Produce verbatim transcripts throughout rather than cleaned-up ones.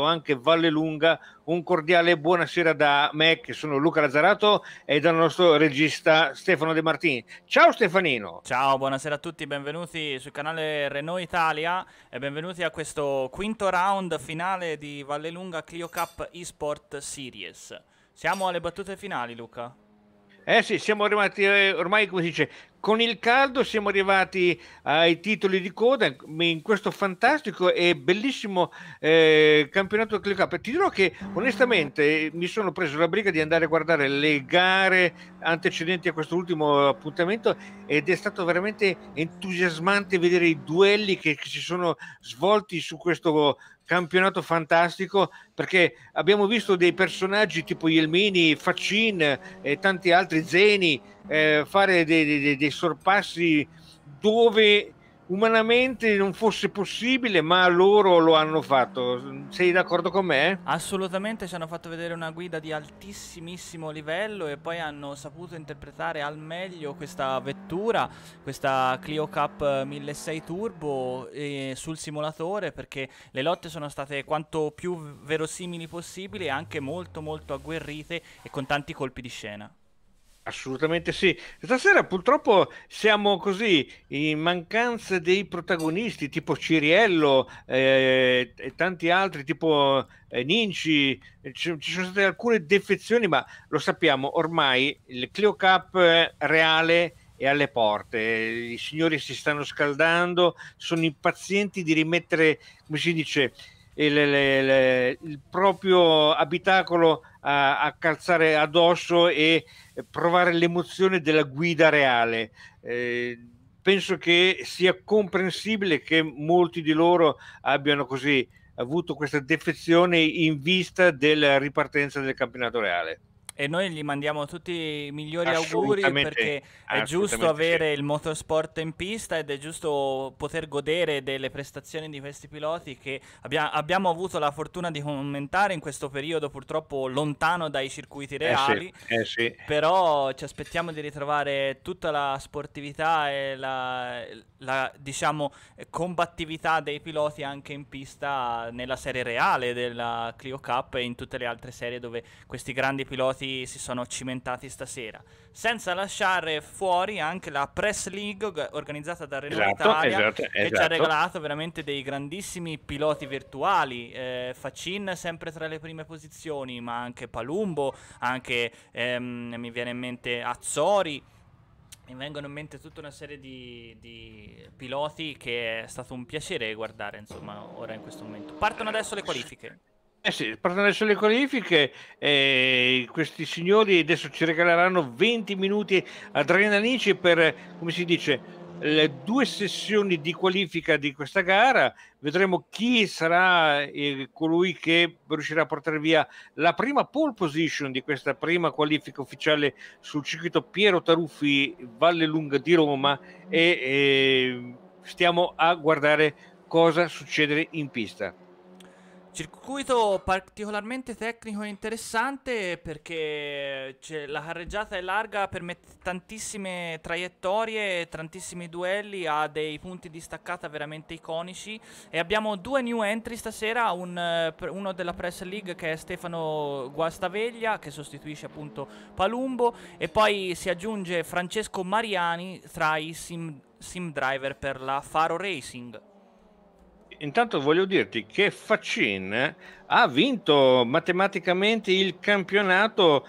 anche Vallelunga. Un cordiale buonasera da me, che sono Luca Lazzarato, e dal nostro regista Stefano De Martini. Ciao Stefanino. Ciao, buonasera a tutti, benvenuti sul canale Renault Italia e benvenuti a questo quinto round finale di Vallelunga Clio Cup eSport Series. Siamo alle battute finali, Luca. Eh sì, siamo arrivati eh, ormai, come si dice, con il caldo siamo arrivati ai titoli di coda in questo fantastico e bellissimo eh, campionato Clio Cup. Ti dirò che onestamente mi sono preso la briga di andare a guardare le gare antecedenti a questo ultimo appuntamento ed è stato veramente entusiasmante vedere i duelli che, che si sono svolti su questo campionato fantastico, perché abbiamo visto dei personaggi tipo Jelmini, Faccin e tanti altri, Zeni, eh, fare dei, dei, dei sorpassi dove umanamente non fosse possibile, ma loro lo hanno fatto. Sei d'accordo con me? Assolutamente ci hanno fatto vedere una guida di altissimissimo livello e poi hanno saputo interpretare al meglio questa vettura, questa Clio Cup milleseicento Turbo eh, sul simulatore, perché le lotte sono state quanto più verosimili possibili e anche molto molto agguerrite e con tanti colpi di scena. Assolutamente sì. Stasera purtroppo siamo così in mancanza dei protagonisti tipo Ciriello eh, e tanti altri tipo eh, Ninci. Ci, ci sono state alcune defezioni, ma lo sappiamo ormai, il Clio Cup eh, reale è alle porte. I signori si stanno scaldando, sono impazienti di rimettere, come si dice, il, il- il proprio abitacolo a, a calzare addosso e provare l'emozione della guida reale. Eh, penso che sia comprensibile che molti di loro abbiano così avuto questa defezione in vista della ripartenza del campionato reale. E noi gli mandiamo tutti i migliori auguri Assolutamente, perché è giusto assolutamente sì. avere il motorsport in pista ed è giusto poter godere delle prestazioni di questi piloti che abbia- abbiamo avuto la fortuna di commentare in questo periodo purtroppo lontano dai circuiti Eh sì, reali. eh sì. Però ci aspettiamo di ritrovare tutta la sportività e la, la, diciamo, combattività dei piloti anche in pista nella serie reale della Clio Cup e in tutte le altre serie dove questi grandi piloti si sono cimentati stasera. Senza lasciare fuori anche la Press League org- organizzata da Renault Esatto, Italia, esatto, che ci ha esatto. regalato veramente dei grandissimi piloti virtuali. Eh, Facin sempre tra le prime posizioni, ma anche Palumbo, anche ehm, mi viene in mente Azzori. Mi vengono in mente tutta una serie di, di piloti che è stato un piacere guardare, insomma, ora in questo momento. Partono adesso le qualifiche. Eh sì, partono adesso le qualifiche, eh, questi signori adesso ci regaleranno venti minuti adrenalinici per, come si dice, le due sessioni di qualifica di questa gara. Vedremo chi sarà eh, colui che riuscirà a portare via la prima pole position di questa prima qualifica ufficiale sul circuito Piero Taruffi Vallelunga di Roma e eh, stiamo a guardare cosa succedere in pista. Circuito particolarmente tecnico e interessante perché la carreggiata è larga, permette tantissime traiettorie, tantissimi duelli, ha dei punti di staccata veramente iconici e abbiamo due new entry stasera, un, uno della Press League che è Stefano Guastaveglia che sostituisce appunto Palumbo e poi si aggiunge Francesco Mariani tra i sim, sim driver per la Faro Racing. Intanto voglio dirti che Faccin ha vinto matematicamente il campionato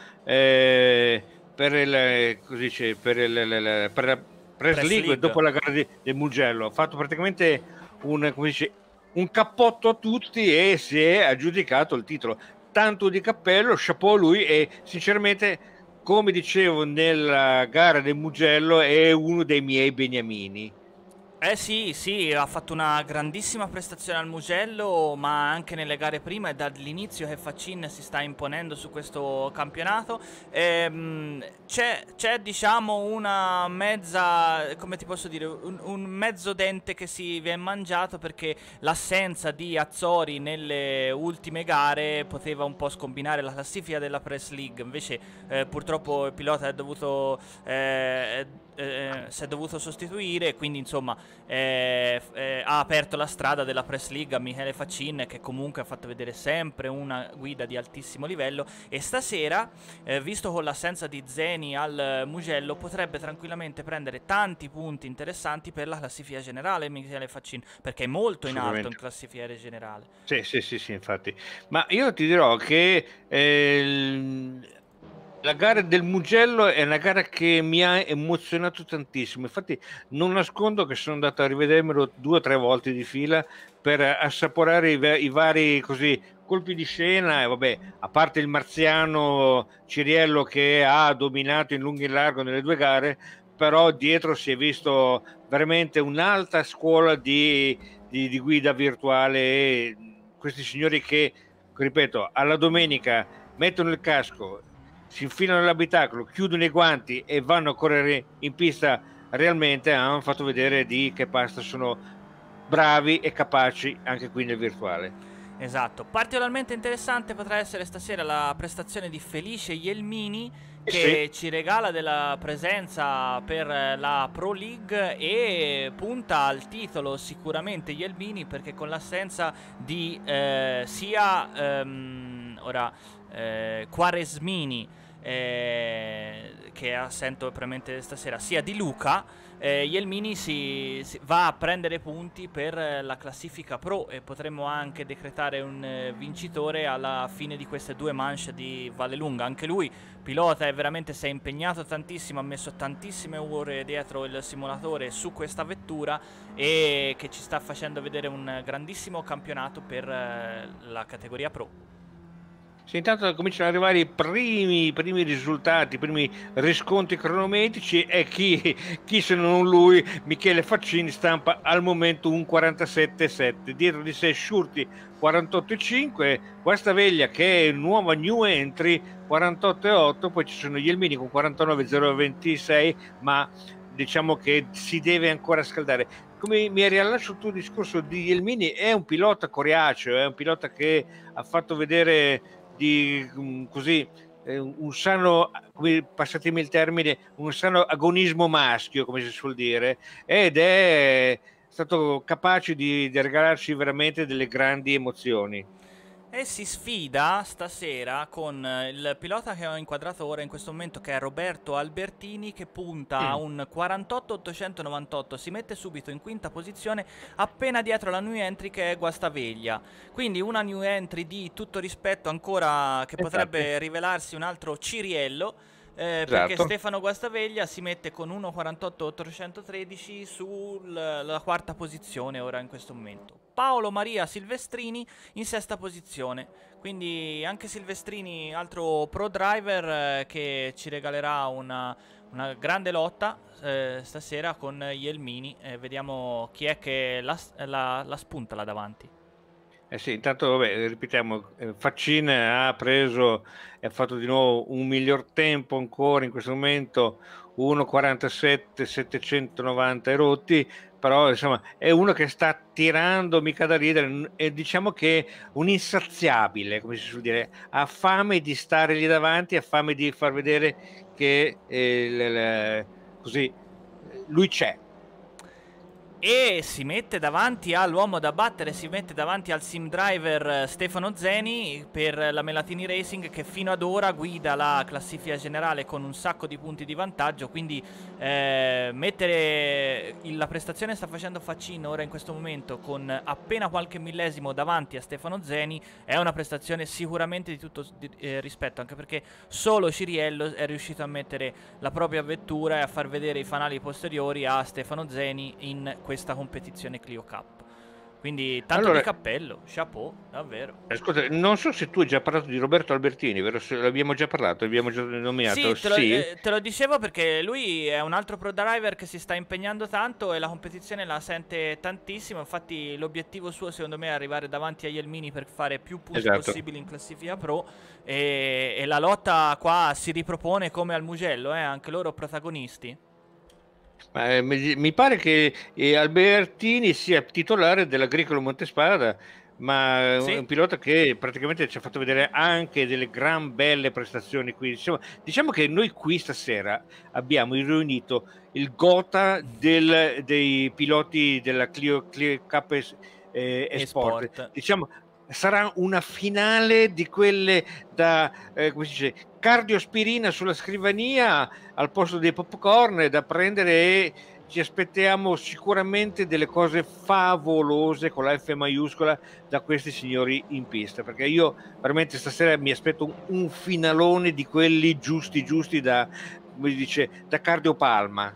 eh, per il, così dice, per, il, il- per la Press Press League League. dopo la gara di, del Mugello. Ha fatto praticamente un, come dice, un cappotto a tutti e si è aggiudicato il titolo. Tanto di cappello, chapeau a lui e sinceramente, come dicevo nella gara del Mugello, è uno dei miei beniamini. Eh sì, sì, ha fatto una grandissima prestazione al Mugello, ma anche nelle gare prima è dall'inizio che Faccin si sta imponendo su questo campionato. Ehm, c'è, c'è, diciamo, una mezza, come ti posso dire, un, un mezzo dente che si viene mangiato perché l'assenza di Azzori nelle ultime gare poteva un po' scombinare la classifica della Press League. Invece, eh, purtroppo il pilota è dovuto, eh, eh, si è dovuto sostituire, quindi insomma eh, f- eh, ha aperto la strada della Press League a Michele Faccin, che comunque ha fatto vedere sempre una guida di altissimo livello, e stasera, eh, visto con l'assenza di Zeni al eh, Mugello, potrebbe tranquillamente prendere tanti punti interessanti per la classifica generale Michele Faccin, perché è molto in alto in assolutamente. classifica generale. Sì, sì, sì, sì, infatti. Ma io ti dirò che eh, il- la gara del Mugello è una gara che mi ha emozionato tantissimo. Infatti, non nascondo che sono andato a rivedermelo due o tre volte di fila per assaporare i, va- i vari così colpi di scena. E vabbè, a parte il marziano Ciriello che ha dominato in lungo e in largo nelle due gare, però dietro si è visto veramente un'alta scuola di di, di guida virtuale e questi signori che, ripeto, alla domenica mettono il casco, si infilano nell'abitacolo, chiudono i guanti e vanno a correre in pista realmente hanno fatto vedere di che pasta sono bravi e capaci anche qui nel virtuale. Esatto, particolarmente interessante potrà essere stasera la prestazione di Felice Ielmini, Eh sì, che ci regala della presenza per eh, la Pro League e punta al titolo sicuramente Ielmini, perché con l'assenza di eh, sia ehm, ora eh, Quaresmini, eh, che è assente probabilmente stasera, sia di Luca, eh, Ielmini si, si va a prendere punti per eh, la classifica pro, e potremmo anche decretare un eh, vincitore alla fine di queste due manche di Vallelunga. Anche lui pilota e veramente si è impegnato tantissimo, ha messo tantissime ore dietro il simulatore su questa vettura, e che ci sta facendo vedere un grandissimo campionato per eh, la categoria pro. sì, intanto cominciano ad arrivare i primi, i primi risultati, i primi riscontri cronometrici e chi, chi se non lui, Michele Faccini, stampa al momento un quarantasette virgola sette. Dietro di sé Schurti quarantotto virgola cinque, Guastaveglia che è nuova new entry quarantotto virgola otto, poi ci sono gli Elmini con quarantanove virgola zero ventisei, ma diciamo che si deve ancora scaldare. Come mi riallaccio al tuo discorso di Elmini, è un pilota coriaceo, è un pilota che ha fatto vedere di um, così eh, un sano, come passatemi il termine, un sano agonismo maschio, come si suol dire, ed è stato capace di, di regalarci veramente delle grandi emozioni. E si sfida stasera con eh, il pilota che ho inquadrato ora in questo momento, che è Roberto Albertini, che punta a Mm, un quarantotto ottocentonovantotto, si mette subito in quinta posizione appena dietro la new entry che è Guastaveglia. Quindi una new entry di tutto rispetto ancora, che infatti, potrebbe rivelarsi un altro Ciriello, eh, perché esatto. Stefano Guastaveglia si mette con uno quarantotto ottocentotredici sulla quarta posizione ora in questo momento. Paolo Maria Silvestrini in sesta posizione. Quindi anche Silvestrini, altro pro driver, eh, che ci regalerà una, una grande lotta eh, stasera con gli Elmini. Eh, vediamo chi è che la, la- la spunta là davanti. Eh sì, intanto vabbè, ripetiamo, eh, Faccin ha preso e ha fatto di nuovo un miglior tempo ancora in questo momento, uno quarantasette settecentonovanta e rotti, però insomma è uno che sta tirando mica da ridere n- e diciamo che un insaziabile, come si suol dire, ha fame di stare lì davanti, ha fame di far vedere che eh, l- l- così eh, lui c'è. E si mette davanti all'uomo da battere, si mette davanti al sim driver eh, Stefano Zeni per la Melatini Racing, che fino ad ora guida la classifica generale con un sacco di punti di vantaggio. Quindi eh, mettere il- la prestazione sta facendo Faccino ora in questo momento con appena qualche millesimo davanti a Stefano Zeni è una prestazione sicuramente di tutto di- eh, rispetto, anche perché solo Ciriello è riuscito a mettere la propria vettura e a far vedere i fanali posteriori a Stefano Zeni in questa competizione Clio Cup. Quindi tanto di Allora, cappello, chapeau, davvero. ascolta, non so se tu hai già parlato di Roberto Albertini, vero? Se l'abbiamo già parlato, l'abbiamo già nominato. Sì, te lo, Sì, eh, te lo dicevo perché lui è un altro pro driver che si sta impegnando tanto e la competizione la sente tantissimo. Infatti l'obiettivo suo secondo me è arrivare davanti agli Elmini per fare più punti esatto. possibili in classifica pro, e, e la lotta qua si ripropone come al Mugello, eh, anche loro protagonisti. Ma, eh, mi, mi pare che eh, Albertini sia titolare dell'Agricolo Montespada, ma è Sì, un pilota che praticamente ci ha fatto vedere anche delle gran belle prestazioni qui. Diciamo, diciamo che noi qui stasera abbiamo riunito il gotha del- dei piloti della Clio, Clio Cup es- eh, Esport. esport. Diciamo, sarà una finale di quelle da, eh, come si dice, cardiospirina sulla scrivania al posto dei popcorn da prendere, e ci aspettiamo sicuramente delle cose favolose con la F maiuscola da questi signori in pista, perché io veramente stasera mi aspetto un, un finalone di quelli giusti giusti da, come si dice, da cardiopalma.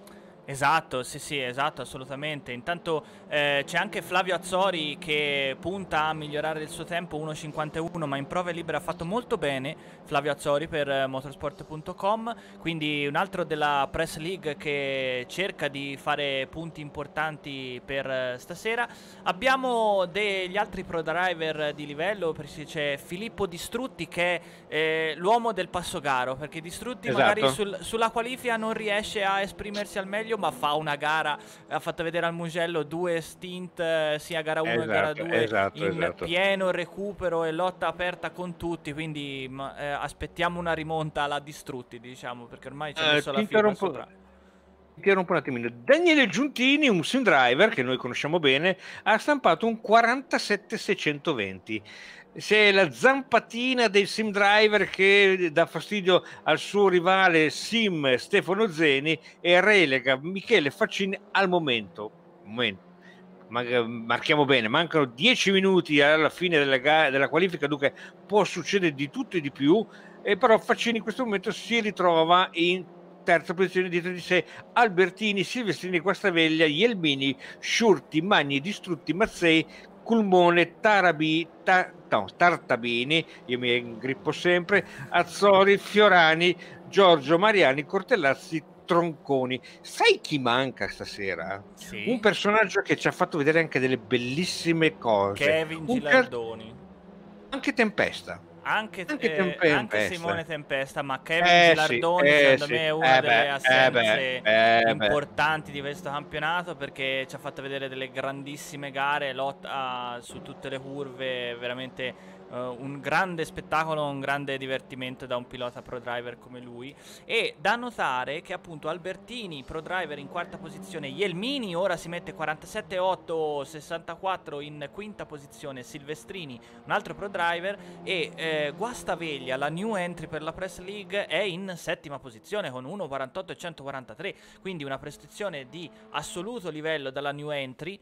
Esatto, sì, sì, esatto, assolutamente. Intanto eh, c'è anche Flavio Azzori che punta a migliorare il suo tempo uno cinquantuno, ma in prove libere ha fatto molto bene Flavio Azzori per eh, motorsport punto com, quindi un altro della Press League che cerca di fare punti importanti per eh, stasera. Abbiamo degli altri pro driver di livello, perché c'è Filippo Distrutti che è eh, l'uomo del passo garo, perché Distrutti magari Esatto, sul- sulla qualifica non riesce a esprimersi al meglio, ma fa una gara, ha fatto vedere al Mugello due stint, eh, sia gara uno che gara esatto, due, esatto, in esatto. pieno recupero e lotta aperta con tutti, quindi ma, eh, aspettiamo una rimonta alla Distrutti, diciamo, perché ormai ci ha Eh, messo ti la firma interrompo, sopra. ti interrompo un attimino. Daniele Giuntini, un sim driver che noi conosciamo bene, ha stampato un quarantasette seicentoventi. Se è la zampatina del sim driver che dà fastidio al suo rivale sim Stefano Zeni e relega Michele Faccini al momento. Momento. Ma- marchiamo bene, mancano dieci minuti alla fine della, ga- della qualifica, dunque può succedere di tutto e di più, e però Faccini in questo momento si ritrova in terza posizione dietro di sé Albertini, Silvestrini, Guastaveglia, Ielmini, Sciurti, Magni, Distrutti, Mazzei, Culmone, Tarabi, Ta- no, Tartabini, io mi ingrippo sempre, Azzori, Fiorani, Giorgio Mariani, Cortellazzi, Tronconi. Sai chi manca stasera? Un Sì, personaggio che ci ha fatto vedere anche delle bellissime cose, Kevin un per- Gilardoni. anche Tempesta, Anche, anche eh, anche Tempesta. Simone Tempesta, ma Kevin Eh sì, Gilardoni eh secondo sì, me è una eh delle beh, eh beh, assenze eh beh. importanti di questo campionato perché ci ha fatto vedere delle grandissime gare, lotta su tutte le curve, veramente eh, un grande spettacolo, un grande divertimento da un pilota pro driver come lui. E da notare che appunto Albertini, pro driver in quarta posizione, Ielmini ora si mette quarantasette otto sessantaquattro in quinta posizione, Silvestrini un altro pro driver e eh, Guastaveglia, la new entry per la Press League, è in settima posizione con uno quarantotto e centoquarantatré, quindi una prestazione di assoluto livello dalla new entry.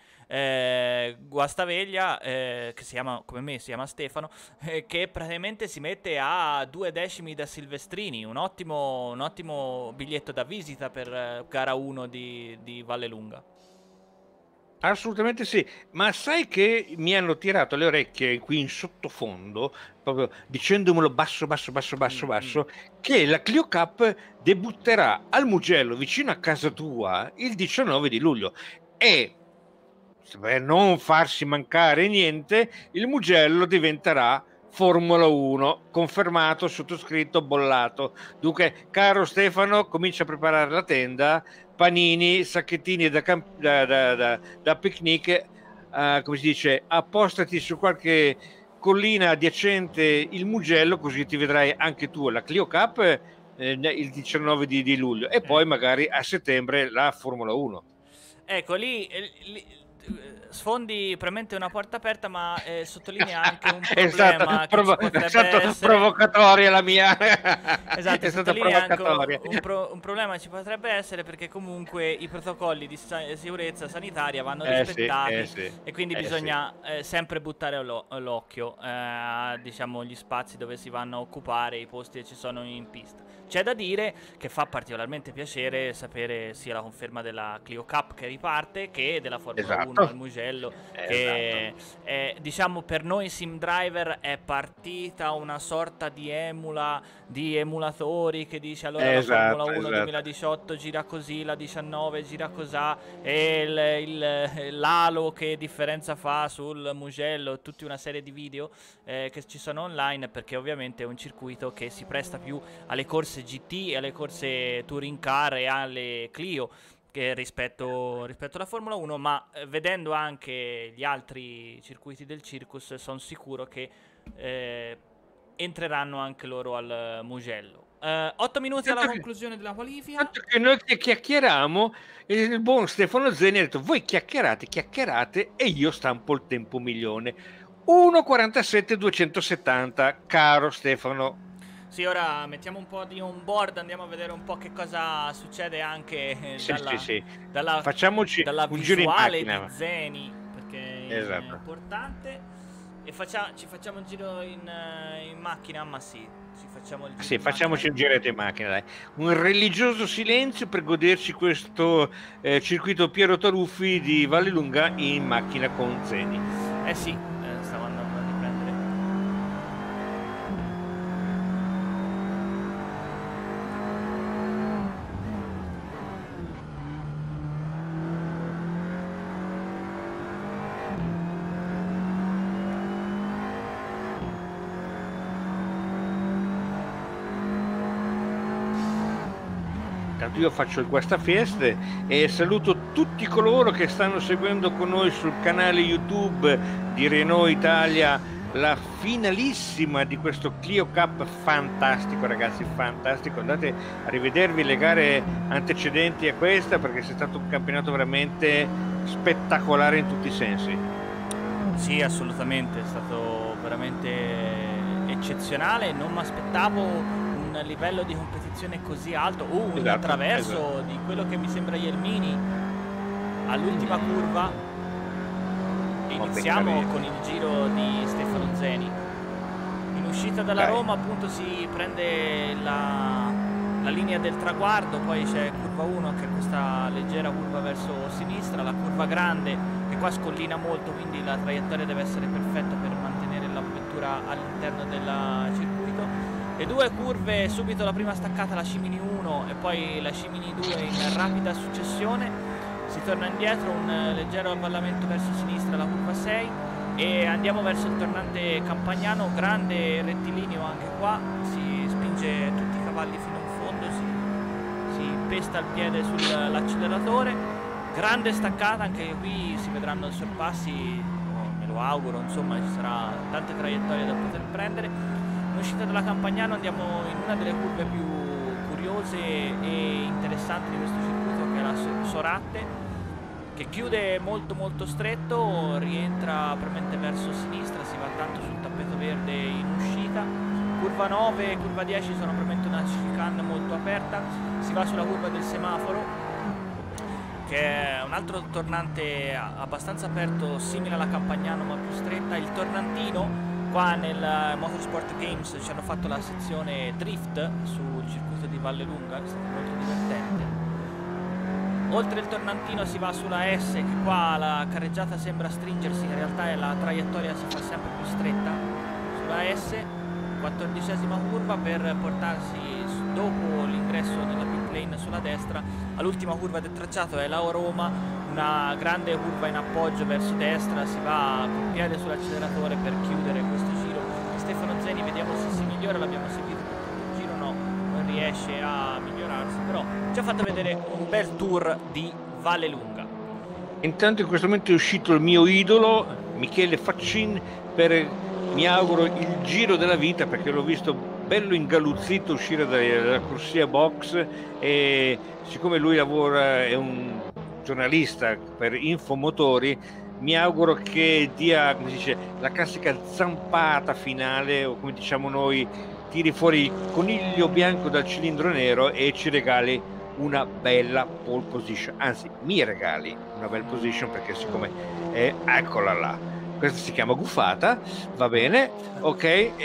eh, Guastaveglia, eh, che si chiama come me, si chiama Stefano, eh, che praticamente si mette a due decimi da Silvestrini, un ottimo, un ottimo biglietto da visita per eh, gara uno di, di Vallelunga. Assolutamente sì, ma sai che mi hanno tirato le orecchie qui in sottofondo, proprio dicendomelo basso, basso, basso, basso, Mm, mm. basso, che la Clio Cup debutterà al Mugello vicino a casa tua il diciannove di luglio, e per non farsi mancare niente, il Mugello diventerà Formula uno, confermato, sottoscritto, bollato. Dunque, caro Stefano, comincia a preparare la tenda, panini, sacchettini da, camp- da, da, da, da picnic, eh, come si dice, appostati su qualche collina adiacente il Mugello, così ti vedrai anche tu la Clio Cup eh, il diciannove di, di luglio, e poi Ecco. magari a settembre la Formula uno. Ecco, lì, eh, lì, eh, sfondi probabilmente una porta aperta, ma eh, sottolinea anche un È stata, problema che ci provo- è potrebbe stata essere. provocatoria la mia. Esatto, È stata sottolinea anche provocatoria. un, pro- un problema che ci potrebbe essere perché comunque i protocolli di sa- sicurezza sanitaria vanno Eh sì, eh rispettati sì, e quindi eh sì. bisogna eh, sempre buttare l'o- l'occhio eh, a diciamo, gli spazi dove si vanno a occupare, i posti che ci sono in pista. C'è da dire che fa particolarmente piacere sapere sia la conferma della Clio Cup che riparte che della Formula uno al Esatto, Mugello esatto. che è, diciamo per noi sim driver è partita una sorta di emula di emulatori che dice allora la Formula Esatto, uno esatto. duemiladiciotto gira così, la diciannove gira cosà e il, il- l'Halo che differenza fa sul Mugello, tutta una serie di video eh, che ci sono online perché ovviamente è un circuito che si presta più alle corse G T e alle corse Touring Car e alle Clio. che rispetto, rispetto alla Formula uno, ma eh, vedendo anche gli altri circuiti del Circus sono sicuro che eh, entreranno anche loro al Mugello. Eh, otto minuti alla Tanto che, conclusione della qualifica. tanto che noi che chiacchieriamo, il buon Stefano Zeni ha detto: voi chiacchierate, chiacchierate, e io stampo il tempo milione. uno quarantasette duecentosettanta, caro Stefano. Sì, ora mettiamo un po' di on board, andiamo a vedere un po' che cosa succede anche eh, Sì, sì, dalla, sì. dalla, Facciamoci dalla un giro in visuale di macchina. Zeni, perché è Esatto. importante. E faccia- ci facciamo un giro in, eh, in macchina, ma sì, ci facciamo il giro Sì, in macchina. facciamoci un giretto in macchina, dai. Un religioso silenzio per goderci questo eh, circuito Piero Taruffi di Vallelunga in macchina con Zeni. Eh sì, eh, stavo andando a riprendere. Intanto io faccio il guastafeste e saluto tutti coloro che stanno seguendo con noi sul canale YouTube di Renault Italia la finalissima di questo Clio Cup fantastico, ragazzi, fantastico. Andate a rivedervi le gare antecedenti a questa, perché è stato un campionato veramente spettacolare in tutti i sensi. Sì, assolutamente, è stato veramente eccezionale, non mi aspettavo un livello di competizione così alto. Uh, un Esatto, traverso esatto. di quello che mi sembra Jelmini all'ultima curva. Iniziamo con il giro di Stefano Zeni. In uscita dalla Dai. Roma appunto si prende la, la linea del traguardo, poi c'è curva uno che è questa leggera curva verso sinistra, la curva grande che qua scollina molto, quindi la traiettoria deve essere perfetta per mantenere la vettura all'interno del circuito. Le due curve, subito la prima staccata, la Cimini uno e poi la Cimini due in rapida successione. Si torna indietro, un leggero avvallamento verso sinistra, la curva sei, e andiamo verso il tornante Campagnano, grande rettilineo anche qua, si spinge tutti i cavalli fino in fondo, si, si pesta il piede sull'acceleratore, grande staccata, anche qui si vedranno i sorpassi, me lo auguro, insomma ci sarà tante traiettorie da poter prendere. In uscita dalla Campagnano andiamo in una delle curve più curiose e interessanti di questo circuito, che è la Soratte, che chiude molto molto stretto, rientra premente verso sinistra, si va tanto sul tappeto verde in uscita. Curva nove e curva dieci sono probabilmente una chicane molto aperta, si va sulla curva del semaforo, che è un altro tornante abbastanza aperto, simile alla Campagnano ma più stretta. Il tornantino, qua nel Motorsport Games ci hanno fatto la sezione drift sul circuito di Vallelunga, è stato molto divertente. Oltre il tornantino si va sulla S, che qua la carreggiata sembra stringersi, in realtà la traiettoria si fa sempre più stretta. Sulla S, quattordicesima curva per portarsi dopo l'ingresso nella pit lane sulla destra all'ultima curva del tracciato, è la Roma, una grande curva in appoggio verso destra, si va col piede sull'acceleratore per chiudere questo giro. Stefano Zeni vediamo se si migliora, l'abbiamo seguito per tutto il giro, no, non riesce a migliorarsi, però ci ha fatto vedere un bel tour di Vallelunga. Intanto in questo momento è uscito il mio idolo Michele Faccin per, mi auguro, il giro della vita, perché l'ho visto bello ingaluzzito uscire dalla corsia box, e siccome lui lavora, è un giornalista per Infomotori, mi auguro che dia, come si dice, la classica zampata finale, o come diciamo noi, tiri fuori il coniglio bianco dal cilindro nero e ci regali una bella pole position, anzi mi regali una bella position, perché siccome è, eccola là, questa si chiama gufata, va bene, ok,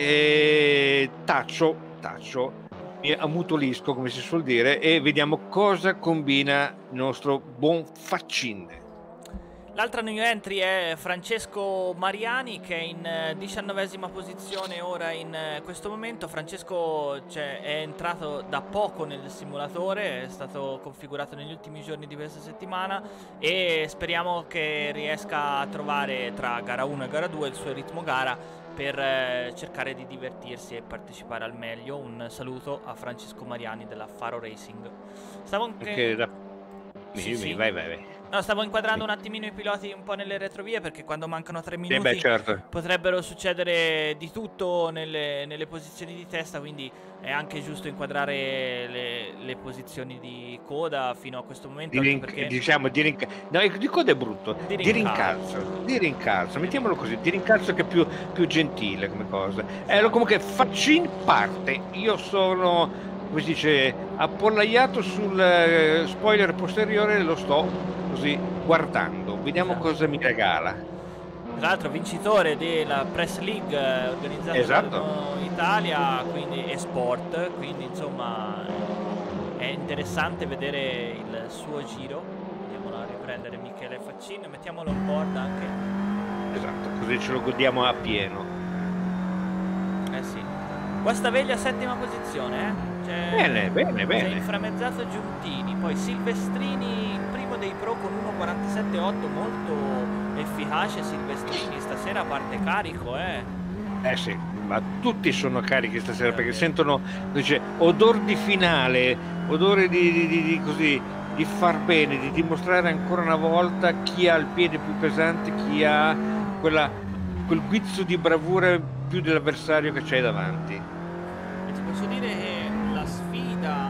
e taccio, taccio, mi ammutolisco come si suol dire, e vediamo cosa combina il nostro buon Faccin. L'altra new entry è Francesco Mariani, che è in diciannovesima posizione ora in questo momento. Francesco, cioè, è entrato da poco nel simulatore, è stato configurato negli ultimi giorni di questa settimana e speriamo che riesca a trovare tra gara uno e gara due il suo ritmo gara per eh, cercare di divertirsi e partecipare al meglio. Un saluto a Francesco Mariani della Faro Racing. Stavo anche... Da... dimmi, Sì, dimmi, sì. vai, vai, vai. No, stavo inquadrando un attimino i piloti un po' nelle retrovie, perché quando mancano tre Eh beh, minuti certo. potrebbero succedere di tutto nelle, nelle posizioni di testa, quindi è anche giusto inquadrare le, le posizioni di coda fino a questo momento, Di anche rinc- perché diciamo di rinc- no, ecco, di coda è brutto, di di rincalzo. rincalzo, di rincalzo, Di mettiamolo così, di rincalzo. rincalzo che è più, più gentile come cosa. Eh, lo- Esatto. comunque, Faccin parte, io sono, come si dice, appollaiato sul eh, spoiler posteriore, lo sto così guardando, vediamo Esatto. cosa mi regala. Tra l'altro vincitore della Press League eh, organizzata da Esatto, Renault Italia, quindi e-sport, quindi insomma è interessante vedere il suo giro. Andiamolo a riprendere Michele Faccin, mettiamolo on board anche. esatto, così ce lo godiamo a pieno. Eh sì. Guastaveglia settima posizione, eh? C'è, Bene, bene, c'è bene. inframmezzato Giuntini, poi Silvestrini primo dei pro con uno quarantasette otto, molto efficace Silvestrini, stasera parte carico, eh. Eh sì, ma tutti sono carichi stasera perché Davvero. sentono, dice, odor di finale, odore di, di- di- di così, di far bene, di dimostrare ancora una volta chi ha il piede più pesante, chi ha quella, quel guizzo di bravura più dell'avversario che c'hai davanti. E ti posso dire che la sfida,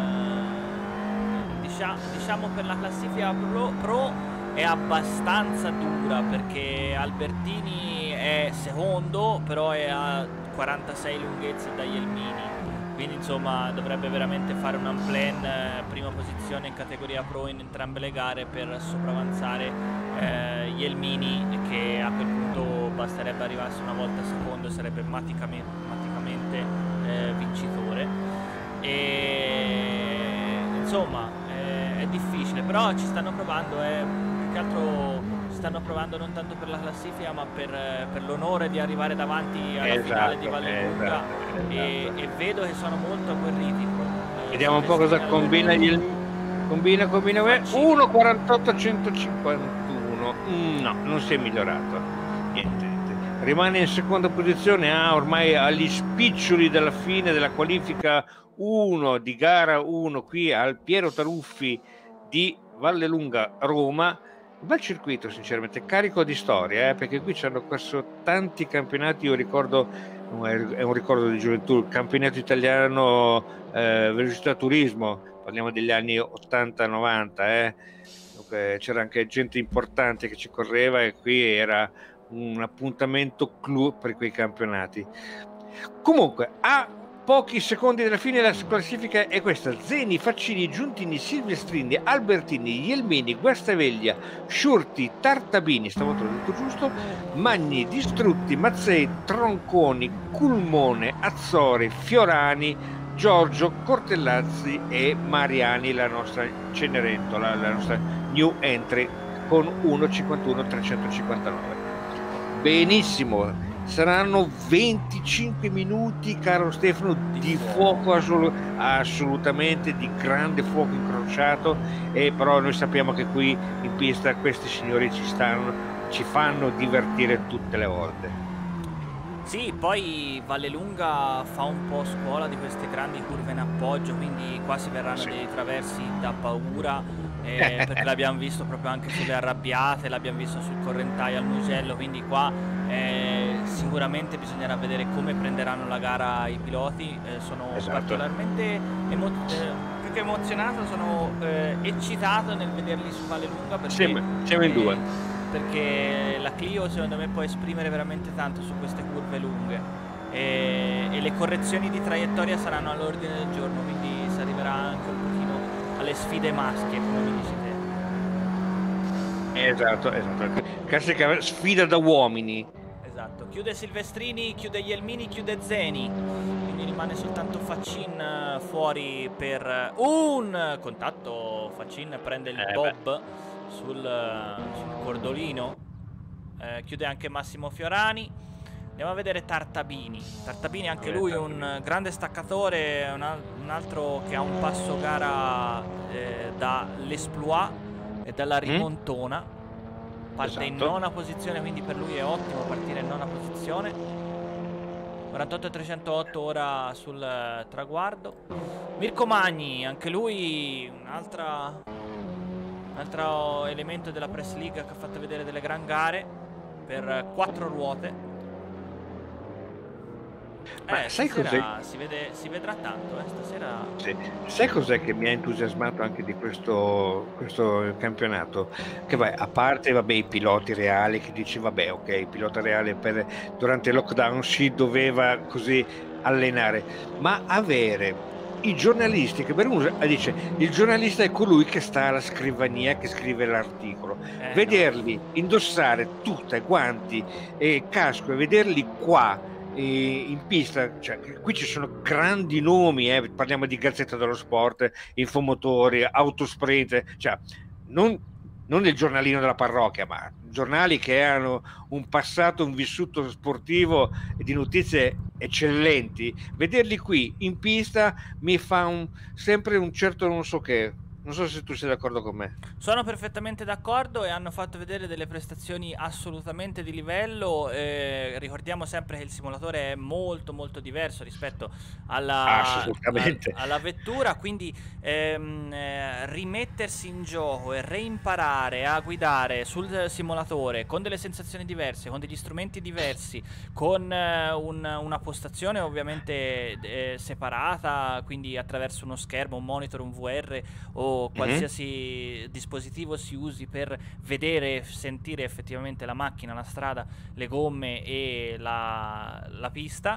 eh, dicia- diciamo per la classifica pro, pro è abbastanza dura, perché Albertini è secondo, però è a quarantasei lunghezze da Jelmini. Quindi insomma dovrebbe veramente fare un unplan, eh, prima posizione in categoria pro in entrambe le gare per sopravanzare eh, Jelmini, che a quel punto basterebbe arrivarsi una volta secondo e sarebbe maticamente, maticamente eh, vincitore. E insomma eh, è difficile, però ci stanno provando, eh, più che altro ci stanno provando non tanto per la classifica ma per, eh, per l'onore di arrivare davanti alla finale di Esatto, Vallelunga, esatto, e, esatto. e vedo che sono molto agguerriti. Eh, Vediamo un po' cosa Silvestrini, combina Albertini, il combina combina Faccini. uno quarantotto centocinquantuno. Mm, no, non si è migliorato. Niente, niente. Rimane in seconda posizione, ah, ormai agli spiccioli della fine della qualifica uno di gara uno qui al Piero Taruffi di Vallelunga Roma. Un bel circuito, sinceramente, carico di storia, eh, perché qui ci hanno corso tanti campionati. Io ricordo, è un ricordo di gioventù, il campionato italiano eh, velocità turismo, parliamo degli anni ottanta novanta, eh. Dunque, c'era anche gente importante che ci correva e qui era un appuntamento clou per quei campionati. Comunque, a pochi secondi dalla fine la classifica è questa: Zeni, Faccini, Giuntini, Silvestrini, Albertini, Jelmini, Guastaveglia, Sciurti, Tartabini, stavolta l'ho detto giusto, Magni, Distrutti, Mazzei, Tronconi, Culmone, Azzori, Fiorani, Giorgio, Cortellazzi e Mariani, la nostra Cenerentola, la nostra new entry con uno cinquantuno trecentocinquantanove. Benissimo, saranno venticinque minuti, caro Stefano, di, di fuoco, assol- assolutamente di grande fuoco incrociato, e però noi sappiamo che qui in pista questi signori ci stanno, ci fanno divertire tutte le volte. Sì, poi Vallelunga fa un po' scuola di queste grandi curve in appoggio, quindi qua si verranno Sì. dei traversi da paura, eh, perché l'abbiamo visto proprio anche sulle arrabbiate, l'abbiamo visto sul correntaio al Mugello, quindi qua eh, sicuramente bisognerà vedere come prenderanno la gara i piloti. Eh, sono Esatto. particolarmente emo- eh, più che emozionato, sono eh, eccitato nel vederli su Vallelunga, perché Siamo, siamo in due. eh, perché la Clio secondo me può esprimere veramente tanto su queste curve lunghe, e, e le correzioni di traiettoria saranno all'ordine del giorno, quindi si arriverà anche un pochino alle sfide maschie, come mi dici te. Esatto, esatto. Classica sfida da uomini. Esatto, chiude Silvestrini, chiude Jelmini, chiude Zeni, quindi rimane soltanto Faccin fuori per un contatto. Faccin prende il Eh, bob sul, sul cordolino, eh, chiude anche Massimo Fiorani. Andiamo a vedere Tartabini. Tartabini anche Eh, lui Tartabini. un grande staccatore, un, al- un altro che ha un passo gara eh, dall'esploit e dalla rimontona. Parte in Esatto. nona posizione, quindi per lui è ottimo partire in nona posizione. quarantotto trecentotto ora sul eh, traguardo. Mirko Magni, anche lui un'altra Un altro elemento della Press League che ha fatto vedere delle gran gare per quattro ruote. Ma Eh, sai cos'è? stasera si vede, si vedrà tanto, eh, stasera. Sì. Sai cos'è che mi ha entusiasmato anche di questo, questo campionato? Che vai, a parte vabbè, i piloti reali che dici vabbè ok, il pilota reale per, durante il lockdown si doveva così allenare, ma avere i giornalisti, che per uno dice il giornalista è colui che sta alla scrivania, che scrive l'articolo, Eh, vederli no. indossare tutte guanti e casco e vederli qua e in pista, cioè, qui ci sono grandi nomi, eh, parliamo di Gazzetta dello Sport, Infomotori, Autosprint, cioè non, non il giornalino della parrocchia, ma giornali che hanno un passato, un vissuto sportivo e di notizie eccellenti. Vederli qui in pista mi fa un, sempre un certo non so che. Non so se tu sei d'accordo con me. Sono perfettamente d'accordo e hanno fatto vedere delle prestazioni assolutamente di livello. Eh, ricordiamo sempre che il simulatore è molto molto diverso rispetto alla, al- Assolutamente. alla vettura, quindi ehm, eh, rimettersi in gioco e reimparare a guidare sul simulatore con delle sensazioni diverse, con degli strumenti diversi, con eh, un- una postazione ovviamente eh, separata, quindi attraverso uno schermo, un monitor, un V R o Mhm. qualsiasi dispositivo si usi per vedere e sentire effettivamente la macchina, la strada, le gomme e la, la pista.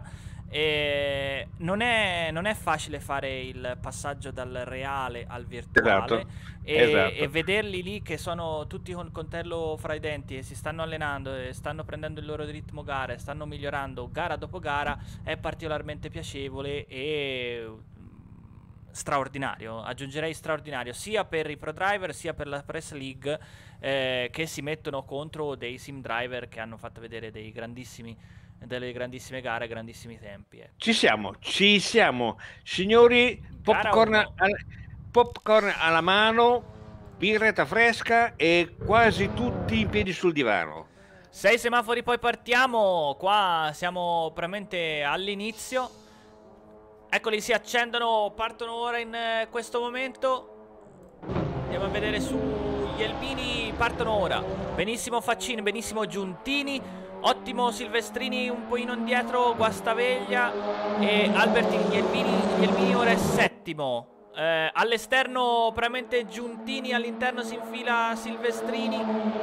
E non è, non è facile fare il passaggio dal reale al virtuale Esatto, e, e esatto. vederli lì che sono tutti con il coltello fra i denti e si stanno allenando e stanno prendendo il loro ritmo gara e stanno migliorando gara dopo gara è particolarmente piacevole e straordinario, aggiungerei straordinario sia per i pro driver sia per la Press League, eh, che si mettono contro dei sim driver che hanno fatto vedere dei grandissimi, delle grandissime gare, grandissimi tempi, ecco. Ci siamo, ci siamo, signori, Gara popcorn, uno. al- popcorn alla mano, birretta fresca e quasi tutti in piedi sul divano. Sei semafori, poi partiamo. Qua siamo veramente all'inizio. Eccoli, si accendono, partono ora in eh, questo momento. Andiamo a vedere sugli Elmini, partono ora. Benissimo Faccini, benissimo Giuntini. Ottimo Silvestrini un pochino indietro, Guastaveglia e Albertini. Gli Elmini, gli Elmini ora è settimo. Eh, all'esterno probabilmente Giuntini, all'interno si infila Silvestrini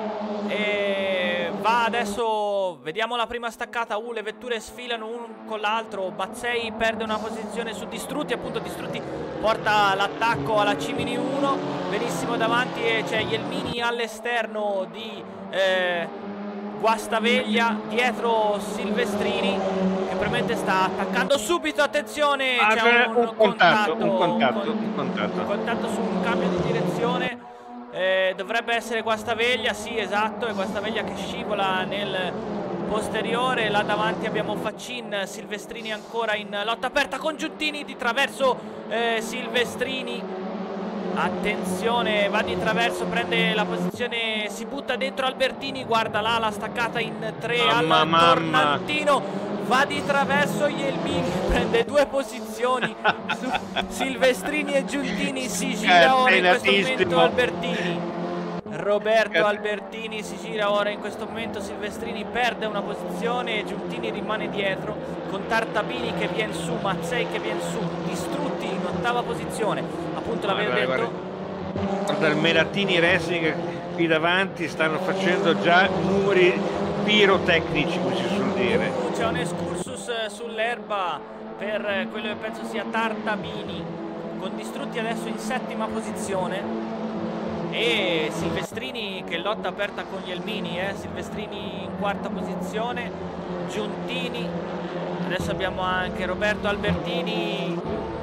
e va adesso, vediamo la prima staccata. Uh, le vetture sfilano un con l'altro. Bazzei perde una posizione su Distrutti, appunto Distrutti porta l'attacco alla Cimini uno, benissimo davanti e c'è Jelmini all'esterno di eh, Guastaveglia, dietro Silvestrini che probabilmente sta attaccando subito, attenzione, Ah, c'è un, un contatto, contatto, un contatto, un, un contatto. un contatto su un cambio di direzione. Eh, dovrebbe essere Guastaveglia, sì esatto, è Guastaveglia che scivola nel posteriore. Là davanti abbiamo Faccin, Silvestrini ancora in lotta aperta con Giuntini di traverso. eh, Silvestrini, attenzione, va di traverso, prende la posizione, si butta dentro Albertini, guarda là la staccata in tre Mamma, al mamma. tornantino, va di traverso Jelmini, prende due posizioni su Silvestrini e Giuntini, si gira ora in questo momento Albertini. Roberto Albertini si gira ora in questo momento, Silvestrini perde una posizione e Giuntini rimane dietro con Tartabini che viene su, Mazzei che viene su, Distrutti in ottava posizione, appunto l'avevo Guarda, detto. guarda. Guarda il Melatini Racing qui davanti, stanno facendo già numeri pirotecnici, come si suol dire. Uh, c'è un excursus eh, sull'erba per eh, quello che penso sia Tartabini, con Distrutti adesso in settima posizione e Silvestrini che lotta aperta con gli Elmini, eh? Silvestrini in quarta posizione, Giuntini, adesso abbiamo anche Roberto Albertini,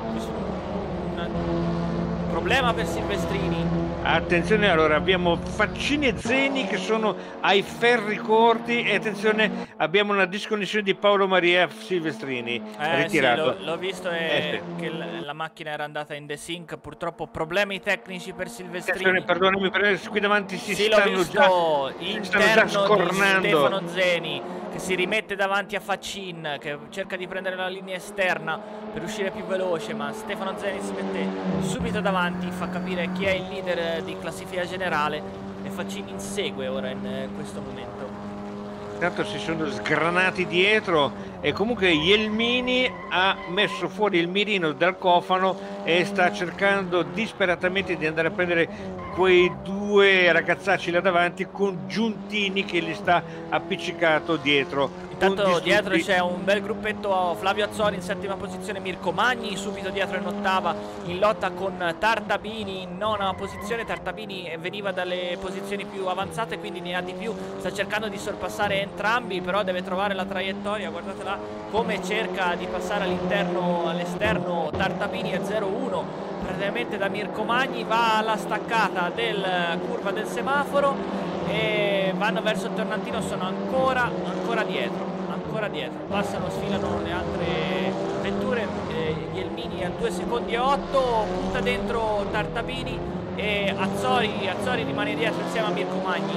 un problema per Silvestrini. Attenzione, allora abbiamo Faccini e Zeni che sono ai ferri corti e attenzione, abbiamo una disconnessione di Paolo Maria Silvestrini, Eh ritirato. sì, l'ho visto e Eh, sì. che la, la macchina era andata in desync, purtroppo problemi tecnici per Attenzione, Silvestrini. perdonami, per- qui davanti si Sì, l'ho stanno visto, già, si stanno già interno di scornando. Stefano Zeni che si rimette davanti a Faccin, che cerca di prendere la linea esterna per uscire più veloce, ma Stefano Zeni si mette subito davanti. davanti fa capire chi è il leader di classifica generale e Faccini insegue ora in eh, questo momento. Intanto si sono sgranati dietro e comunque Jelmini ha messo fuori il mirino dal cofano e sta cercando disperatamente di andare a prendere quei due ragazzacci là davanti con Giuntini che gli sta appiccicato dietro. Intanto dietro c'è un bel gruppetto, Flavio Azzori in settima posizione, Mirko Magni subito dietro in ottava, in lotta con Tartabini in nona posizione. Tartabini veniva dalle posizioni più avanzate, quindi ne ha di più, sta cercando di sorpassare entrambi, però deve trovare la traiettoria. Guardate là come cerca di passare all'interno, all'esterno Tartabini a zero uno, praticamente da Mirko Magni. Va alla staccata del curva del semaforo e vanno verso il tornantino, sono ancora ancora dietro, ancora dietro, passano, sfilano le altre vetture. eh, Jelmini a due secondi e otto, punta dentro Tartabini e Azzori, Azzori rimane dietro insieme a Mirko Magni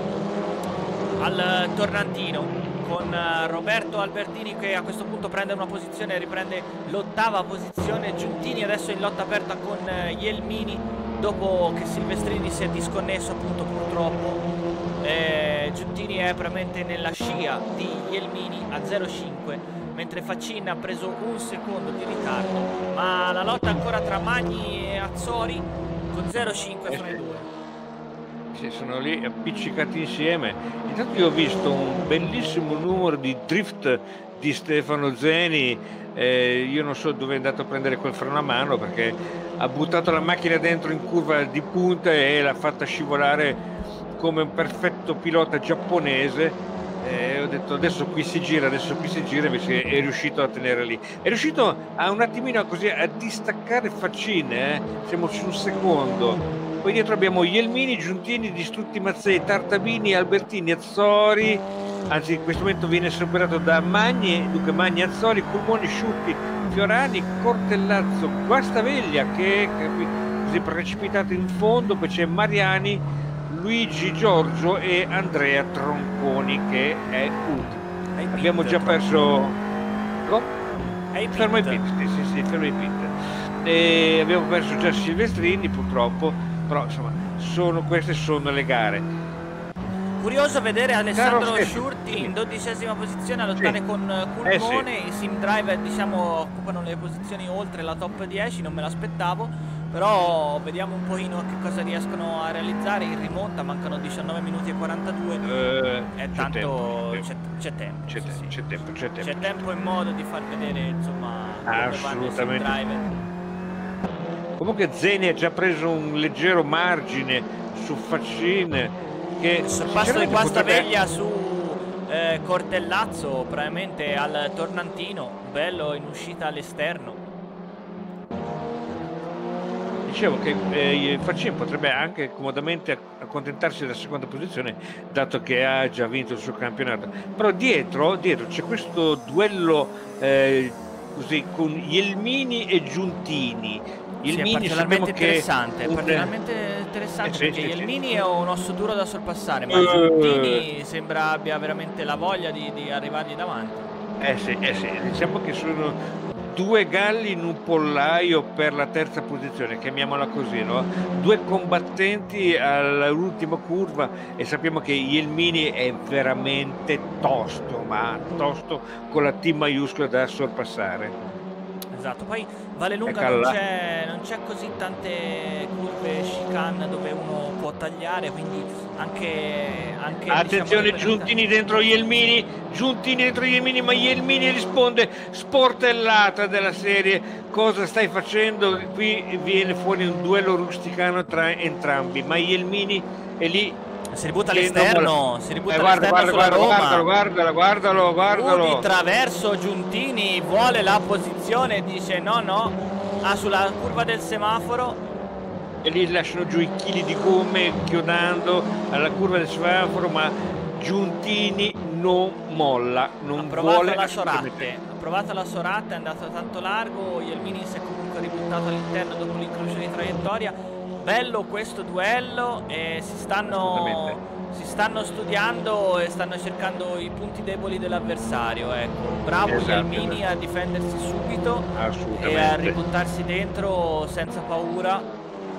al tornantino, con Roberto Albertini che a questo punto prende una posizione, riprende l'ottava posizione. Giuntini adesso in lotta aperta con Jelmini dopo che Silvestrini si è disconnesso appunto purtroppo. Eh, Giuntini è veramente nella scia di Jelmini a zero cinque, mentre Faccin ha preso un secondo di ritardo, ma la lotta ancora tra Magni e Azzori con zero cinque fra i due. Sì, sono lì appiccicati insieme. Intanto io ho visto un bellissimo numero di drift di Stefano Zeni. Eh, io non so dove è andato a prendere quel freno a mano, perché ha buttato la macchina dentro in curva di punta e l'ha fatta scivolare come un perfetto pilota giapponese. Eh, ho detto adesso qui si gira, adesso qui si gira, invece è riuscito a tenere lì, è riuscito a un attimino così a distaccare Faccin, eh? Siamo sul secondo. Poi dietro abbiamo Jelmini, Giuntini, Distrutti Mazzei, Tartabini, Albertini, Azzori, anzi in questo momento viene superato da Magni, dunque Magni, Azzori, Culmoni, Sciutti, Fiorani, Cortellazzo, Guastaveglia che è così precipitato in fondo, poi c'è Mariani, Luigi Giorgio e Andrea Tronconi che è ultimo. Abbiamo già perso. No? Fermo i pit, sì, sì, sì, fermo i pit. E abbiamo perso già Silvestrini purtroppo, però insomma sono, queste sono le gare. Curioso vedere Alessandro Sciurti in dodicesima posizione a lottare sì. con Culmone. Eh sì. I sim driver diciamo occupano le posizioni oltre la top dieci, non me l'aspettavo, però vediamo un pochino che cosa riescono a realizzare. In rimonta mancano diciannove minuti e quarantadue, uh, e tanto c'è tempo, c'è tempo, c'è tempo, c'è tempo, c'è tempo e modo di far vedere insomma assolutamente. Comunque Zeni ha già preso un leggero margine su Faccin, che sorpasso di Guastaveglia su eh, Cortellazzo, probabilmente al tornantino, bello in uscita all'esterno. Dicevo che eh, Faccin potrebbe anche comodamente accontentarsi della seconda posizione, dato che ha già vinto il suo campionato, però dietro, dietro c'è questo duello eh, così con Jelmini e Giuntini. Jelmini sì, è particolarmente interessante, che... particolarmente interessante eh, perché sì, Jelmini sì. è un osso duro da sorpassare, ma uh, Giuntini sembra abbia veramente la voglia di, di arrivargli davanti. Eh sì, eh sì, diciamo che sono due galli in un pollaio per la terza posizione, chiamiamola così, no? Due combattenti all'ultima curva, e sappiamo che Jelmini è veramente tosto, ma tosto con la T maiuscola da sorpassare. Esatto, poi Vallelunga non c'è, non c'è così tante curve chicane dove uno può tagliare, quindi anche... anche attenzione, diciamo, Giuntini dentro Jelmini, Giuntini dentro Jelmini, ma Jelmini risponde sportellata della serie, cosa stai facendo? Qui viene fuori un duello rusticano tra entrambi, ma Jelmini è lì. Si ributta all'esterno, si ributta eh, guarda, all'esterno guarda, sulla guarda, Roma. Guardalo, guardalo, guardalo. Uh, di traverso Giuntini vuole la posizione, dice no, no. Ah, sulla curva del semaforo. E lì lasciano giù i chili di gomme chiodando alla curva del semaforo, ma Giuntini non molla, non ha provato vuole la Soratte, ha provato la Soratte, è andato tanto largo, Jelmini si è comunque ributtato all'interno dopo l'incrocio di traiettoria. Bello questo duello, e si stanno, si stanno studiando e stanno cercando i punti deboli dell'avversario. Ecco, bravo esatto, Jelmini esatto. a difendersi subito e a ributtarsi dentro senza paura.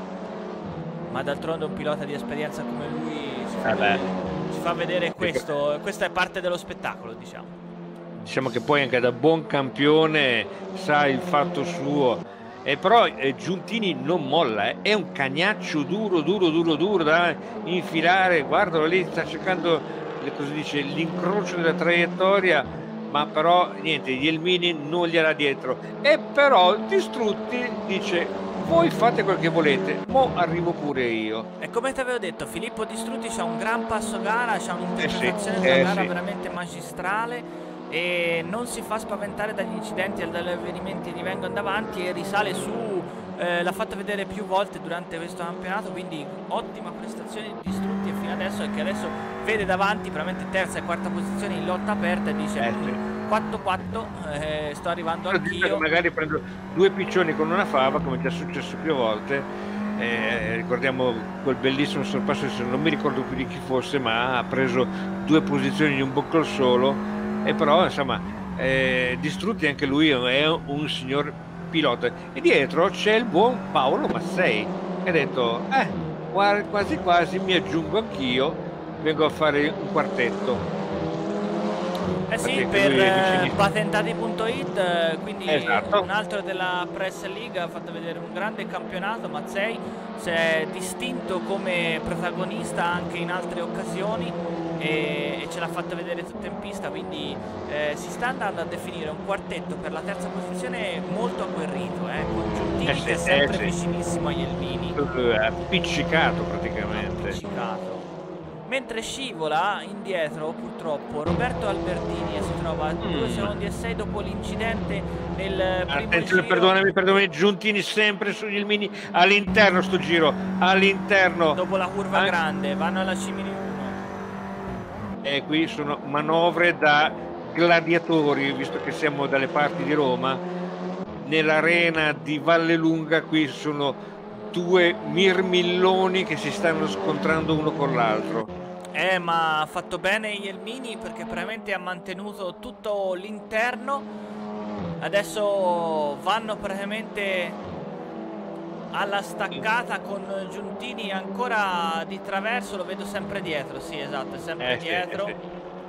ma d'altronde un pilota di esperienza come lui si fa Eh vedere, si fa vedere questo, questa è parte dello spettacolo, diciamo. Diciamo che poi anche da buon campione sa il fatto suo. E però eh, Giuntini non molla, eh. È un cagnaccio duro, duro, duro, duro da infilare. Guardalo lì, sta cercando, cosa dice, l'incrocio della traiettoria, ma però niente, Jelmini non gliela dietro. E però Distrutti dice: voi fate quel che volete, mo arrivo pure io. E come ti avevo detto, Filippo Distrutti c'ha un gran passo gara, c'ha un'interpretazione eh sì, della eh gara sì. veramente magistrale, e non si fa spaventare dagli incidenti e dagli avvenimenti che gli vengono davanti, e risale su, eh, l'ha fatto vedere più volte durante questo campionato, quindi ottima prestazione di Distrutti e fino adesso, e che adesso vede davanti veramente terza e quarta posizione in lotta aperta e dice: Eh sì. quattro quattro, eh, sto arrivando anch'io. Magari prendo due piccioni con una fava, come già successo più volte. Eh, ricordiamo quel bellissimo sorpasso, se non mi ricordo più di chi fosse, ma ha preso due posizioni in un boccolo solo. E però insomma eh, Distrutti anche lui è un signor pilota, e dietro c'è il buon Paolo Massei che ha detto: eh guarda, quasi quasi mi aggiungo anch'io, vengo a fare un quartetto. Eh sì, Perché per lui è eh, vicinissimo. patentati punto it, quindi Esatto. un altro della Press League, ha fatto vedere un grande campionato. Mazzei si è distinto come protagonista anche in altre occasioni, e, e ce l'ha fatto vedere tutta in pista, quindi eh, si sta andando a definire un quartetto per la terza posizione molto agguerrito, eh, con Giuntini Eh sì, che è sempre eh sì. vicinissimo agli Elvini. Appiccicato praticamente. Appiccicato. Mentre scivola indietro purtroppo Roberto Albertini, e si trova a due Mm. secondi e sei dopo l'incidente nel primo Attenzione, giro. perdonami, perdonami, Giuntini sempre sugli Elmini, all'interno sto giro, all'interno. Dopo la curva An- grande vanno alla Cimini uno. E qui sono manovre da gladiatori, visto che siamo dalle parti di Roma. Nell'arena di Vallelunga qui sono due mirmilloni che si stanno scontrando uno con l'altro. Eh, ma ha fatto bene Jelmini, perché praticamente ha mantenuto tutto l'interno. Adesso vanno praticamente alla staccata con Giuntini ancora di traverso, lo vedo sempre dietro, sì esatto, è sempre Eh sì, dietro. eh sì.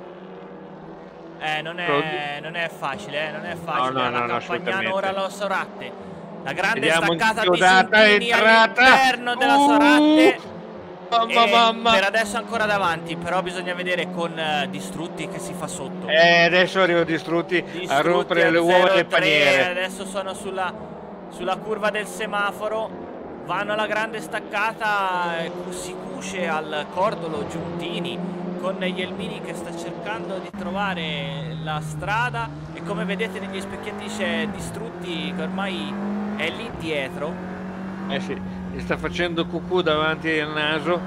Eh, non è, non è facile, eh, non è facile. No, no, Alla no, no, Campagnano ora assolutamente. lo Soratte. La grande Vediamo, staccata di inchiodata, Giuntini entrata. all'interno della Uh, Soratte. mamma, E mamma. per adesso ancora davanti, però bisogna vedere con uh, Distrutti che si fa sotto. Eh, adesso arrivo Distrutti, Distrutti a rompere le uova zero alle tre, paniere. adesso sono sulla, sulla curva del semaforo, vanno alla grande staccata, eh, si cuce al cordolo Giuntini con Jelmini che sta cercando di trovare la strada, e come vedete negli specchietti c'è Distrutti che ormai è lì dietro. Eh sì, gli sta facendo cucù davanti al naso.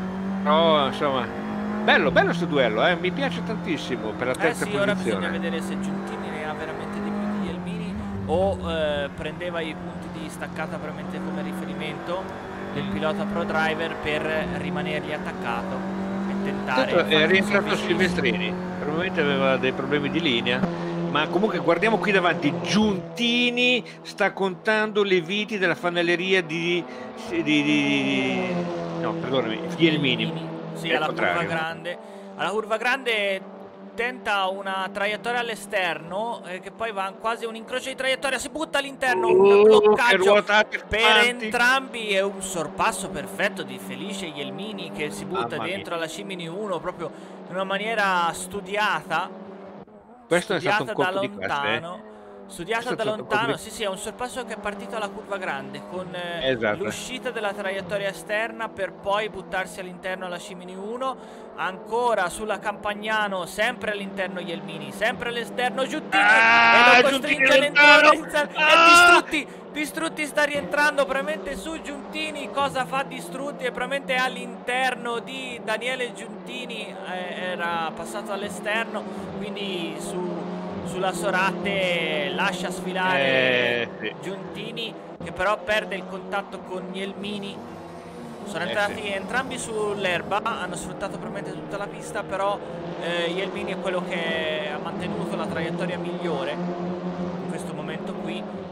Però insomma, bello, bello sto duello, eh? Mi piace tantissimo per la Eh terza sì, ora posizione. bisogna vedere se Giuntini ne ha veramente di più di Jelmini, o eh, prendeva i punti di staccata veramente come riferimento del pilota pro driver per rimanergli attaccato e tentare. Tanto è rientrato Silvestrini. Silvestrini, probabilmente aveva dei problemi di linea, ma comunque guardiamo qui davanti, Giuntini sta contando le viti della fanelleria di, di, di, di no, perdonami, Jelmini. Sì, È il alla curva contrario. grande. Alla curva grande tenta una traiettoria all'esterno, eh, che poi va quasi un incrocio di traiettoria, si butta all'interno, Oh, un che bloccaggio ruotate per avanti. entrambi, e un sorpasso perfetto di Felice Jelmini che si butta Mamma dentro mia. alla Cimini uno proprio in una maniera studiata. Questo è stato studiata un colpo da di classe, eh. lontano. Studiata Questo è da stato un colpo lontano, di- sì sì, è un sorpasso che è partito alla curva grande con eh, Esatto. l'uscita della traiettoria esterna per poi buttarsi all'interno alla Cimini uno, ancora sulla Campagnano, sempre all'interno Jelmini, sempre all'esterno Giuntini, Ah, e lo Giuntini costringe ad lontano! entrare in- e Ah! Distrutti, Distrutti sta rientrando veramente su Giuntini. Cosa fa Distrutti? È veramente all'interno di Daniele Giuntini, eh, era passato all'esterno, quindi su sulla Soratte lascia sfilare Eh, sì. Giuntini, che però perde il contatto con Jelmini. Sono Eh, entrati sì. entrambi sull'erba, hanno sfruttato probabilmente tutta la pista, però eh, Jelmini è quello che ha mantenuto la traiettoria migliore in questo momento qui,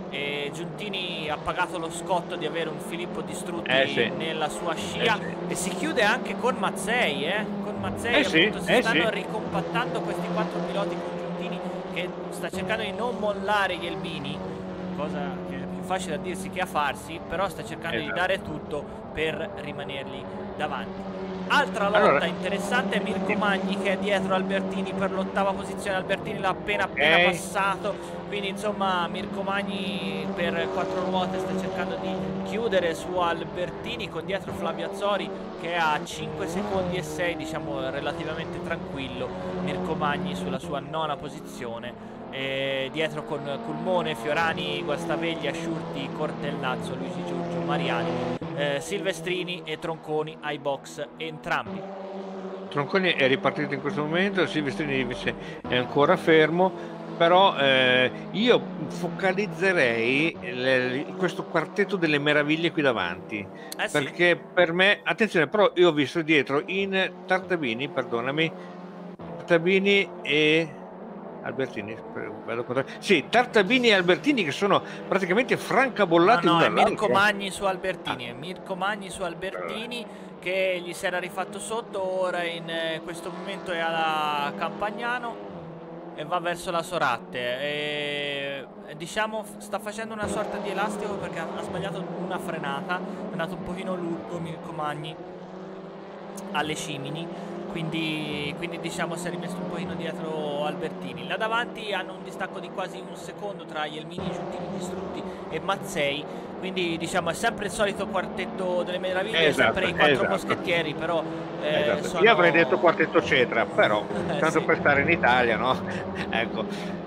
e Giuntini ha pagato lo scotto di avere un Filippo Distrutti eh sì. nella sua scia, eh sì. e si chiude anche con Mazzei, eh? Con Mazzei Eh sì, appunto si eh stanno sì. ricompattando questi quattro piloti con Giuntini, che sta cercando di non mollare gli Elmini, cosa che è più facile a dirsi che a farsi, però sta cercando Esatto. di dare tutto per rimanergli davanti. Altra lotta Allora, interessante è Mirko dimmi. Magni che è dietro Albertini per l'ottava posizione. Albertini l'ha appena appena Ok. passato, quindi insomma Mirko Magni per quattro ruote sta cercando di chiudere su Albertini, con dietro Flavio Azzori che è a cinque secondi e sei, diciamo relativamente tranquillo. Mirko Magni sulla sua nona posizione, e dietro con Culmone, Fiorani, Guastaveglia, Asciurti, Cortellazzo, Luigi Giorgio, Mariani, eh, Silvestrini e Tronconi ai box entrambi. Tronconi è ripartito in questo momento, Silvestrini invece è ancora fermo, però eh, io focalizzerei le- questo quartetto delle meraviglie qui davanti, Eh sì, perché per me, attenzione, però io ho visto dietro in Tartabini, perdonami, Tartabini e Albertini, vado a contare- sì, Tartabini e Albertini che sono praticamente no francabollati no, l'uno è Mirko dall'altro. Magni su Ah, Albertini, è Mirko Magni su Albertini che gli si era rifatto sotto, ora in eh, questo momento è alla Campagnano e va verso la Soratte, e, diciamo sta facendo una sorta di elastico perché ha, ha sbagliato una frenata, è andato un pochino lungo Mirko Magni alle Cimini, quindi, quindi diciamo si è rimesso un pochino dietro Albertini. Là davanti hanno un distacco di quasi un secondo tra Jelmini, Giuntini Distrutti e Mazzei, quindi diciamo è sempre il solito quartetto delle meraviglie, esatto, sempre i quattro esatto. moschettieri, però eh, Esatto. sono... Io avrei detto quartetto Cetra, però eh, tanto sì. per stare in Italia, no? Ecco.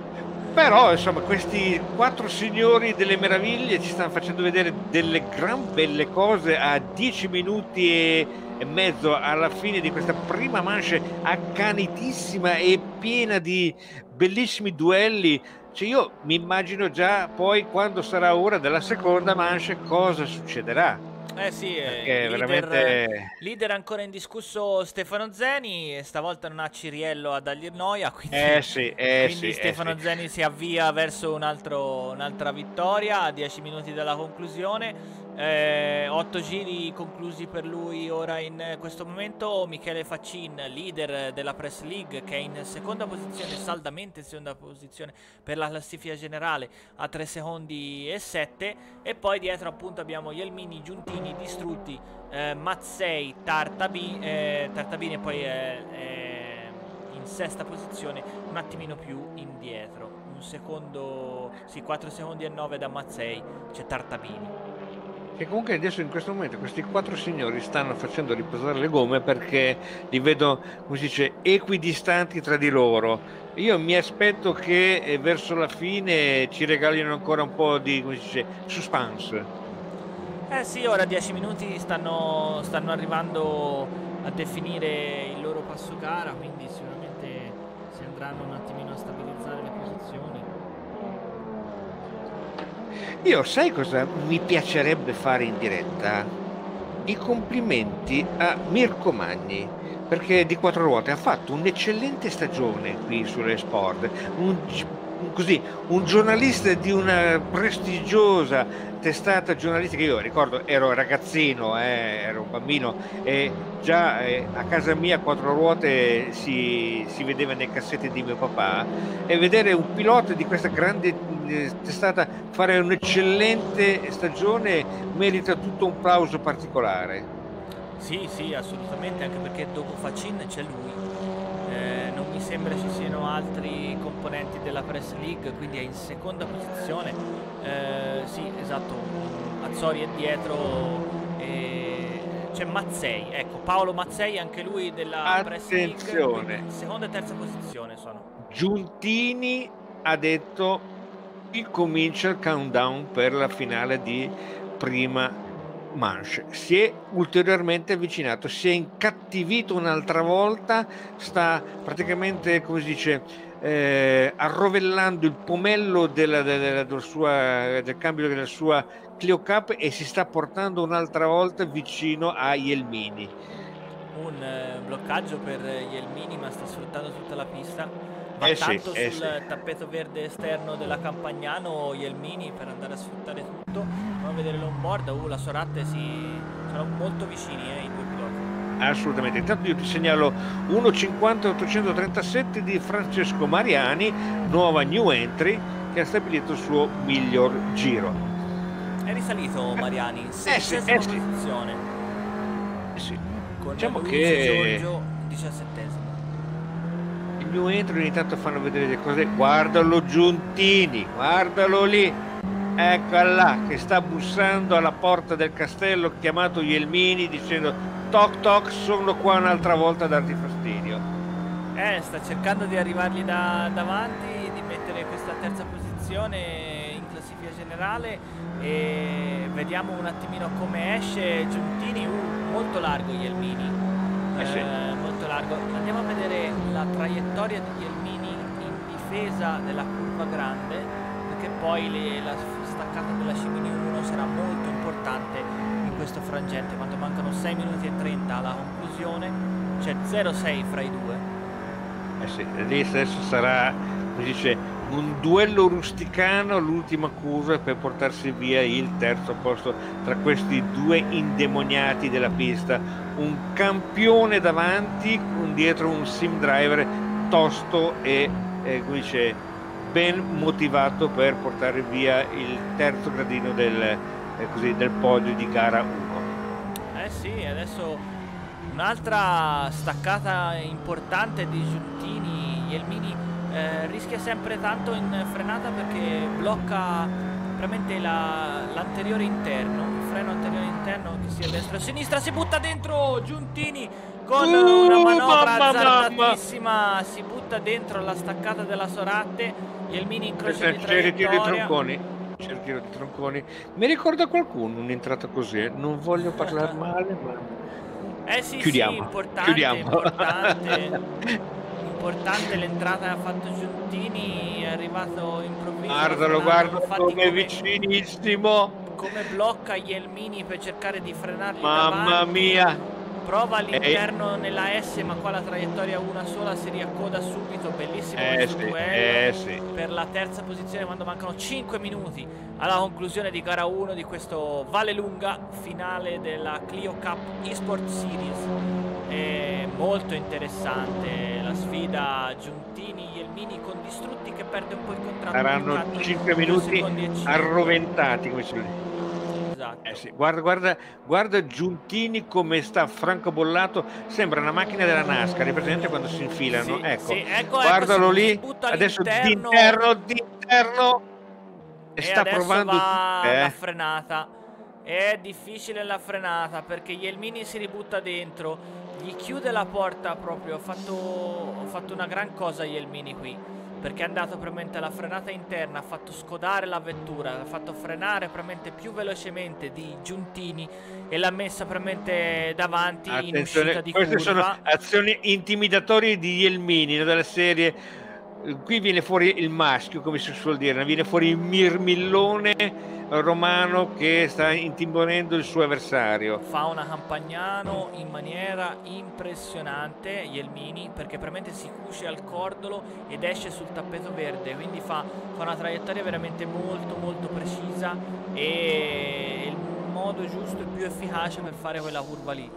Però insomma questi quattro signori delle meraviglie ci stanno facendo vedere delle gran belle cose a dieci minuti e, e mezzo alla fine di questa prima manche accanitissima e piena di bellissimi duelli. Cioè io mi immagino già poi quando sarà ora della seconda manche cosa succederà, Eh sì, eh, perché leader, veramente leader ancora indiscusso Stefano Zeni, e stavolta non ha Ciriello a dargli noia, quindi, eh sì, eh quindi sì, eh sì. Stefano Zeni si avvia verso un altro- un'altra vittoria a dieci minuti dalla conclusione. Eh, otto giri conclusi per lui ora in questo momento. Michele Faccin, leader della Press League, che è in seconda posizione, saldamente in seconda posizione per la classifica generale, a tre secondi e sette, e poi dietro appunto abbiamo Jelmini, Giuntini, Distrutti, eh, Mazzei, Tartabi, eh, Tartabini, e poi eh, eh, in sesta posizione, un attimino più indietro, un secondo, sì, quattro secondi e nove da Mazzei, c'è Tartabini. Che comunque adesso in questo momento questi quattro signori stanno facendo riposare le gomme perché li vedo, come si dice, equidistanti tra di loro. Io mi aspetto che eh, verso la fine ci regalino ancora un po' di, come si dice, suspense. Eh sì, ora dieci minuti stanno, stanno arrivando a definire il loro passo gara, quindi sicuramente si andranno un attimino a stabilizzare le posizioni. Io sai cosa mi piacerebbe fare in diretta? I complimenti a Mirko Magni, perché di quattro ruote ha fatto un'eccellente stagione qui sulle Sport, un, gi- un- così, un giornalista di una prestigiosa testata giornalistica. Io ricordo ero ragazzino, eh, ero un bambino e già eh, a casa mia quattro ruote si, si vedeva nei cassetti di mio papà, e vedere un pilota di questa grande eh, testata fare un'eccellente stagione merita tutto un plauso particolare. Sì, sì, assolutamente, anche perché dopo Facin c'è lui. Eh, non mi sembra ci siano altri componenti della Press League, quindi è in seconda posizione. Eh, sì, esatto, Azzori è dietro. E c'è Mazzei, ecco, Paolo Mazzei, anche lui della Press League, quindi Attenzione, seconda e terza posizione sono. Giuntini ha detto qui comincia il countdown per la finale di prima manche, si è ulteriormente avvicinato, si è incattivito un'altra volta, sta praticamente, come si dice, eh, arrovellando il pomello della, della, della sua, del cambio della sua Clio Cup, e si sta portando un'altra volta vicino a Jelmini. Un eh, bloccaggio per Jelmini, ma sta sfruttando tutta la pista. va Eh sì, tanto eh sul sì. tappeto verde esterno della Campagnano Jelmini per andare a sfruttare tutto. Andiamo a vedere l'onboard. Uh, la Soratte si sono molto vicini, eh, i due piloti. Assolutamente. Intanto io ti segnalo uno cinquanta ottocentotrentasette di Francesco Mariani, nuova new entry, che ha stabilito il suo miglior giro. È risalito Mariani, Eh sì, sedicesima eh sì, posizione, eh sì. con Diciamo Luigi che Giorgio diciassettesimo. i new entry ogni tanto fanno vedere le cose. Guardalo Giuntini, guardalo lì. Ecco là, che sta bussando alla porta del castello chiamato Jelmini dicendo toc toc, sono qua un'altra volta a darti fastidio. Eh, sta cercando di arrivargli da davanti, di mettere questa terza posizione in classifica generale e vediamo un attimino come esce Giuntini. Uh, molto largo Jelmini, Eh sì. eh, molto largo. Andiamo a vedere la traiettoria di Jelmini in difesa della curva grande, perché poi le, la staccata della Cimini uno sarà molto importante in questo frangente. Quando mancano sei minuti e trenta alla conclusione c'è zero sei fra i due. Eh sì, lì adesso sarà, come si dice, un duello rusticano all'ultima curva per portarsi via il terzo posto tra questi due indemoniati della pista. Un campione davanti, con dietro un sim driver tosto e, eh, come dice, ben motivato per portare via il terzo gradino del, eh, così, del podio di gara uno. Eh sì, adesso un'altra staccata importante di Giuntini. Jelmini eh, rischia sempre tanto in frenata perché blocca veramente l'anteriore interno, il freno anteriore interno, che sia destra o sinistra. Si butta dentro Giuntini con Uh, una manovra mamma, azzardatissima, mamma. si butta dentro la staccata della Soratte. Jelmini incrocia C'è di c'è il ritiro di traiettoria. tronconi. C'è il ritiro di tronconi. Mi ricorda qualcuno un'entrata così, eh. Non voglio parlare male, ma Eh sì, sì, chiudiamo. importante, Chiudiamo. importante. Importante l'entrata che ha fatto Giuntini, è arrivato improvviso. Guardalo, guarda Infatti come è come, vicinissimo. come blocca Jelmini per cercare di frenargli Mamma davanti. mia. Prova Eh, all'interno nella S, ma qua la traiettoria è una sola, si riaccoda subito. Bellissimo eh questo sì, duello eh sì. per la terza posizione quando mancano cinque minuti alla conclusione di gara uno di questo Vallelunga finale della Clio Cup eSport Series. È molto interessante la sfida Giuntini-Jelmini con Distrutti che perde un po' il contratto. Saranno Ducati, cinque due minuti secondi e cinque. arroventati, come si dice. Esatto. Eh sì, guarda, guarda, guarda Giuntini come sta francobollato, sembra una macchina della NASCAR, è presente quando si infilano? Sì, Ecco, sì, ecco, guardalo ecco, si, si lì, butta adesso all'interno. d'interno, d'interno, e E sta adesso provando va tutte, la eh. frenata. È difficile la frenata perché Jelmini si ributta dentro, gli chiude la porta proprio. Ha fatto, ha fatto una gran cosa Jelmini qui, perché è andato probabilmente alla frenata interna, ha fatto scodare la vettura, ha fatto frenare probabilmente più velocemente di Giuntini e l'ha messa probabilmente davanti in uscita Attenzione, di queste sono curva. azioni intimidatorie di Jelmini, no? Della serie, eh, qui viene fuori il maschio, come si suol dire, viene fuori il mirmillone romano che sta intimorendo il suo avversario. Fa una Campagnano in maniera impressionante Jelmini, perché probabilmente si cuce al cordolo ed esce sul tappeto verde, quindi fa, fa una traiettoria veramente molto molto precisa e il modo giusto e più efficace per fare quella curva lì.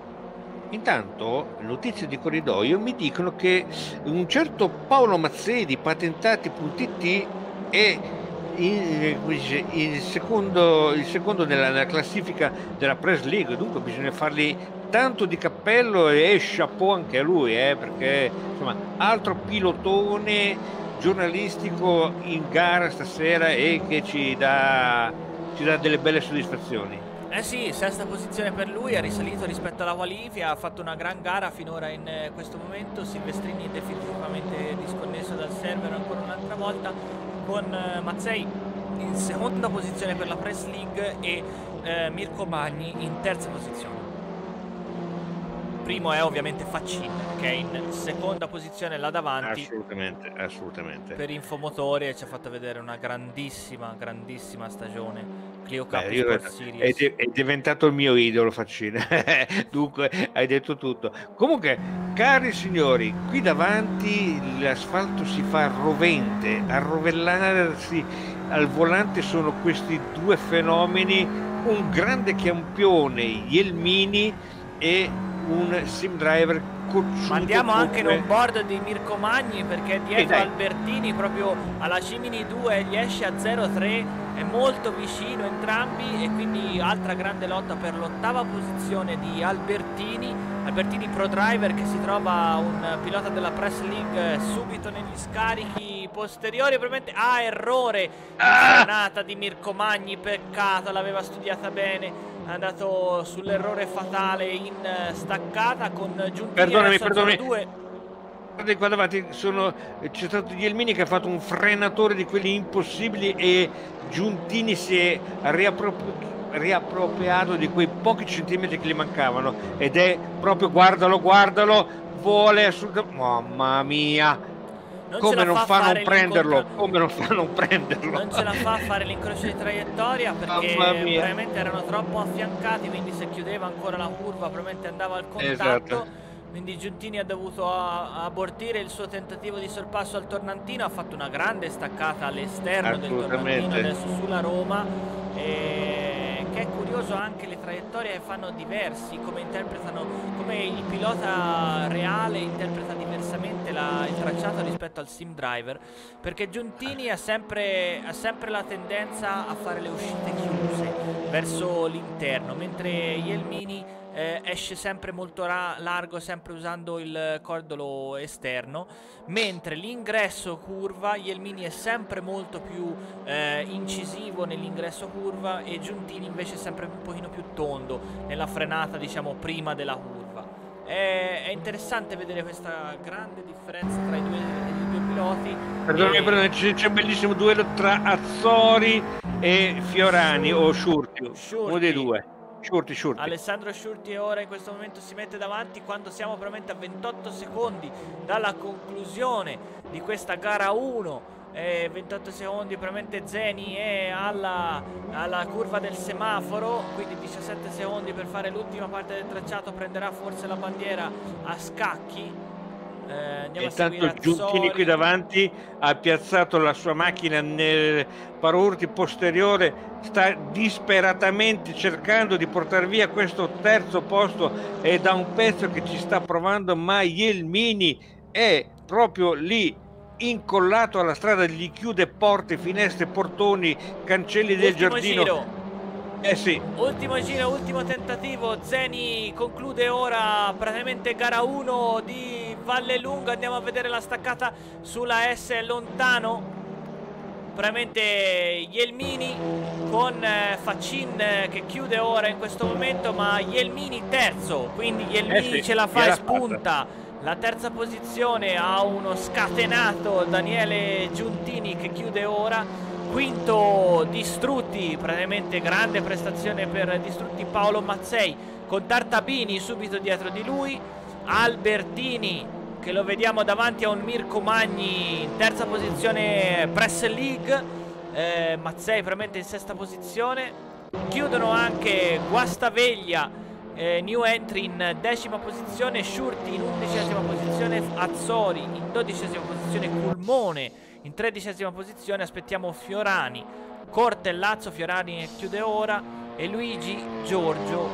Intanto, notizie di corridoio mi dicono che un certo Paolo Mazzei di patentati.it è in, come dice, il secondo, il secondo nella, nella classifica della Press League, dunque bisogna fargli tanto di cappello e chapeau anche a lui, eh, perché insomma altro pilotone giornalistico in gara stasera e che ci dà, ci dà delle belle soddisfazioni. Eh sì, sesta posizione per lui, ha risalito rispetto alla qualifica, ha fatto una gran gara finora in eh, questo momento. Silvestrini definitivamente disconnesso dal server ancora un'altra volta, con eh, Mazzei in seconda posizione per la Press League e eh, Mirko Magni in terza posizione. Primo è ovviamente Faccin, che è in seconda posizione là davanti. Assolutamente, assolutamente. Per Infomotore ci ha fatto vedere una grandissima, grandissima stagione Clio Cup Beh, io- Sport è, Series. di- è diventato il mio idolo Faccina. Dunque hai detto tutto. Comunque, cari signori, qui davanti l'asfalto si fa rovente, a rovellarsi al volante sono questi due fenomeni, un grande campione Jelmini e un sim driver Ma cocciuto andiamo anche in on come... board di Mirko Magni, perché E dietro dai, Albertini proprio alla Cimini due gli esce a zero tre, è molto vicino entrambi, e quindi altra grande lotta per l'ottava posizione di Albertini. Albertini Pro Driver, che si trova un pilota della Press League subito negli scarichi posteriori, probabilmente ah, errore in frenata di Mirko Magni, peccato, l'aveva studiata bene, è andato sull'errore fatale in staccata, con Giuntini perdonami, adesso a perdonami. zero due. Guarda qua davanti, sono, c'è stato Jelmini che ha fatto un frenatore di quelli impossibili e Giuntini si è riappropri- riappropriato di quei pochi centimetri che gli mancavano ed è proprio, guardalo, guardalo, vuole assolutamente, mamma mia, Non ce come la non fa fa a non fare prenderlo, l'incontro, come non fa a non prenderlo. non ce la fa a fare l'incrocio di traiettoria, perché Mamma mia. probabilmente erano troppo affiancati, quindi se chiudeva ancora la curva probabilmente andava al contatto. Esatto. Quindi Giuntini ha dovuto a- abortire il suo tentativo di sorpasso al tornantino, ha fatto una grande staccata all'esterno del tornantino Assolutamente. adesso sulla Roma, e che è curioso anche le traiettorie che fanno diversi, come interpretano, come il pilota reale interpreta diversamente la- il tracciato rispetto al sim driver, perché Giuntini ha sempre, ha sempre la tendenza a fare le uscite chiuse verso l'interno, mentre Jelmini eh, esce sempre molto largo, sempre usando il cordolo esterno, mentre l'ingresso curva Jelmini è sempre molto più eh, incisivo nell'ingresso curva, e Giuntini invece è sempre un pochino più tondo nella frenata, diciamo, prima della curva. È, è interessante vedere questa grande differenza tra i due, i due piloti. Perdonami, e... perdonami, c'è c'è un bellissimo duello tra Azzori e Fiorani o Shurti, uno dei Shurti. due. Shurti, Shurti. Alessandro Shurti ora in questo momento si mette davanti, quando siamo veramente a ventotto secondi dalla conclusione di questa gara uno. Eh, ventotto secondi, probabilmente Zeni è alla, alla curva del semaforo, quindi diciassette secondi per fare l'ultima parte del tracciato, prenderà forse la bandiera a scacchi. Eh, andiamo E a seguire tanto Giuntini qui Azzori. davanti ha piazzato la sua macchina nel paraurti posteriore, sta disperatamente cercando di portare via questo terzo posto, e da un pezzo che ci sta provando, ma Jelmini è proprio lì incollato alla strada, gli chiude porte, finestre, portoni, cancelli del Ultimo giardino. giro. Eh sì, Ultimo giro, ultimo tentativo. Zeni conclude ora praticamente gara uno di Vallelunga. Andiamo a vedere la staccata sulla S lontano. Probabilmente Jelmini con eh, Faccin eh, che chiude ora in questo momento, ma Jelmini terzo, quindi Jelmini eh sì, ce la fa e gliel'ha fatta. spunta la terza posizione a uno scatenato Daniele Giuntini, che chiude ora. Quinto Distrutti, praticamente grande prestazione per Distrutti Paolo Mazzei, con Tartabini subito dietro di lui. Albertini, che lo vediamo davanti a un Mirko Magni in terza posizione Press League, eh, Mazzei probabilmente in sesta posizione. Chiudono anche Guastaveglia, eh, new entry, in decima posizione, Shurti in undicesima posizione, Azzori in dodicesima posizione, Culmone in tredicesima posizione. Aspettiamo Fiorani, Cortellazzo. Fiorani chiude ora, e Luigi Giorgio,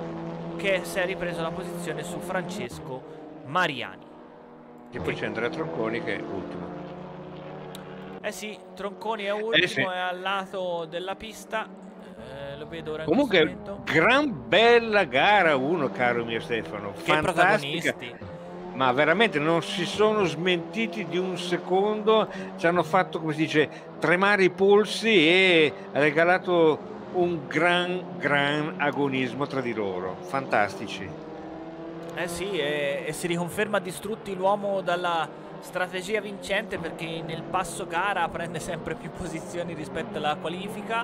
che si è ripreso la posizione su Francesco Mariani. E poi c'è Andrea Tronconi che è ultimo. Eh sì, Tronconi è ultimo, Eh sì. è al lato della pista. Eh, lo vedo ora in Comunque, questo momento. gran bella gara uno, caro mio Stefano. Che Fantastica. protagonisti. Ma veramente non si sono smentiti di un secondo, ci hanno fatto, come si dice, tremare i polsi e ha regalato un gran, gran agonismo tra di loro. Fantastici. Eh sì, e, e si riconferma Distrutti l'uomo dalla strategia vincente, perché nel passo gara prende sempre più posizioni rispetto alla qualifica,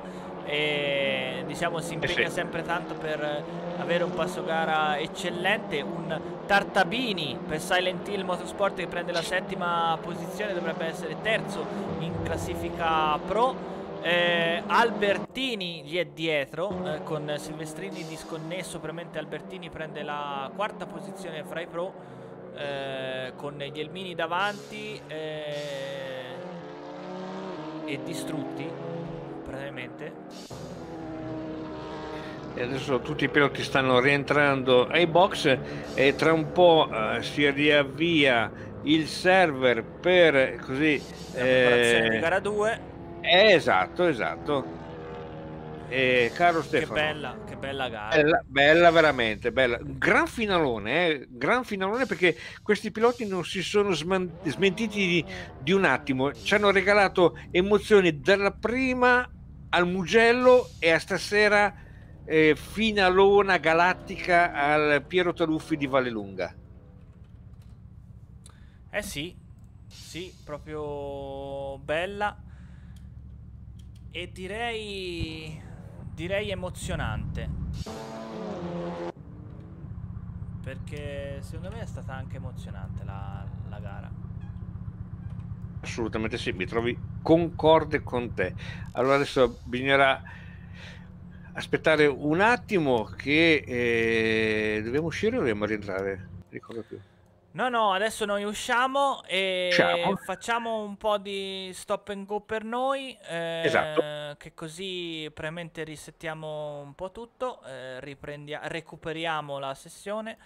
e diciamo si impegna Eh sì. sempre tanto per avere un passo gara eccellente. Un Tartabini per Silent Hill Motorsport, che prende la settima posizione, dovrebbe essere terzo in classifica pro. Eh, Albertini gli è dietro, eh, con Silvestrini disconnesso. Probabilmente Albertini prende la quarta posizione fra i pro, eh, con gli Elmini davanti, eh, e distrutti praticamente. E adesso tutti i piloti stanno rientrando ai box e tra un po' eh, si riavvia il server per così la preparazione eh, di gara due. eh, esatto, esatto. E caro Stefano, Che bella, che bella gara. Bella, bella, veramente bella. Gran finalone, eh? Gran finalone, perché questi piloti non si sono sman- smentiti di, di un attimo. Ci hanno regalato emozioni dalla prima al Mugello e a stasera eh, finalona galattica al Piero Taruffi di Vallelunga. Eh sì, sì, proprio bella. E direi direi emozionante, perché secondo me è stata anche emozionante la, la gara. Assolutamente sì, mi trovi concorde con te. Allora adesso bisognerà aspettare un attimo che eh, dobbiamo uscire o dobbiamo rientrare? Non ricordo più. No, no, adesso noi usciamo e Usciamo. facciamo un po' di stop and go per noi, eh, Esatto. che così probabilmente risettiamo un po' tutto, eh, riprendia- recuperiamo la sessione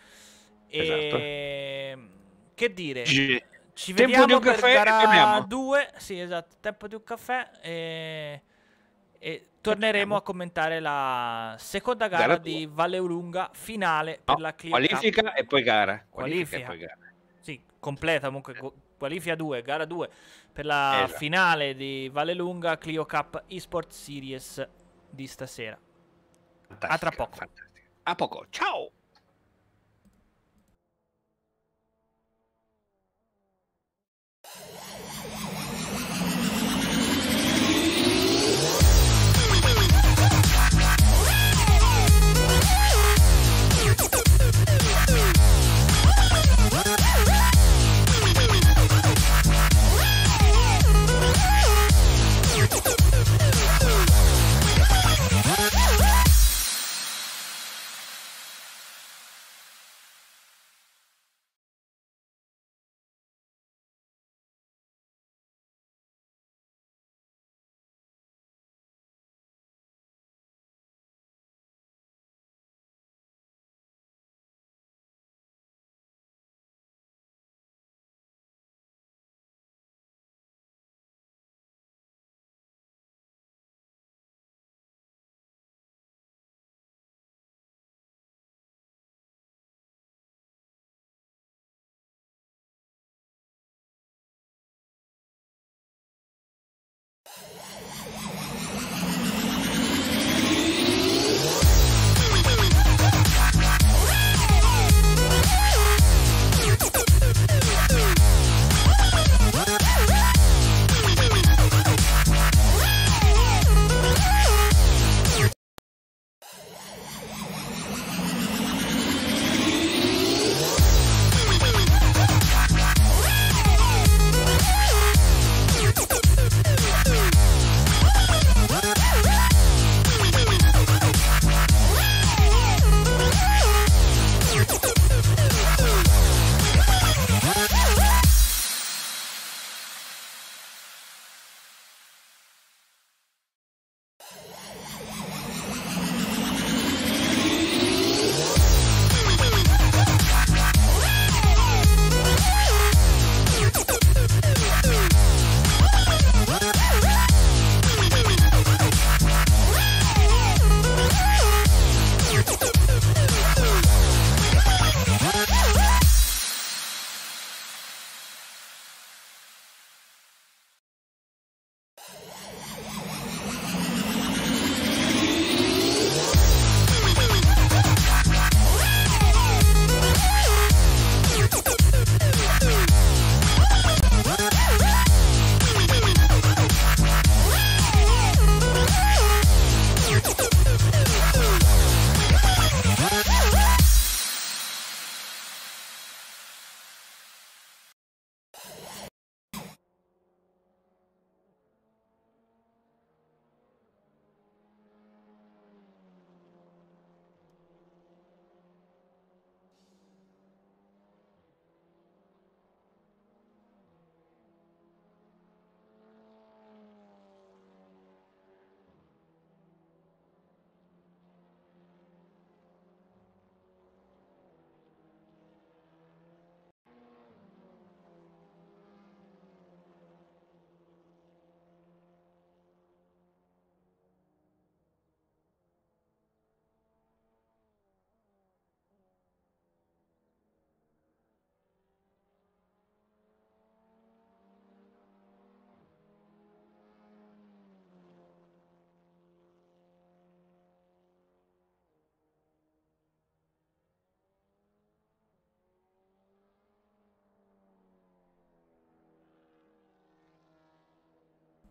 e Esatto. che dire, G- ci Tempo vediamo di un per caffè e gara torniamo. due, sì esatto, tempo di un caffè e, e torneremo a commentare la seconda gara, Gara di due. Vallelunga, finale per No, la Clio Cup. qualifica e poi gara. Qualifica. Qualifica e poi gara. Sì, completa comunque, gu- qualifica due, gara due per la Esatto. finale di Vallelunga Clio Cup eSport Series di stasera. Fantastica, A tra poco. fantastica. A poco. Ciao.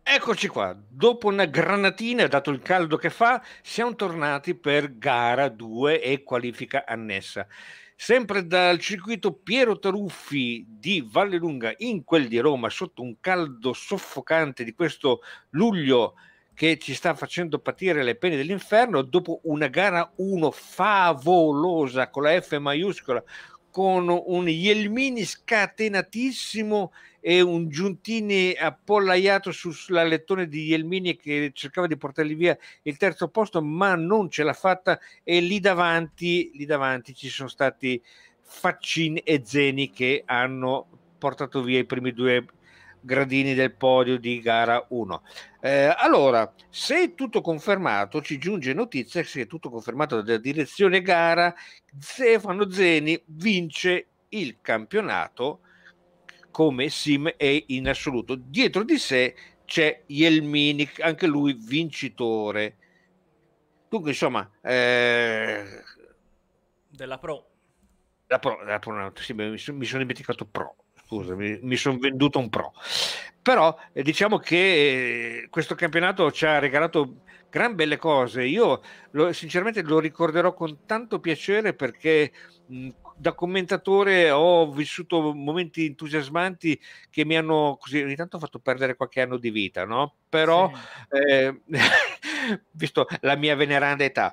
Eccoci qua, dopo una granatina, dato il caldo che fa, siamo tornati per gara due e qualifica annessa. Sempre dal circuito Piero Taruffi di Vallelunga in quel di Roma, sotto un caldo soffocante di questo luglio che ci sta facendo patire le pene dell'inferno, dopo una gara uno favolosa con la F maiuscola, con un Jelmini scatenatissimo e un Giuntini appollaiato sul, sull'alettone di Jelmini che cercava di portargli via il terzo posto, ma non ce l'ha fatta, e lì davanti, lì davanti ci sono stati Faccin e Zeni che hanno portato via i primi due gradini del podio di gara uno. Eh, allora, se è tutto confermato, ci giunge notizia che se è tutto confermato dalla direzione gara, Stefano Zeni vince il campionato come sim e in assoluto. Dietro di sé c'è Jelmini, anche lui vincitore. Dunque, insomma, eh, Della Pro. la pro, la pro, sì, mi, sono, mi sono dimenticato Pro. Scusa, mi, mi sono venduto un Pro. Però eh, diciamo che eh, questo campionato ci ha regalato gran belle cose. Io lo, sinceramente lo ricorderò con tanto piacere perché mh, da commentatore ho vissuto momenti entusiasmanti che mi hanno così ogni tanto fatto perdere qualche anno di vita, no? Però, Sì. eh, visto la mia veneranda età,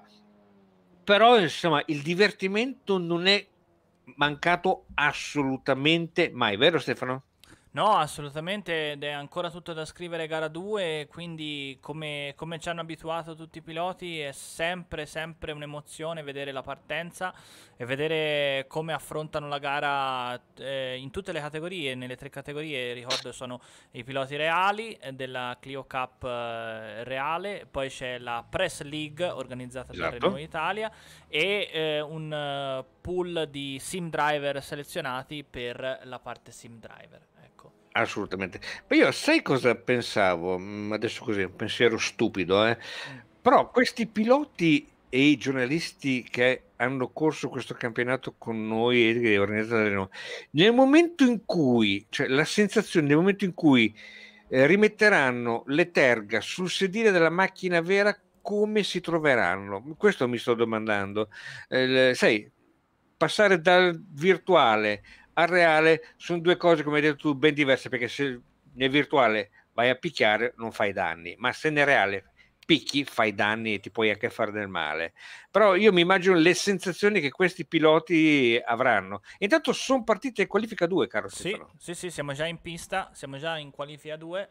però insomma il divertimento non è mancato assolutamente mai, vero Stefano? No, assolutamente, ed è ancora tutto da scrivere gara due, quindi come, come ci hanno abituato tutti i piloti è sempre, sempre un'emozione vedere la partenza e vedere come affrontano la gara eh, in tutte le categorie, nelle tre categorie, ricordo sono i piloti reali eh, della Clio Cup eh, reale, poi c'è la Press League organizzata da Renault Esatto. Italia e eh, un eh, pool di sim driver selezionati per la parte sim driver. Ecco. Assolutamente. Ma io sai cosa pensavo? Mm, Adesso così, un pensiero stupido, eh? Mm. Però questi piloti e i giornalisti che hanno corso questo campionato con noi e che organizzano, nel momento in cui, cioè la sensazione, nel momento in cui eh, rimetteranno le terga sul sedile della macchina vera, come si troveranno? Questo mi sto domandando. Eh, sai, passare dal virtuale al reale sono due cose, come hai detto tu, ben diverse, perché se nel virtuale vai a picchiare non fai danni, ma se nel reale picchi fai danni e ti puoi anche fare del male. Però io mi immagino le sensazioni che questi piloti avranno. Intanto sono partite in qualifica due, caro Sì, Stefano. sì, sì, siamo già in pista, siamo già in qualifica due.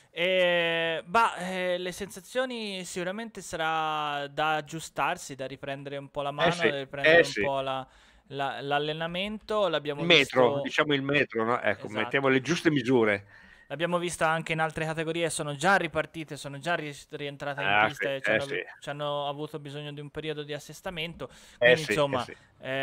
E, bah, eh, le sensazioni sicuramente sarà da aggiustarsi, da riprendere un po' la Eh mano, sì, da riprendere eh un sì. po' la- la- l'allenamento. Il L'abbiamo metro, visto, diciamo il metro, no? Ecco, mettiamo esatto. le giuste misure. L'abbiamo vista anche in altre categorie, sono già ripartite, sono già ri- rientrate in Ah, sì, pista e ci eh hanno, sì, ci hanno avuto bisogno di un periodo di assestamento. eh Quindi, sì, eh insomma, sì,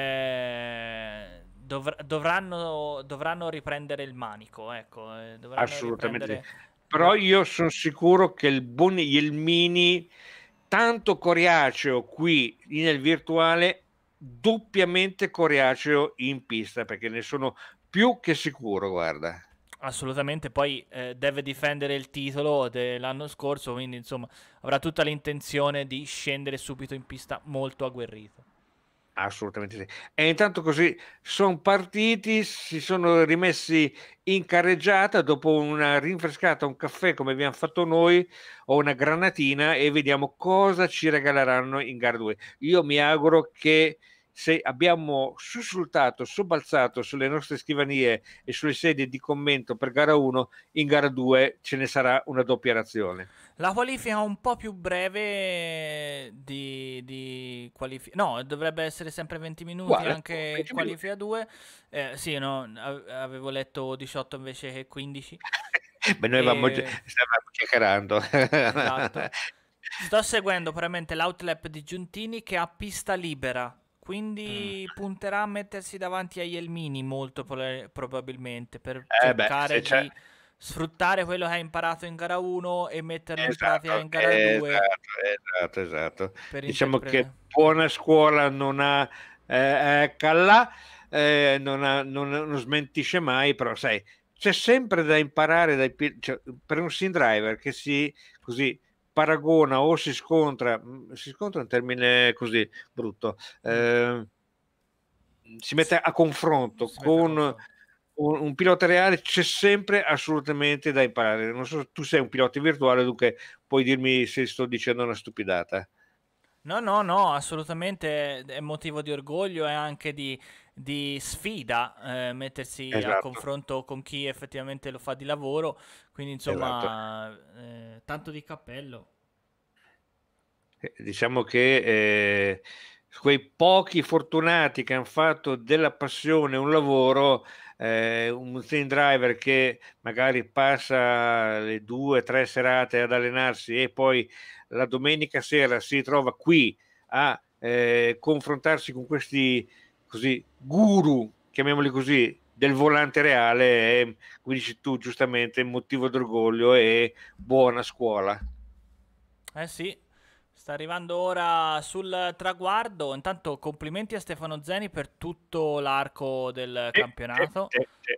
eh, dovr- dovranno, dovranno riprendere il manico, ecco, eh, dovranno assolutamente sì. riprendere... Però dov- io sono sicuro che il buon Jelmini, tanto coriaceo qui nel virtuale, doppiamente coriaceo in pista, perché ne sono più che sicuro, guarda. Assolutamente, poi eh, deve difendere il titolo dell'anno scorso, quindi insomma avrà tutta l'intenzione di scendere subito in pista molto agguerrito. Assolutamente sì. E intanto così sono partiti, si sono rimessi in carreggiata dopo una rinfrescata, un caffè come abbiamo fatto noi o una granatina e vediamo cosa ci regaleranno in gara due. Io mi auguro che se abbiamo sussultato, sobbalzato sulle nostre scrivanie e sulle sedie di commento per gara uno, in gara due ce ne sarà una doppia razione. La qualifica un po' più breve di, di qualifica... No, dovrebbe essere sempre venti minuti Uguale, anche in venti minuti. qualifica due. Eh, sì, no, ave- avevo letto diciotto invece che quindici. Beh, noi avevamo, gi- E... stavamo chiacchierando. Esatto. Sto seguendo probabilmente l'outlap di Giuntini che ha pista libera, Mm. quindi punterà a mettersi davanti agli Elmini molto proba- probabilmente per Eh beh, se cercare c'è... di sfruttare quello che ha imparato in gara uno e metterlo in pratica Esatto, in gara due esatto, esatto, esatto. per Diciamo che interpretare. buona scuola non ha eh, eh, callà, eh, non, ha- non, non smentisce mai, però sai, c'è sempre da imparare dai, pi- cioè, per un sim driver che si così paragona o si scontra, mm, si scontra è un termine così brutto, Mm. eh, si mette a confronto Si mette a con un, confronto. un pilota reale, c'è sempre assolutamente da imparare. Non so, tu sei un pilota virtuale, dunque puoi dirmi se sto dicendo una stupidata. No, no, no, assolutamente è motivo di orgoglio e anche di, di sfida, eh, mettersi a Esatto, confronto con chi effettivamente lo fa di lavoro, quindi esatto. insomma, eh, tanto di cappello. Eh, Diciamo che eh, quei pochi fortunati che hanno fatto della passione un lavoro, eh, un team driver che magari passa le due o tre serate ad allenarsi e poi la domenica sera si trova qui a eh, confrontarsi con questi così guru, chiamiamoli così, del volante reale, è, come dici tu giustamente, motivo d'orgoglio e buona scuola. Eh sì, sta arrivando ora sul traguardo. Intanto complimenti a Stefano Zeni per tutto l'arco del Sì, sì, campionato, sì, sì.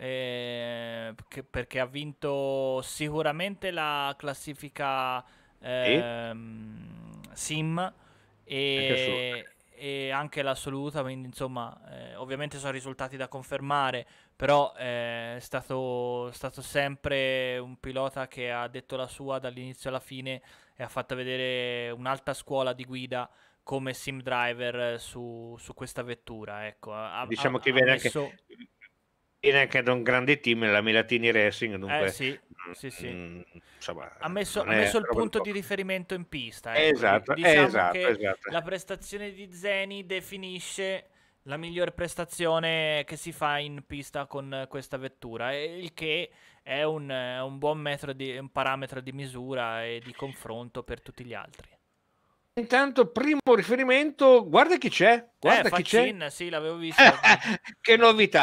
eh, che- perché ha vinto sicuramente la classifica Sì, ehm, Sim anche assolutamente. e, e anche l'assoluta, quindi insomma, eh, ovviamente sono risultati da confermare, però eh, è stato, stato sempre un pilota che ha detto la sua dall'inizio alla fine e ha fatto vedere un'alta scuola di guida come sim driver su, su questa vettura. Ecco, ha, ha- Diciamo che ha viene anche, messo. viene anche da un grande team, la Milatini Racing, Eh dunque sì, sì, sì. mm, insomma Ha messo, non ha è messo il roba da punto di poco. riferimento in pista, ecco. Di- Esatto, diciamo esatto, che esatto. la prestazione di Zeni definisce la migliore prestazione che si fa in pista con questa vettura, e il che è un, è un buon metro di, un parametro di misura e di confronto per tutti gli altri. Intanto, primo riferimento, guarda chi c'è, Eh, guarda chi c'è. Faccin, sì, l'avevo visto. Che novità!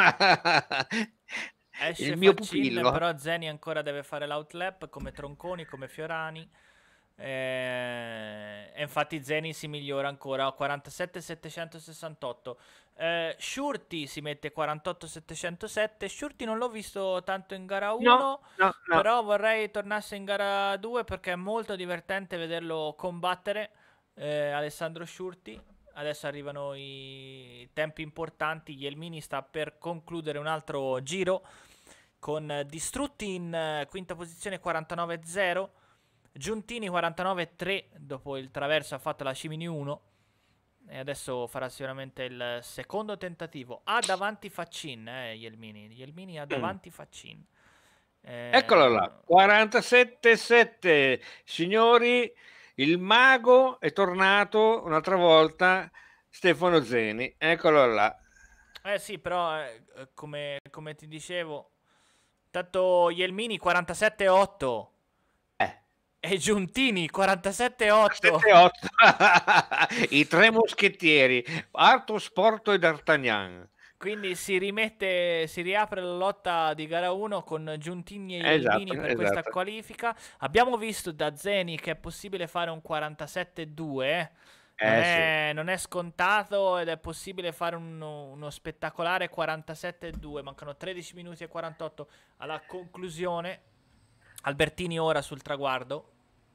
Il Esce mio Faccin, pupillo. però Zeni ancora deve fare l'outlap come Tronconi, come Fiorani. Eh, e infatti Zeni si migliora ancora a quarantasette settecentosessantotto. Eh, Shurti si mette quarantotto settecentosette. Shurti non l'ho visto tanto in gara No, uno, no, no. però vorrei tornasse in gara due perché è molto divertente vederlo combattere. eh, Alessandro Shurti. Adesso arrivano i tempi importanti. Jelmini sta per concludere un altro giro con eh, Distrutti in eh, quinta posizione quarantanove zero, Giuntini quarantanove tre, dopo il traverso ha fatto la Cimini uno e adesso farà sicuramente il secondo tentativo. Ha davanti Faccin, eh, Jelmini. Jelmini ha Mm. davanti Faccin. Eccolo Eh, là, quarantasette sette, signori, il mago è tornato un'altra volta, Stefano Zeni, eccolo là. eh sì, però eh, come, come ti dicevo, tanto Jelmini quarantasette otto Eh, e Giuntini quarantasette otto. sette otto, i tre moschettieri, Arthur, Porto e D'Artagnan. Quindi si rimette, si riapre la lotta di gara uno con Giuntini e Esatto, Jelmini per questa esatto. qualifica. Abbiamo visto da Zeni che è possibile fare un quarantasette due. eh. Non Eh sì. è, non è scontato ed è possibile fare uno, uno spettacolare quarantasette due. Mancano tredici minuti e quarantotto alla conclusione. Albertini ora sul traguardo.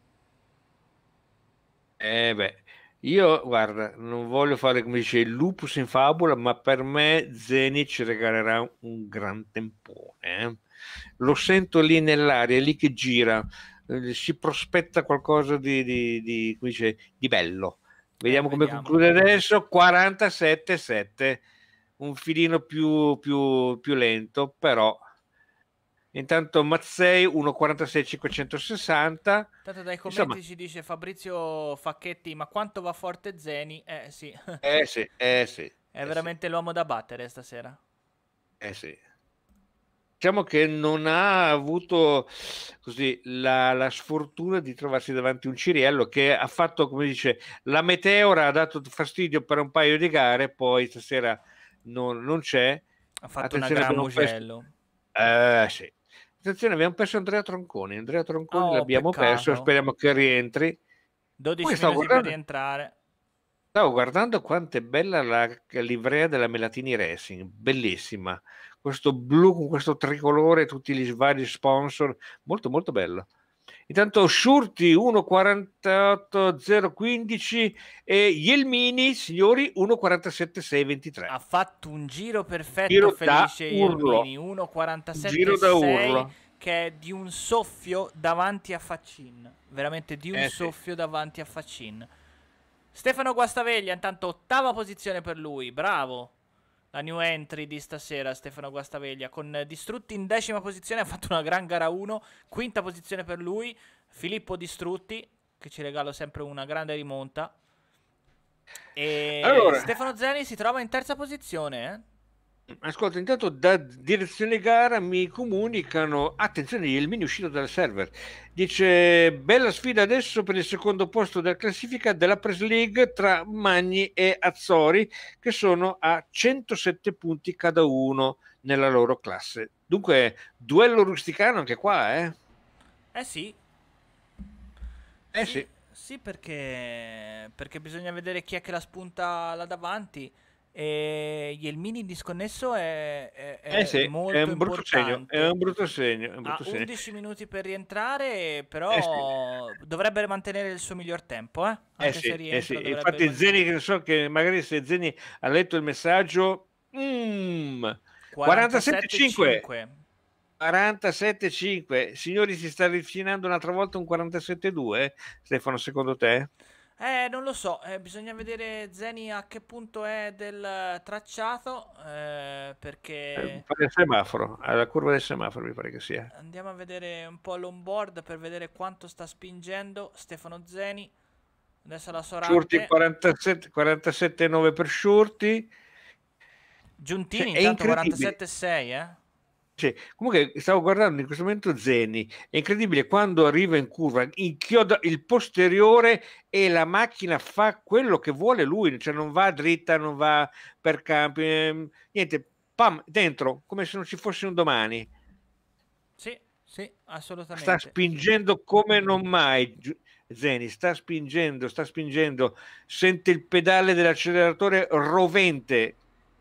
Eh beh, io guarda, non voglio fare come dice il lupus in fabula, ma per me Zenit ci regalerà un gran tempone. eh. Lo sento lì nell'aria, lì che gira, eh, si prospetta qualcosa di, di, di, come dice, di bello. Eh, Vediamo come vediamo. conclude adesso, quarantasette sette, un filino più, più, più lento, però intanto Mazzei uno quarantasei cinquecentosessanta, Tanto dai insomma, commenti ci dice Fabrizio Facchetti, ma quanto va forte Zeni? Eh sì, eh sì, eh sì, è eh sì. veramente l'uomo da battere stasera. Eh sì. Diciamo che non ha avuto così la, la sfortuna di trovarsi davanti un Ciriello che ha fatto, come dice, la meteora ha dato fastidio per un paio di gare, poi stasera non, non c'è. Ha fatto una Attenzione, gran abbiamo perso. Mugello. Eh, sì. Attenzione, abbiamo perso Andrea Tronconi. Andrea Tronconi Oh, l'abbiamo perso, peccato. speriamo che rientri. Poi dodici stavo minuti per guardando. rientrare. Stavo guardando quanto è bella la livrea della Melatini Racing, bellissima. Questo blu con questo tricolore, tutti gli vari sponsor, molto molto bello. Intanto Shurti uno quarantotto zero quindici e Yelmini, signori, uno quarantasette sei ventitré. Ha fatto un giro perfetto Giro da Felice urlo, Ielmini, giro da uno quarantasette sei, urlo. che è di un soffio davanti a Faccin. Veramente di un Eh sì. soffio davanti a Faccin. Stefano Guastaveglia, intanto ottava posizione per lui, bravo. La new entry di stasera, Stefano Guastaveglia, con Distrutti in decima posizione, ha fatto una gran gara uno, quinta posizione per lui. Filippo Distrutti, che ci regala sempre una grande rimonta. E Allora, Stefano Zeni si trova in terza posizione, eh? ascolta, intanto da direzione gara mi comunicano, attenzione, il mini è uscito dal server, dice bella sfida adesso per il secondo posto della classifica della Press League tra Magni e Azzori, che sono a centosette punti cada uno nella loro classe. Dunque, duello rusticano anche qua, eh? Eh sì, Eh sì, sì, sì, perché, perché bisogna vedere chi è che la spunta là davanti. E Yelmini disconnesso è, è- eh è sì, è molto un brutto segno, è importante. un brutto segno, è un Ha brutto segno. undici minuti per rientrare, Eh sì. però dovrebbe mantenere il suo miglior tempo, eh? Eh Anche se sì, eh rientra sì. dovrebbe Infatti mantenere. Zeni, che so che magari se Zeni ha letto il messaggio, mm, quarantasette cinque, quarantasette cinque. quarantasette cinque, signori, si sta rifinando un'altra volta un quarantasette due, Stefano, secondo te? Eh, non lo so, eh, bisogna vedere Zeni a che punto è del tracciato, eh, Eh, mi perché pare il semaforo, alla curva del semaforo mi pare che sia. andiamo a vedere un po' l'onboard per vedere quanto sta spingendo Stefano Zeni. Adesso la Shurti Sorante. quarantasette, quarantasette nove per Shurti. Cioè, Giuntini è intanto incredibile. quarantasette sei, eh? Cioè, comunque stavo guardando in questo momento Zeni, è incredibile quando arriva in curva, inchioda il posteriore e la macchina fa quello che vuole lui, cioè non va dritta, non va per campi, ehm, niente, pam, dentro, come se non ci fosse un domani. Sì, sì, Sta assolutamente. spingendo come non mai, Giu- Zeni, sta spingendo, sta spingendo, sente il pedale dell'acceleratore rovente.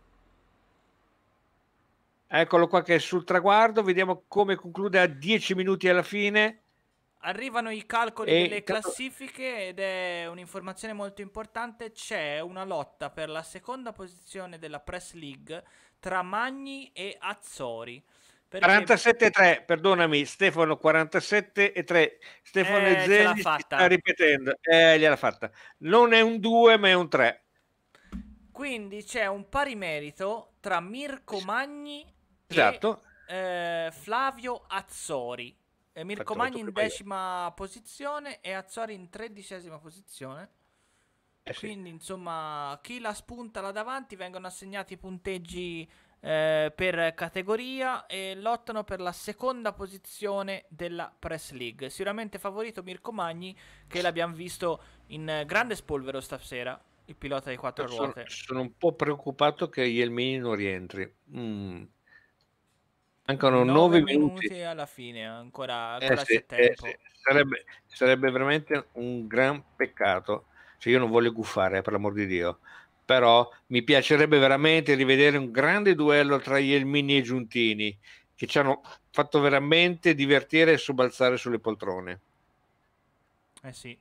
Eccolo qua che è sul traguardo, vediamo come conclude a dieci minuti alla fine. Arrivano i calcoli E delle intanto classifiche ed è un'informazione molto importante. C'è una lotta per la seconda posizione della Press League tra Magni e Azzori. Perché quarantasette tre, perdonami Stefano, quarantasette e tre. Stefano eh, ce l'ha Zeni si sta fatta. ripetendo, eh, gliel'ha fatta. Non è un due, ma è un tre. Quindi c'è un pari merito tra Mirko Magni e Esatto. eh, Flavio Azzori. Eh, Mirko Infatti l'ho detto Magni in prima io. decima posizione e Azzori in tredicesima posizione. Eh sì. Quindi, insomma, chi la spunta là davanti vengono assegnati i punteggi eh, per categoria e lottano per la seconda posizione della Press League. Sicuramente favorito Mirko Magni, che l'abbiamo visto in eh, grande spolvero stasera, il pilota di quattro Sono, ruote. sono un po' preoccupato che Ielmini non rientri. Mm. Mancano nove nove minuti. minuti alla fine, ancora, Eh ancora sì, c'è eh sì. tempo. Sarebbe, sarebbe veramente un gran peccato. Cioè, io non voglio gufare, eh, per l'amor di Dio, però mi piacerebbe veramente rivedere un grande duello tra Ielmini e Giuntini, che ci hanno fatto veramente divertire e sobbalzare sulle poltrone. Eh sì,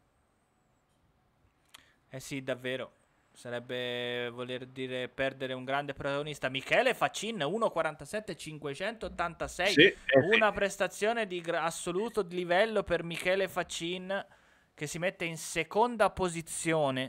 eh sì, davvero. Sarebbe voler dire perdere un grande protagonista. Michele Facin uno quarantasette cinquecentottantasei. Sì, eh sì. Una prestazione di gra- assoluto livello per Michele Facin, che si mette in seconda posizione.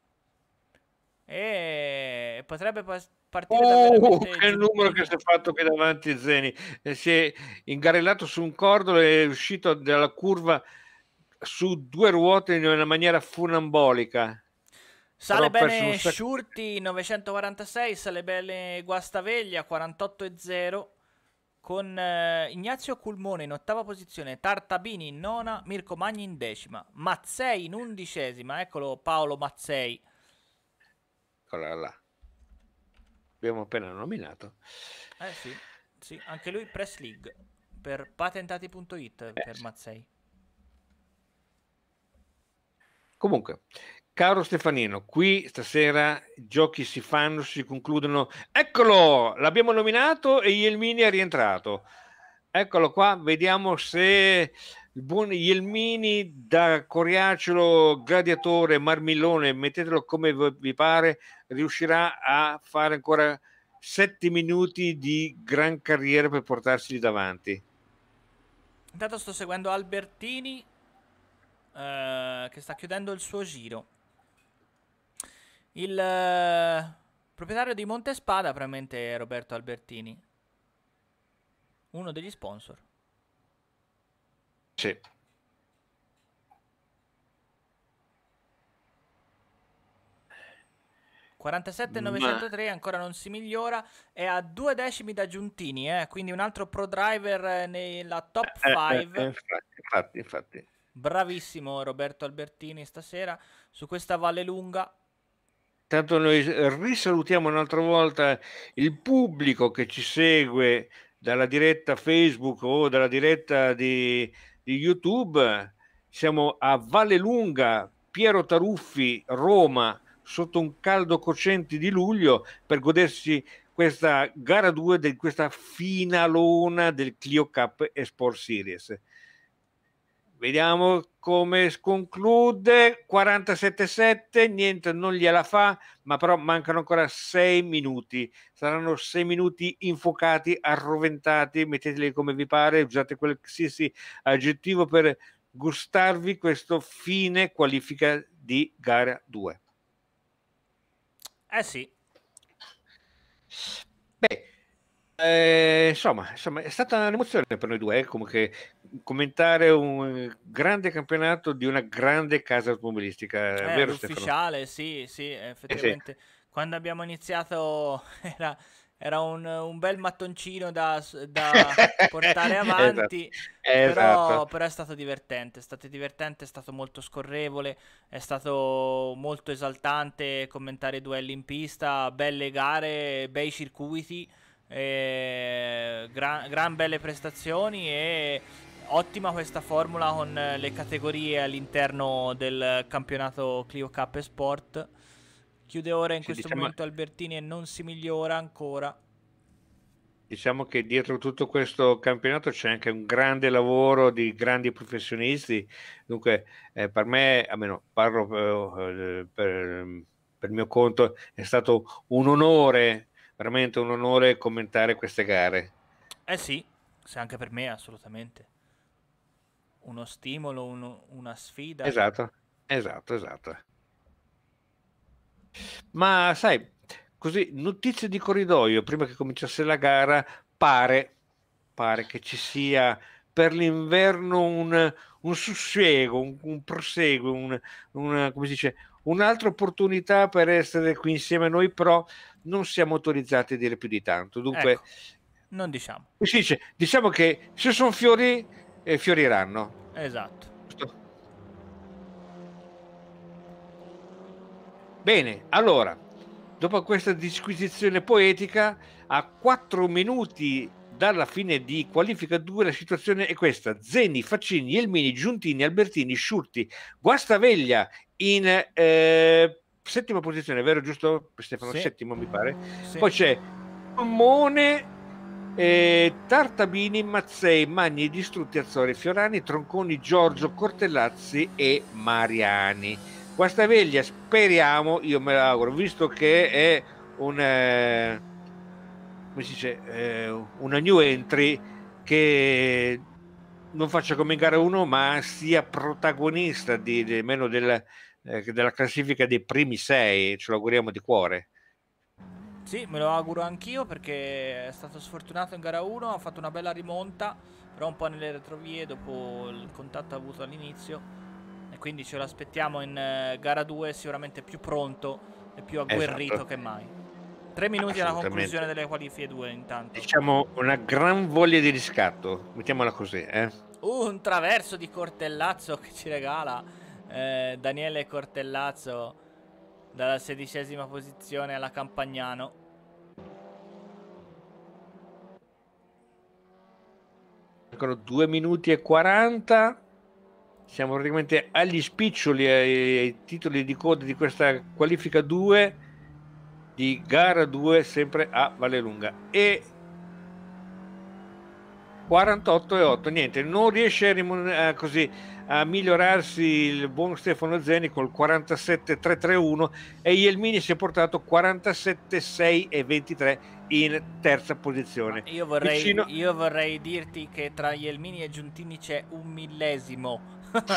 E potrebbe pas- partire da Uh, veramente che numero che Giuntini. si è fatto qui davanti Zeni. Eh, si è ingarellato su un cordolo e è uscito dalla curva su due ruote in una maniera funambolica. Però Sale ha perso un bene sacco. Shurti novecentoquarantasei, sale bene Guastaveglia quarantotto e zero con eh, Ignazio Culmone in ottava posizione, Tartabini in nona, Mirko Magni in decima, Mazzei in undicesima, eccolo Paolo Mazzei. Eccola là, abbiamo appena nominato. Eh sì, sì, anche lui Press League per patentati punto it Eh, per sì. Mazzei. Comunque, Caro Stefanino, qui stasera i giochi si fanno, si concludono. Eccolo, l'abbiamo nominato e Ielmini è rientrato. Eccolo qua, vediamo se il buon Ielmini da Coriacolo, Gladiatore, Marmillone, mettetelo come vi pare, riuscirà a fare ancora sette minuti di gran carriera per portarsi davanti. Intanto sto seguendo Albertini, eh, che sta chiudendo il suo giro. Il eh, proprietario di Montespada, probabilmente è Roberto Albertini, uno degli sponsor. Sì. quarantasette novecentotre, ancora non si migliora, è a due decimi da Giuntini, eh, quindi un altro pro driver nella top Eh, cinque. eh, eh, infatti, infatti, infatti. Bravissimo Roberto Albertini stasera su questa Valle Lunga. Tanto noi risalutiamo un'altra volta il pubblico che ci segue dalla diretta Facebook o dalla diretta di, di YouTube. Siamo a Vallelunga, Piero Taruffi, Roma, sotto un caldo cocente di luglio per godersi questa gara due di questa finalona del Clio Cup e Sport Series. Vediamo come conclude. quarantasette sette, niente, non gliela fa, ma però mancano ancora sei minuti. Saranno sei minuti infuocati, arroventati, metteteli come vi pare, usate qualsiasi aggettivo per gustarvi questo fine qualifica di gara due. Eh sì. Beh, eh, insomma, insomma, è stata un'emozione per noi due, eh, comunque commentare un grande campionato di una grande casa automobilistica, Eh, vero Stefano? l'ufficiale, sì, sì, Eh sì, effettivamente. Quando abbiamo iniziato era, era un, un bel mattoncino da, s- da portare esatto, avanti, esatto. però, però è stato divertente, è stato divertente, è stato molto scorrevole, è stato molto esaltante commentare i duelli in pista, belle gare, bei circuiti, eh, gran, gran belle prestazioni e ottima questa formula con eh, le categorie all'interno del campionato Clio Cup e Sport. Chiude ora in Sì, questo diciamo, momento Albertini e non si migliora ancora. diciamo che dietro tutto questo campionato c'è anche un grande lavoro di grandi professionisti. Dunque, eh, per me, almeno parlo eh, per, per il mio conto, è stato un onore, veramente un onore commentare queste gare. Eh sì, sì, anche per me assolutamente. Uno stimolo, uno- una sfida. Esatto, esatto, esatto. Ma sai, così, notizie di corridoio, prima che cominciasse la gara, pare, pare che ci sia per l'inverno un, un susseguo, un, un proseguo, un, una- come si dice, un'altra opportunità per essere qui insieme a noi, però non siamo autorizzati a dire più di tanto. Dunque, Ecco, non diciamo. come si dice, diciamo che se sono fiori, eh, fioriranno. Esatto. Giusto? Bene, allora, dopo questa disquisizione poetica, a quattro minuti dalla fine di qualifica due, la situazione è questa: Zeni, Faccini, Elmini, Giuntini, Albertini, Sciurti, Guastaveglia in eh, settima posizione, vero giusto? Stefano, Sì, settimo mi pare. sì. Poi c'è Mammone, eh, Tartabini, Mazzei, Magni, Distrutti, Azzori, Fiorani, Tronconi, Giorgio, Cortellazzi e Mariani. Guastaveglia, speriamo, io me l'auguro, visto che è un, eh, come si dice, eh, una new entry, che non faccia come in gara uno, ma sia protagonista di, di- meno del, eh, della classifica dei primi sei, ce lo auguriamo di cuore. Sì, me lo auguro anch'io perché è stato sfortunato in gara uno, ha fatto una bella rimonta, però un po' nelle retrovie dopo il contatto avuto all'inizio e quindi ce lo aspettiamo in eh, gara due sicuramente più pronto e più agguerrito Esatto, che mai. Tre minuti alla conclusione assolutamente. delle qualifiche due intanto. Diciamo una gran voglia di riscatto, mettiamola così, eh? Uh, un traverso di Cortellazzo che ci regala eh, Daniele Cortellazzo dalla sedicesima posizione alla Campagnano. Mancano due minuti e quaranta. siamo praticamente agli spiccioli ai, ai titoli di coda di questa qualifica due di gara due sempre a Vallelunga. E quarantotto e otto, niente, non riesce a, rimun- a così a migliorarsi il buon Stefano Zeni col quarantasette tre tre uno, e Ielmini si è portato quarantasette sei e ventitré in terza Ma posizione. io vorrei, Vicino, io vorrei dirti che tra Ielmini e Giuntini c'è un millesimo.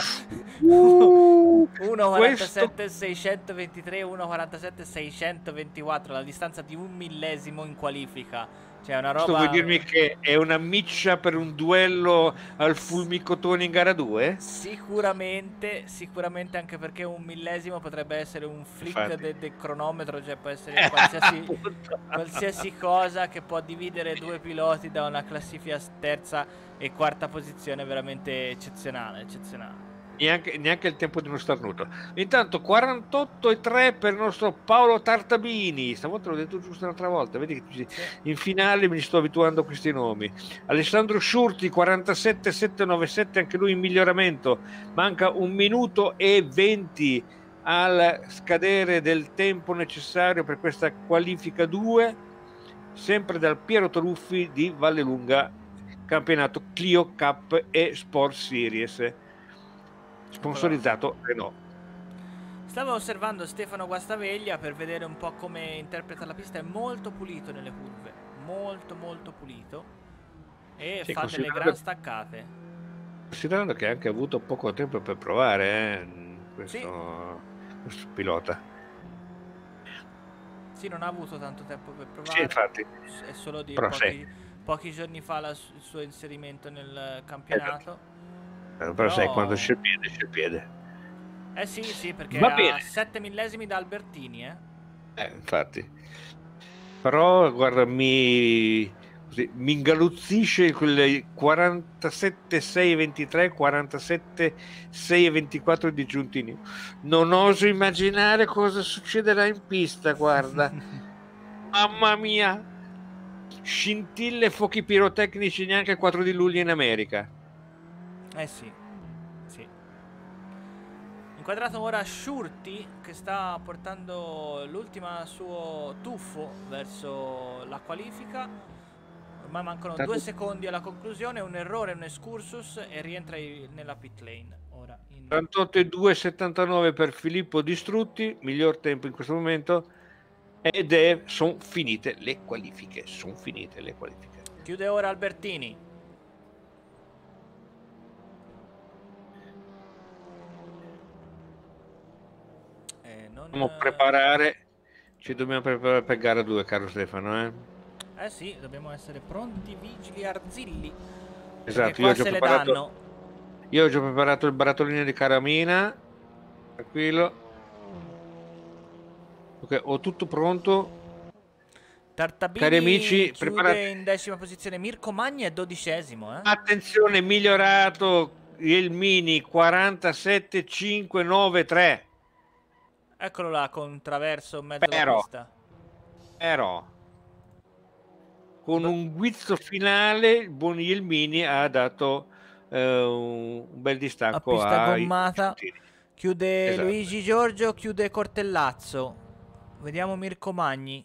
uh, questo uno quarantasette seicentoventitré, uno quarantasette seicentoventiquattro, la distanza di un millesimo in qualifica. Cioè, una Questo vuoi roba. dirmi che è una miccia per un duello al Fulmicotone in gara due? Sicuramente, sicuramente, anche perché un millesimo potrebbe essere un flick Infatti. de- del cronometro, cioè può essere qualsiasi, Appunto. qualsiasi cosa che può dividere due piloti da una classifica s- terza e quarta posizione veramente eccezionale, eccezionale. Neanche, neanche il tempo di uno starnuto. Intanto quarantotto e tre per il nostro Paolo Tartabini. Stavolta l'ho detto giusto l'altra volta. Vedi che Sì. in finale mi sto abituando a questi nomi. Alessandro Sciurti quarantasette settecentonovantasette, anche lui in miglioramento. Manca un minuto e venti al scadere del tempo necessario per questa qualifica due, sempre dal Piero Taruffi di Vallelunga, campionato Clio Cup e Sport Series, Eccolo là. sponsorizzato Renault. Stavo osservando Stefano Guastaveglia per vedere un po' come interpreta la pista. È molto pulito nelle curve, molto molto pulito, e Sì, fa delle gran considerando, staccate. considerando che ha anche avuto poco tempo per provare eh, Sì, questo, questo pilota. sì, non ha avuto tanto tempo per Sì, provare. infatti, S- È solo di però sì, pochi, pochi giorni fa la s- il suo inserimento nel esatto. campionato. Eh, però sai, quando Però. c'è il piede, c'è il piede. Eh sì, sì, perché Va ha bene, sette millesimi da Albertini, eh. eh, infatti. Però guarda, mi, così, mi ingaluzzisce quelle quarantasette sei ventitré, quarantasette sei ventiquattro di Giuntini. Non oso immaginare cosa succederà in pista, guarda. Mamma mia! Scintille e fuochi pirotecnici neanche il quattro di luglio in America. Eh sì, sì. Inquadrato ora Shurti che sta portando l'ultima suo tuffo verso la qualifica. Ormai mancano due Tanto secondi alla conclusione, un errore, un excursus e rientra i- nella pit lane. Ora in. quarantotto e due settantanove per Filippo Distrutti, miglior tempo in questo momento, ed è, sono finite le qualifiche, sono finite le qualifiche. Chiude ora Albertini. Eh, non. Dobbiamo preparare, ci dobbiamo preparare per gara due, caro Stefano, eh? Eh sì, dobbiamo essere pronti, vigili, arzilli. Perché Esatto, io qua ho già se le preparato, danno. io ho già preparato il barattolino di Caramina, tranquillo. Ok, ho tutto pronto. Cari Tartabini amici, preparate. chiude in decima posizione. Mirko Magni è dodicesimo, eh. Attenzione, migliorato il Mini quarantasette cinquecentonovantatré. Eccolo là, con traverso in mezzo alla Però, pista. però, con Beh, un guizzo finale, il buon Ielmini ha dato eh, un, un bel a distacco pista ai gommata. Giuntini. Chiude Esatto. Luigi Giorgio, chiude Cortellazzo. Vediamo Mirko Magni.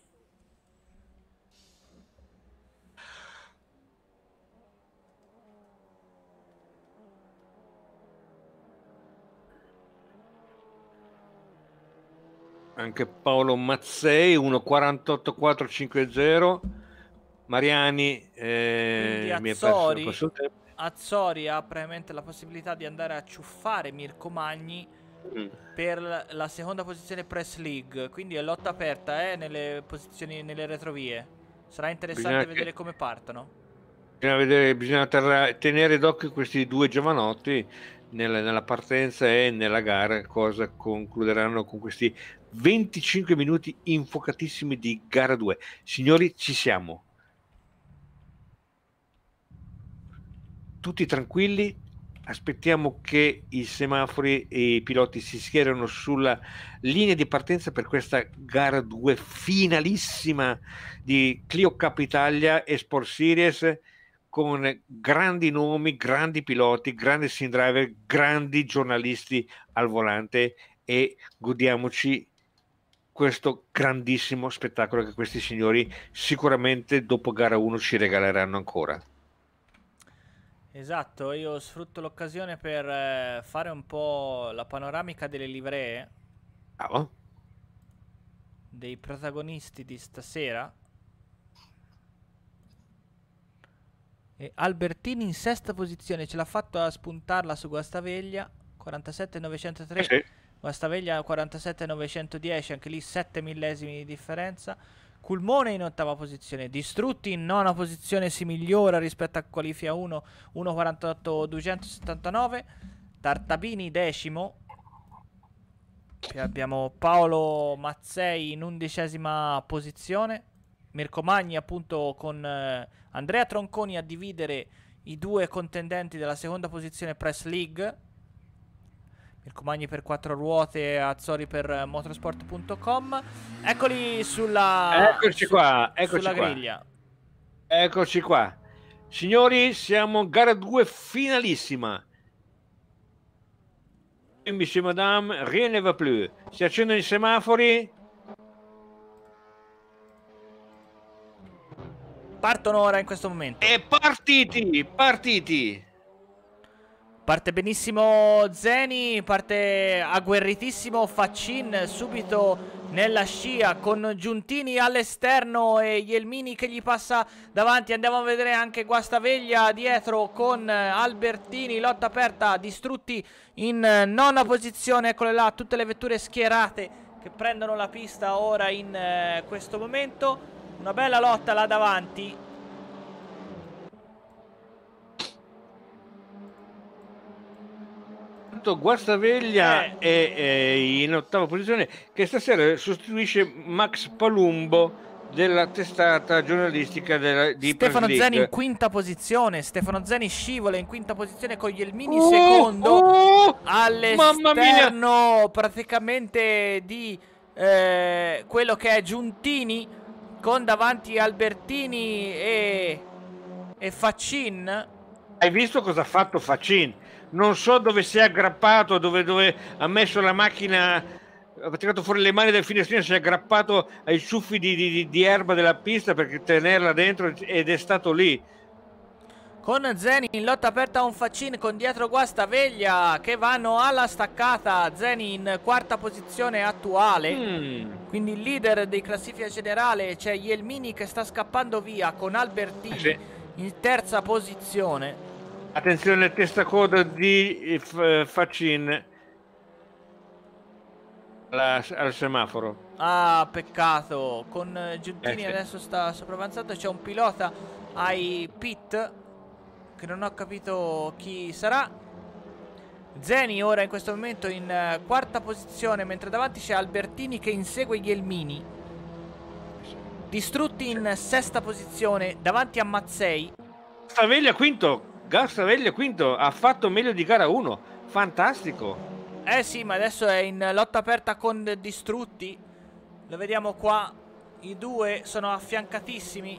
Anche Paolo Mazzei uno quarantotto quattrocentocinquanta. Mariani Quindi eh, mi è perso, Azzori. perso il tempo. Azzori ha praticamente la possibilità di andare a ciuffare Mirko Magni Mm. per la seconda posizione Press League. Quindi è lotta aperta, eh, nelle posizioni, nelle retrovie. Sarà interessante Bisogna, vedere che, come partono. bisogna vedere, bisogna terra- tenere d'occhio questi due giovanotti nella, nella partenza e nella gara, cosa concluderanno con questi venticinque minuti infocatissimi di gara due. Signori, ci siamo. Tutti tranquilli, aspettiamo che i semafori e i piloti si schierino sulla linea di partenza per questa gara due finalissima di Clio Cup Italia e Sport Series, con grandi nomi, grandi piloti, grandi sim driver, grandi giornalisti al volante, e godiamoci questo grandissimo spettacolo che questi signori sicuramente dopo gara uno ci regaleranno ancora. Esatto, io sfrutto l'occasione per eh, fare un po' la panoramica delle livree Ah, dei protagonisti di stasera. E Albertini in sesta posizione, ce l'ha fatto a spuntarla su Guastaveglia, quarantasette novecentotre. eh sì. Guastaveglia quarantasette novecentodieci, anche lì sette millesimi di differenza. Culmone in ottava posizione, Distrutti in nona posizione, si migliora rispetto a qualifica uno, uno quarantotto duecentosettantanove. Tartabini decimo. Poi abbiamo Paolo Mazzei in undicesima posizione. Mirko Magni appunto con eh, Andrea Tronconi a dividere i due contendenti della seconda posizione Press League. Mirko Magni per quattro ruote, Azzori per motorsport punto com. Eccoli sulla, Eccoci su, qua, eccoci sulla qua. griglia. Eccoci qua. Signori, siamo gara due finalissima. Monsieur, madame, rien ne va plus. Si accendono i semafori. Partono ora in questo momento. E partiti, partiti. Parte benissimo Zeni, parte agguerritissimo Faccin subito nella scia con Giuntini all'esterno e Jelmini che gli passa davanti. Andiamo a vedere anche Guastaveglia dietro con Albertini, lotta aperta, Distrutti in nona posizione. Eccole là, tutte le vetture schierate che prendono la pista ora in eh, questo momento. Una bella lotta là davanti. Guastaveglia eh. è, è in ottava posizione, che stasera sostituisce Max Palumbo della testata giornalistica della, di Stefano Press Zeni in League. quinta posizione. Stefano Zeni scivola in quinta posizione con Jelmini Oh, secondo, oh, all'esterno praticamente di eh, quello che è Giuntini, con davanti Albertini e, e Faccin. Hai visto cosa ha fatto Faccin? Non so dove si è aggrappato, dove, dove ha messo la macchina, ha tirato fuori le mani dal finestrino, si è aggrappato ai ciuffi di, di, di erba della pista per tenerla dentro, ed è stato lì. Con Zeni in lotta aperta a un Faccin, con dietro Guastaveglia che vanno alla staccata. Zeni in quarta posizione attuale, Mm. quindi il leader di classifica generale. C'è Jelmini che sta scappando via con Albertini Sì. in terza posizione. Attenzione, testacoda di Faccin al semaforo. Ah, peccato. Con Giuntini eh, sì. adesso sta sopravanzando. C'è un pilota ai pit che non ho capito chi sarà. Zeni ora in questo momento in uh, quarta posizione, mentre davanti c'è Albertini che insegue Jelmini. Distrutti in sesta posizione davanti a Mazzei. Guastaveglia quinto. Guastaveglia quinto, ha fatto meglio di gara uno. Fantastico. Eh sì, ma adesso è in lotta aperta con Distrutti. Lo vediamo qua. I due sono affiancatissimi.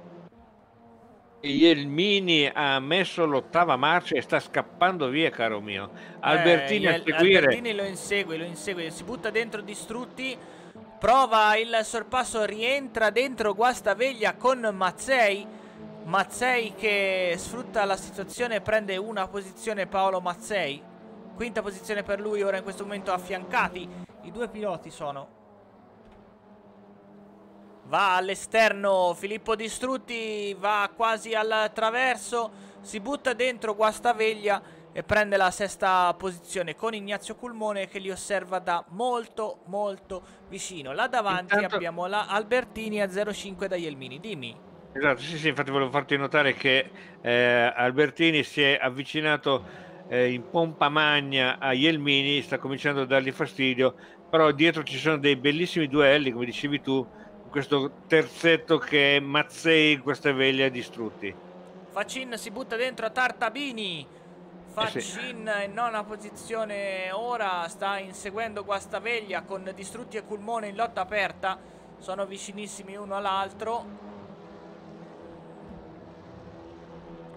Jelmini ha messo l'ottava marcia e sta scappando via, caro mio. Albertini eh, a seguire. Albertini lo insegue, lo insegue. Si butta dentro Distrutti. Prova il sorpasso, rientra dentro Guastaveglia con Mazzei. Mazzei che sfrutta la situazione e prende una posizione. Paolo Mazzei, quinta posizione per lui ora in questo momento, affiancati i due piloti sono. Va all'esterno Filippo Distrutti, va quasi al traverso, si butta dentro Guastaveglia e prende la sesta posizione con Ignazio Culmone che li osserva da molto molto vicino. Là davanti Intanto abbiamo la Albertini a zero cinque da Jelmini. Dimmi. Esatto, sì, sì, infatti volevo farti notare che eh, Albertini si è avvicinato eh, in pompa magna a Jelmini, sta cominciando a dargli fastidio, però dietro ci sono dei bellissimi duelli, come dicevi tu, questo terzetto che è Mazzei, Guastaveglia Distrutti. Faccin si butta dentro a Tartabini. Faccin eh sì. in nona posizione ora, sta inseguendo Guastaveglia con Distrutti e Culmone in lotta aperta, sono vicinissimi uno all'altro.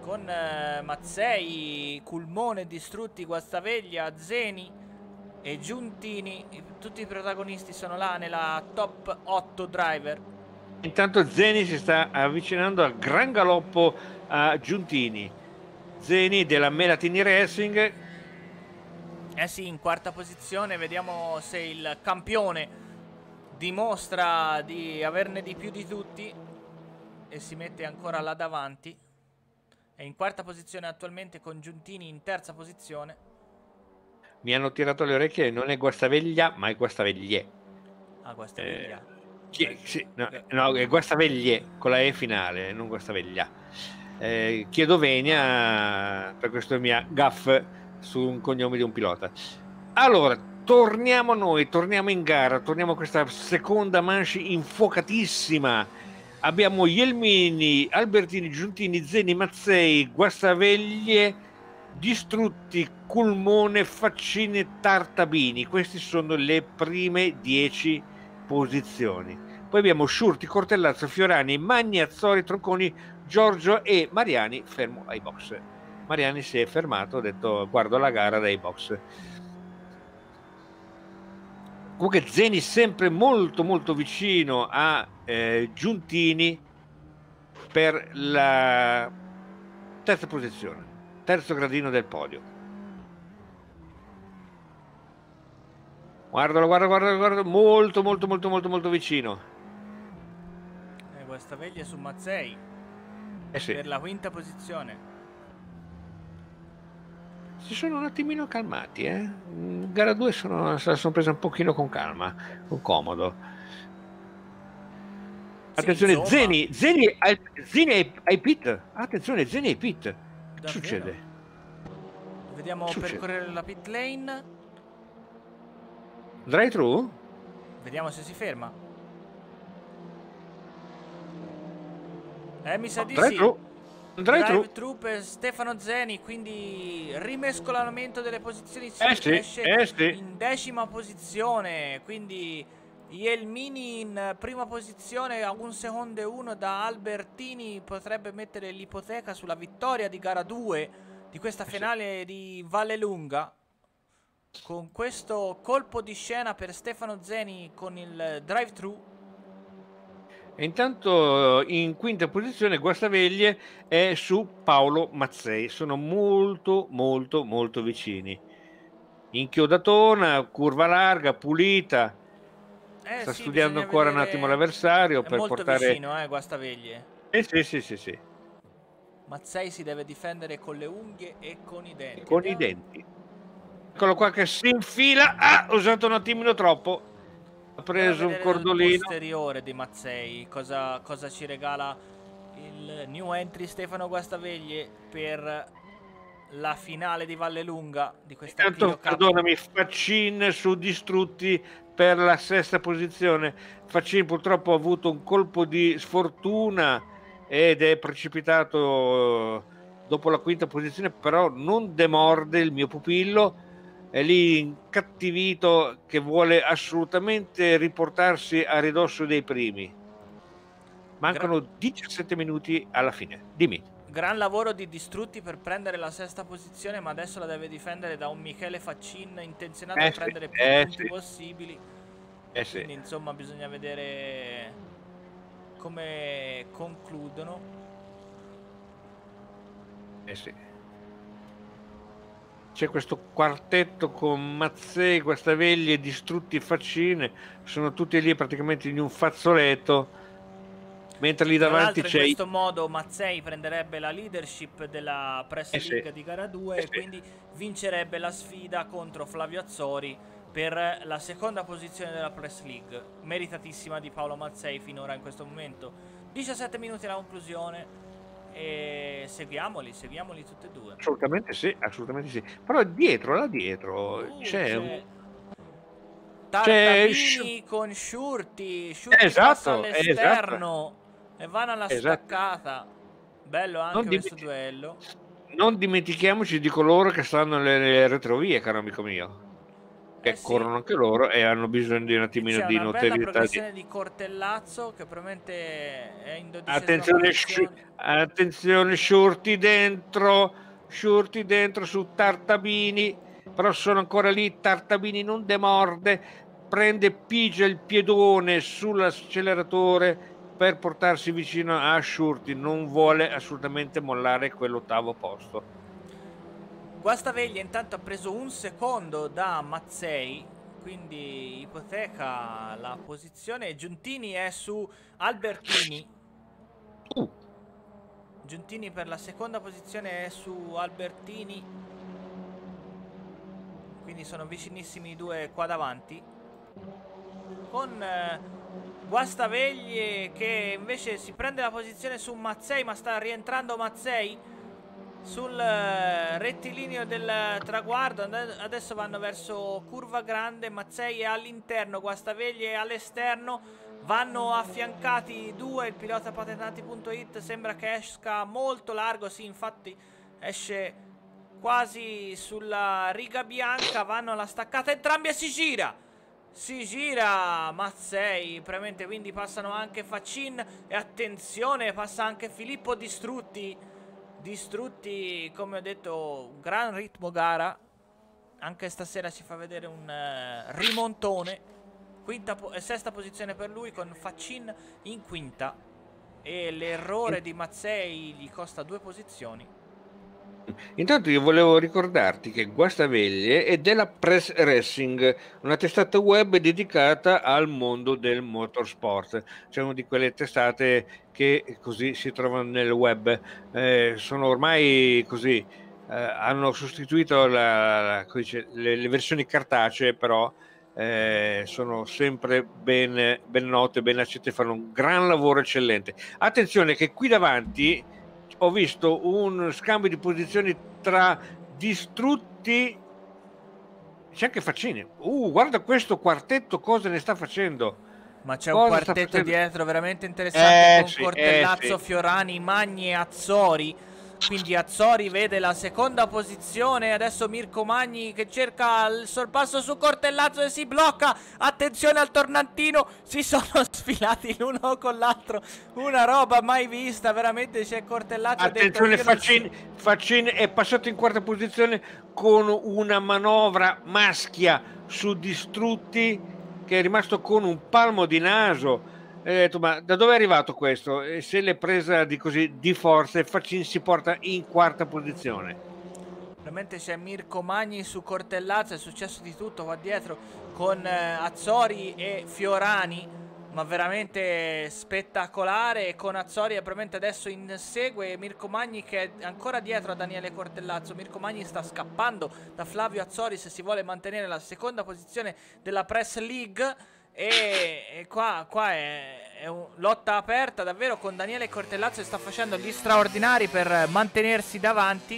con eh, Mazzei, Culmone, Distrutti, Guastaveglia, Zeni e Giuntini. Tutti i protagonisti sono là nella top otto driver. Intanto Zeni si sta avvicinando a gran galoppo a Giuntini. Zeni della Melatini Racing. Eh sì, in quarta posizione. Vediamo se il campione dimostra di averne di più di tutti e si mette ancora là davanti. È in quarta posizione attualmente, con Giuntini in terza posizione. Mi hanno tirato le orecchie, non è Guastaveglia ma è Guastaveglie. Ah, Guastaveglia. Eh, chi, sì, no, no, è Guastaveglie con la E finale, non Guastaveglia. Eh, chiedo venia per questo mia gaff su un cognome di un pilota. Allora, torniamo a noi, torniamo in gara, torniamo a questa seconda manche infuocatissima. Abbiamo Jelmini, Albertini, Giuntini, Zeni, Mazzei, Guastaveglie, Distrutti, Culmone, Faccini e Tartabini. Queste sono le prime dieci posizioni. Poi abbiamo Sciurti, Cortellazzo, Fiorani, Magni, Azzori, Tronconi, Giorgio e Mariani fermo ai box. Mariani si è fermato, ha detto guardo la gara dai box. Comunque Zeni sempre molto molto vicino a eh, Giuntini per la terza posizione, terzo gradino del podio. Guardalo, guarda, guarda, guarda, molto molto molto molto molto vicino. E Guastaveglia su Mazzei Eh sì. per la quinta posizione. Si sono un attimino calmati, eh? In gara due sono, se la sono presa un pochino con calma, con comodo. Attenzione, sì, Zeni, Zeni, ai, Zeni ai, ai pit. Attenzione, Zeni ai pit. Che succede? Vediamo succede? percorrere la pit lane. Drive thru? Vediamo se si ferma. Eh, mi sa No, di drive sì. thru. Drive, drive thru per Stefano Zeni, quindi rimescolamento delle posizioni. Si eh sì, esce eh sì. in decima posizione, quindi Jelmini in prima posizione a un secondo e uno da Albertini. Potrebbe mettere l'ipoteca sulla vittoria di gara due di questa finale eh sì. di Vallelunga, con questo colpo di scena per Stefano Zeni con il drive thru. E intanto in quinta posizione Guastaveglie è su Paolo Mazzei. Sono molto molto molto vicini. Inchiodatona, curva larga, pulita. Eh, Sta sì, studiando ancora vedere... un attimo l'avversario è per molto portare... vicino, eh, Guastaveglie. Eh sì, sì, sì, sì. Mazzei si deve difendere con le unghie e con i denti. Con Andiamo... i denti. Eccolo qua che si infila. Ah, ho usato un attimino troppo. Ha preso un cordolino. Il posteriore di Mazzei. Cosa, cosa ci regala il new entry Stefano Guastaveglie per la finale di Vallelunga di questa Intanto, perdonami, Faccin su Distrutti per la sesta posizione. Faccin purtroppo ha avuto un colpo di sfortuna ed è precipitato dopo la quinta posizione, però non demorde il mio pupillo, è lì incattivito che vuole assolutamente riportarsi a ridosso dei primi. Mancano Gra- diciassette minuti alla fine. Dimmi. Gran lavoro di Distrutti per prendere la sesta posizione, ma adesso la deve difendere da un Michele Faccin intenzionato eh a sì, prendere più eh punti sì. possibili. Eh Quindi sì. insomma bisogna vedere come concludono. Eh sì. C'è questo quartetto con Mazzei, Guastaveglie, Distrutti e Faccine, sono tutti lì praticamente in un fazzoletto. Mentre lì davanti c'è... in questo modo Mazzei prenderebbe la leadership della Press eh League sì. di gara due eh e sì. quindi vincerebbe la sfida contro Flavio Azzori per la seconda posizione della Press League, meritatissima di Paolo Mazzei finora in questo momento. diciassette minuti alla conclusione e seguiamoli, seguiamoli tutti e due. Assolutamente sì, assolutamente sì. Però dietro, là dietro, uh, c'è un... Tartabini con Sciurti, Sciurti esatto, passa all'esterno esatto. e vanno alla esatto. staccata. Bello anche non questo dimenti- duello. Non dimentichiamoci di coloro che stanno nelle retrovie, caro amico mio. che Eh sì, corrono anche loro e hanno bisogno di un e attimino c'è di una bella notorietà. Di... progressione di Cortellazzo che probabilmente è in dodicesima Attenzione, sci- posizione. attenzione, Shorty dentro, Shorty dentro su Tartabini, però sono ancora lì, Tartabini non demorde, prende, pigia il piedone sull'acceleratore per portarsi vicino a Shorty, non vuole assolutamente mollare quell'ottavo posto. Guastaveglia intanto ha preso un secondo da Mazzei, quindi ipoteca la posizione. Giuntini è su Albertini. Uh, Giuntini per la seconda posizione è su Albertini. Quindi sono vicinissimi i due qua davanti. Con eh, Guastaveglie che invece si prende la posizione su Mazzei, ma sta rientrando Mazzei sul eh, rettilineo del traguardo. Adesso vanno verso curva grande. Mazzei è all'interno, Guastaveglie è all'esterno. Vanno affiancati due, il pilota patentati punto it sembra che esca molto largo, sì, infatti esce quasi sulla riga bianca. Vanno alla staccata entrambi e si gira. Si gira Mazzei, premente, quindi passano anche Facin e attenzione, passa anche Filippo Distrutti. Distrutti, come ho detto, un gran ritmo gara. Anche stasera si fa vedere un uh, rimontone. Quinta po- sesta posizione per lui con Facin in quinta. E l'errore di Mazzei gli costa due posizioni. Intanto io volevo ricordarti che Guastaveglie è della Press Racing, una testata web dedicata al mondo del motorsport. C'è una di quelle testate che così si trovano nel web. Eh, sono ormai così, eh, hanno sostituito la, la, dice, le, le versioni cartacee, però eh, sono sempre ben, ben note, ben accette, fanno un gran lavoro eccellente. Attenzione che qui davanti ho visto un scambio di posizioni tra Distrutti, c'è anche Faccini. Uh, guarda questo quartetto cosa ne sta facendo. Ma c'è un Cosa sta quartetto facendo? dietro veramente interessante Eh con sì, eh Cortellazzo, sì. Fiorani, Magni e Azzori. Quindi Azzori vede la seconda posizione. Adesso Mirko Magni che cerca il sorpasso su Cortellazzo e si blocca. Attenzione al tornantino. Si sono sfilati l'uno con l'altro. Una roba mai vista. Veramente c'è Cortellazzo detto. Attenzione, Io non Faccin, Faccin è passato in quarta posizione con una manovra maschia su Distrutti che è rimasto con un palmo di naso. E ho detto, ma da dove è arrivato questo? E se l'è presa di così di forza e Faccin si porta in quarta posizione. Veramente c'è Mirko Magni su Cortellazzo, è successo di tutto qua dietro con eh, Azzori e Fiorani, ma veramente spettacolare. E con Azzori probabilmente adesso insegue Mirko Magni che è ancora dietro a Daniele Cortellazzo. Mirko Magni sta scappando da Flavio Azzori se si vuole mantenere la seconda posizione della Press League. E, e qua, qua è, è un, lotta aperta davvero con Daniele Cortellazzo che sta facendo gli straordinari per mantenersi davanti.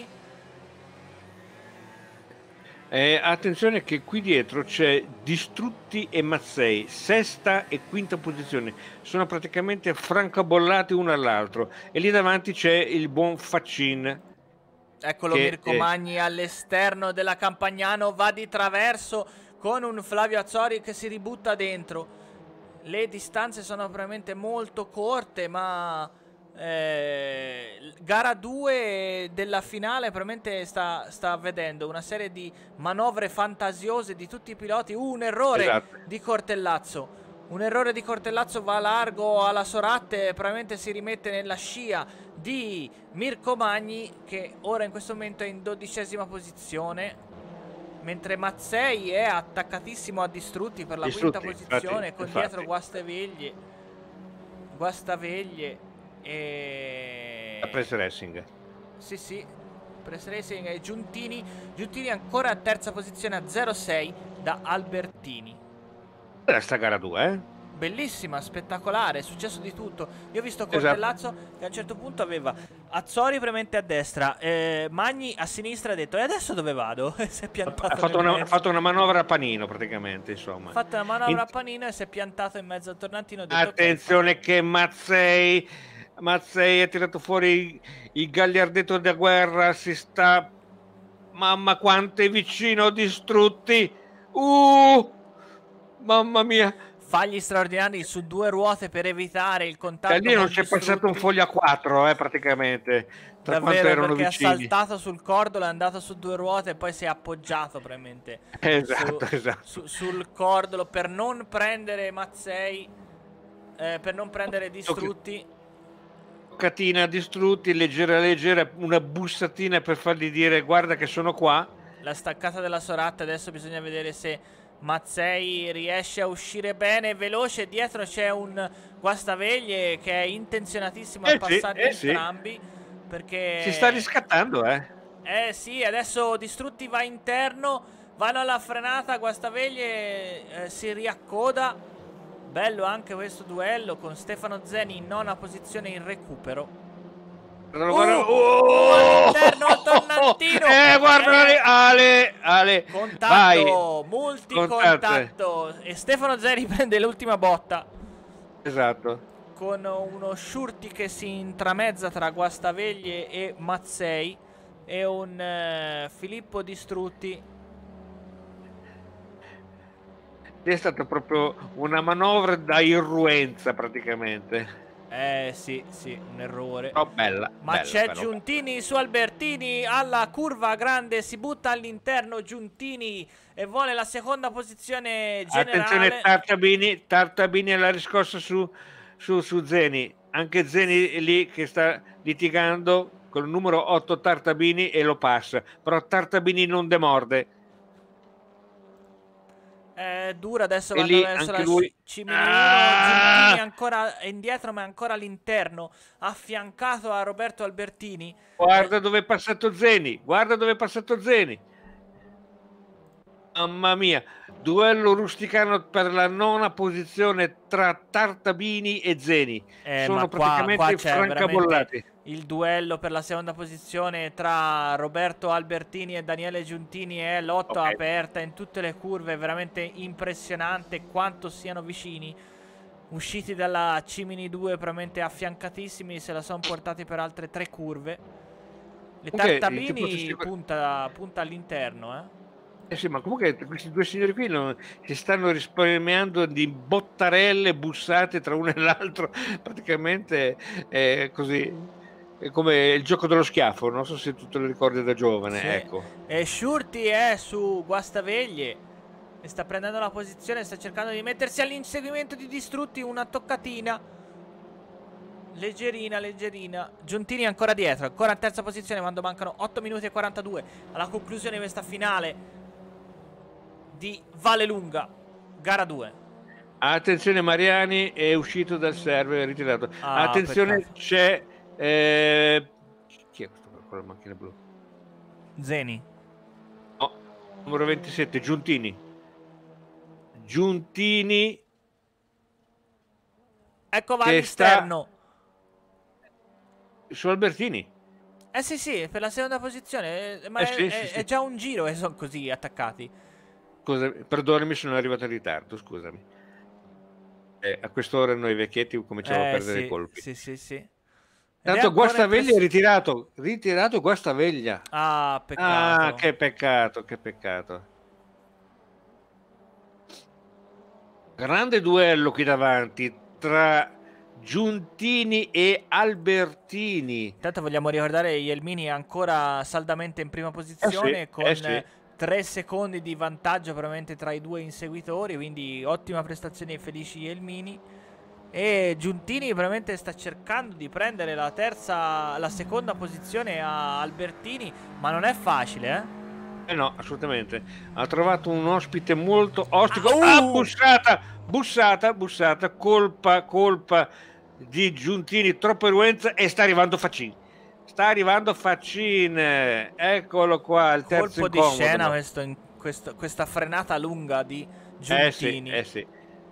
Eh, attenzione che qui dietro c'è Distrutti e Mazzei, sesta e quinta posizione, sono praticamente francabollati uno all'altro e lì davanti c'è il buon Faccin. Eccolo Che, Mirko eh, Magni all'esterno della Campagnano, va di traverso con un Flavio Azzori che si ributta dentro. Le distanze sono probabilmente molto corte, ma eh, gara due della finale probabilmente sta, sta vedendo una serie di manovre fantasiose di tutti i piloti. Uh, un errore esatto. di Cortellazzo. Un errore di Cortellazzo va largo alla Soratte, probabilmente si rimette nella scia di Mirko Magni che ora in questo momento è in dodicesima posizione, mentre Mazzei è attaccatissimo a Distrutti per la Distrutti, quinta posizione, infatti, con infatti. dietro Guastaveglie Guastaveglie e... La Press Racing. Sì sì, Press Racing e Giuntini. Giuntini ancora a terza posizione a zero sei da Albertini. Era sta gara due, eh? Bellissima, spettacolare, è successo di tutto. Io ho visto Esatto. Cortellazzo che a un certo punto aveva Azzori premente a destra, eh, Magni a sinistra, ha detto e adesso dove vado? E si è piantato. Ha fatto, una, ha fatto una manovra a panino praticamente, insomma. Ha fatto una manovra In... a panino e si è piantato in mezzo al tornantino. Detto, Attenzione okay, che Mazzei, Mazzei ha tirato fuori il gagliardetto da guerra, si sta... Mamma quanto è vicino Distrutti! Uh, mamma mia. Fagli straordinari su due ruote per evitare il contatto Da lì non con c'è passato un distrutti. foglio a quattro, eh, praticamente, tra quanto Davvero, erano perché ha vicini. saltato sul cordolo, è andato su due ruote e poi si è appoggiato probabilmente su- Esatto, esatto. su- sul cordolo per non prendere Mazzei, eh, per non prendere distrutti. Toccatina distrutti, leggera leggera, una bussatina per fargli dire guarda che sono qua. La staccata della Sorat, adesso bisogna vedere se Mazzei riesce a uscire bene, veloce. Dietro c'è un Guastaveglie che è intenzionatissimo a Eh sì, passarli eh sì. entrambi, Si sta perché... riscattando, eh. Eh sì, adesso Distrutti va interno, vanno alla frenata, Guastaveglie eh, si riaccoda. Bello anche questo duello con Stefano Zeni in nona posizione in recupero. Guarda, Uh, guarda. uh, Oh! all'interno al tornantino. Eh, guarda, Eh, Ale, Ale, vai. contatto, Contatto. multicontatto. E Stefano Zeni prende l'ultima botta Esatto. con uno Shurti che si intramezza tra Guastaveglie e Mazzei e un eh, Filippo Distrutti. È stata proprio una manovra da irruenza praticamente. Eh sì, sì, un errore. Però bella, Ma bella c'è però. Giuntini su Albertini alla curva grande, si butta all'interno Giuntini e vuole la seconda posizione Attenzione, generale. Tartabini, Tartabini alla riscossa su, su, su Zeni. Anche Zeni è lì che sta litigando con il numero otto Tartabini e lo passa. Però Tartabini non demorde. È dura, adesso E vanno lì verso anche la lui. C uno. Ah! Giuntini ancora indietro, ma è ancora all'interno, affiancato a Roberto Albertini. Guarda dove è passato Zeni. Guarda dove è passato Zeni. Mamma mia, duello rusticano per la nona posizione tra Tartabini e Zeni. Eh, ma Sono qua, qua praticamente c'è veramente francabollati. il duello per la seconda posizione tra Roberto Albertini e Daniele Giuntini. È lotta Ok. aperta in tutte le curve, è veramente impressionante quanto siano vicini. Usciti dalla Cimini due, probabilmente affiancatissimi, se la sono portati per altre tre curve. Le Comunque, eh, ti posso Tartabini assicurare- punta, punta all'interno, eh. Eh sì, ma comunque questi due signori qui non, si stanno risparmiando di bottarelle bussate tra uno e l'altro, praticamente è così, è come il gioco dello schiaffo, non so se tu te lo ricordi da giovane, Sì. ecco. E Shurti è su Guastaveglie e sta prendendo la posizione, sta cercando di mettersi all'inseguimento di Distrutti, una toccatina. Leggerina, leggerina. Giuntini ancora dietro, ancora in terza posizione quando mancano otto minuti e quarantadue alla conclusione di questa finale di Vallelunga, gara due. Attenzione, Mariani è uscito dal server, è ritirato. Ah, Attenzione, peccato. c'è... eh, chi è questo qua con la macchina blu? Zeni. No, numero ventisette, Giuntini. Giuntini Ecco va che sta all'esterno. su Albertini. Eh sì sì, per la seconda posizione, eh, ma Eh è, sì, è- sì, è sì. già un giro che sono così attaccati. Scusa, perdonami, sono arrivato in ritardo, scusami. Eh, a quest'ora noi vecchietti cominciamo a Eh perdere i sì, colpi. sì sì sì. Ed è Tanto ancora Guastaveglia è impress- ritirato, ritirato Guastaveglia. Ah, peccato. Ah, che peccato, che peccato. Grande duello qui davanti tra Giuntini e Albertini. Intanto vogliamo ricordare Jelmini è ancora saldamente in prima posizione Eh sì, con eh sì. tre secondi di vantaggio probabilmente tra i due inseguitori, quindi ottima prestazione ai felici Jelmini. E Giuntini probabilmente sta cercando di prendere la terza, la seconda posizione a Albertini, ma non è facile, eh? Eh no, assolutamente. Ha trovato un ospite molto ostico. Ah, Ah, uh! bussata, bussata, bussata. Colpa, colpa di Giuntini, troppa eruenza e sta arrivando Faccin. Sta arrivando Faccin. Eccolo qua, il terzo Colpo di incomodo. scena questo, in- questo- questa frenata lunga di Eh sì, Giuntini. eh sì.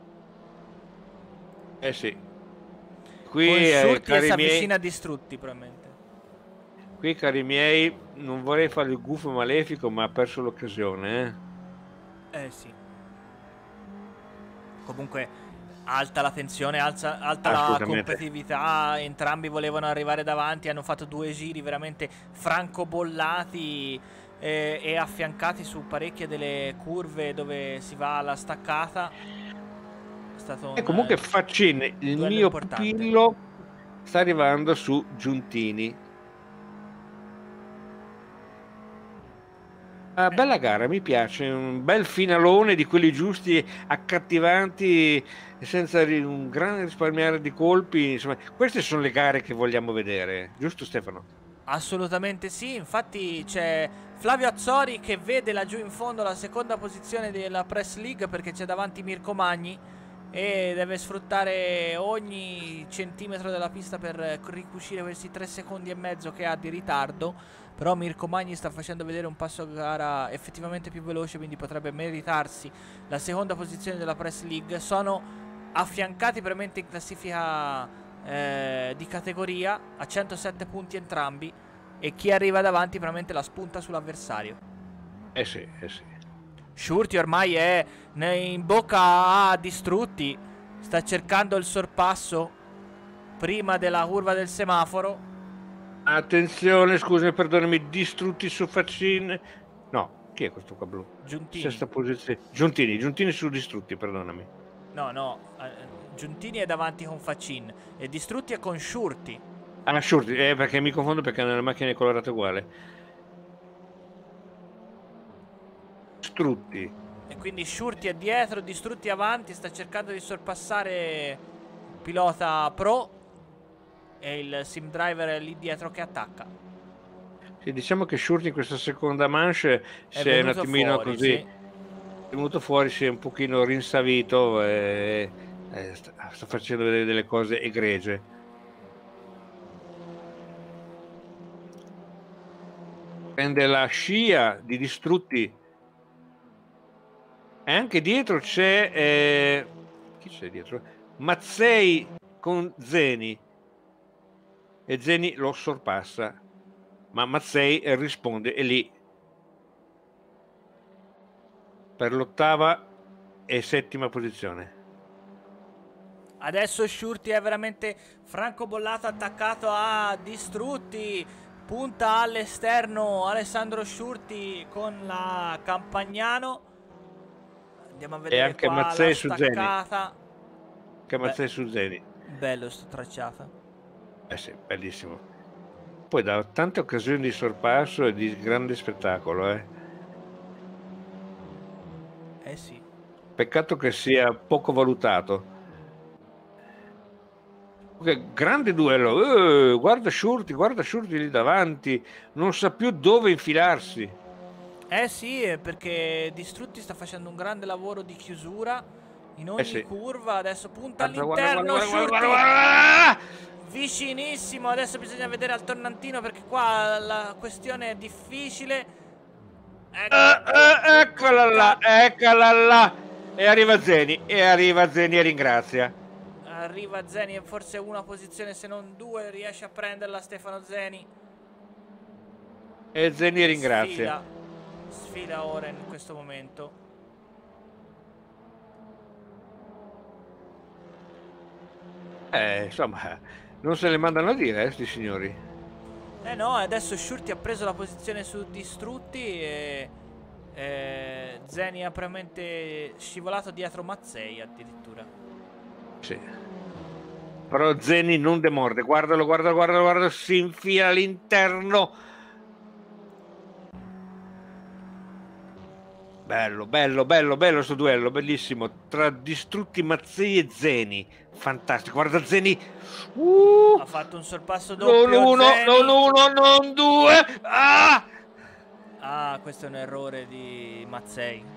Eh sì. Con Qui, eh, Shurti e cari si miei, avvicina a Distrutti probabilmente. qui, cari miei, non vorrei fare il gufo malefico, ma ha perso l'occasione, eh. Eh sì. Comunque alta la tensione, alza- alta la Assolutamente. competitività, entrambi volevano arrivare davanti, hanno fatto due giri veramente francobollati. eh, e affiancati su parecchie delle curve dove si va alla staccata. È stato un E comunque eh, Faccin, il duello mio importante. pupillo, sta arrivando su Giuntini. Ah, bella gara, mi piace, un bel finalone di quelli giusti, accattivanti, senza ri- un grande risparmiare di colpi. Insomma, queste sono le gare che vogliamo vedere, giusto Stefano? Assolutamente sì, infatti c'è Flavio Azzori che vede laggiù in fondo la seconda posizione della Press League perché c'è davanti Mirko Magni e deve sfruttare ogni centimetro della pista per ricucire questi tre secondi e mezzo che ha di ritardo. Però Mirko Magni sta facendo vedere un passo a gara effettivamente più veloce, quindi potrebbe meritarsi la seconda posizione della Press League. Sono affiancati veramente in classifica eh, di categoria a centosette punti entrambi, e chi arriva davanti veramente la spunta sull'avversario. Eh sì, eh sì. Shurti ormai è in bocca a Distrutti, sta cercando il sorpasso prima della curva del semaforo. Attenzione, scusami, perdonami, distrutti su Faccin. No, chi è questo qua blu? Giuntini. Sesta posizione. Giuntini, Giuntini su distrutti, perdonami. No, no, eh, Giuntini è davanti con Facin e Distrutti è con Shurti. Ah, Shurti, eh, perché mi confondo perché nella macchina è colorata uguale. Strutti. E quindi Shurti è dietro, Distrutti avanti, sta cercando di sorpassare il pilota pro e il sim driver è lì dietro che attacca. Sì, diciamo che Shurti in questa seconda manche È si è un venuto attimino fuori, così, sì. è venuto fuori, si è un pochino rinsavito e, e sta, sta facendo vedere delle cose egregie. Prende la scia di Distrutti e anche dietro c'è eh, chi c'è dietro? Mazzei con Zeni e Zeni lo sorpassa, ma Mazzei risponde e lì per l'ottava e settima posizione. Adesso Shurti è veramente francobollato, attaccato a Distrutti. Punta all'esterno Alessandro Shurti con la Campagnano. Andiamo a E vedere anche qua la Mazzei su Zeni, staccata. anche Beh, Mazzei su Zeni. bello sto tracciata. Eh sì, bellissimo. Poi dà tante occasioni di sorpasso e di grande spettacolo, eh. Eh sì. Peccato che sia poco valutato. Che grande duello, eh, guarda Shurti, guarda Shurti lì davanti, non sa più dove infilarsi. Eh sì, eh, perché Distrutti sta facendo un grande lavoro di chiusura in Eh ogni sì. curva. Adesso punta Guarda, guarda, guarda, all'interno guarda, guarda, guarda, Shurti. guarda! Vicinissimo, adesso bisogna vedere al tornantino perché qua la questione è difficile. Eh, Ecco, eh, eccola là, punta. eccola là. E arriva Zeni, e arriva Zeni e ringrazia. Arriva Zeni e forse una posizione se non due riesce a prenderla Stefano Zeni. E Zeni ringrazia. Sfila, sfila ora in questo momento. Eh, insomma, non se le mandano a dire, eh, sti signori. Eh no, adesso Shurti ha preso la posizione su Distrutti e eh, Zeni ha probabilmente scivolato dietro Mazzei addirittura. Sì. Però Zeni non demorde, guardalo, guardalo, guardalo, guardalo, si infila all'interno. Bello, bello, bello, bello sto duello, bellissimo, tra Distrutti, Mazzei e Zeni. Fantastico, guarda Zeni. Uh, Ha fatto un sorpasso non doppio uno, Zeni. non uno, non due. Ah! Ah, questo è un errore di Mazzei.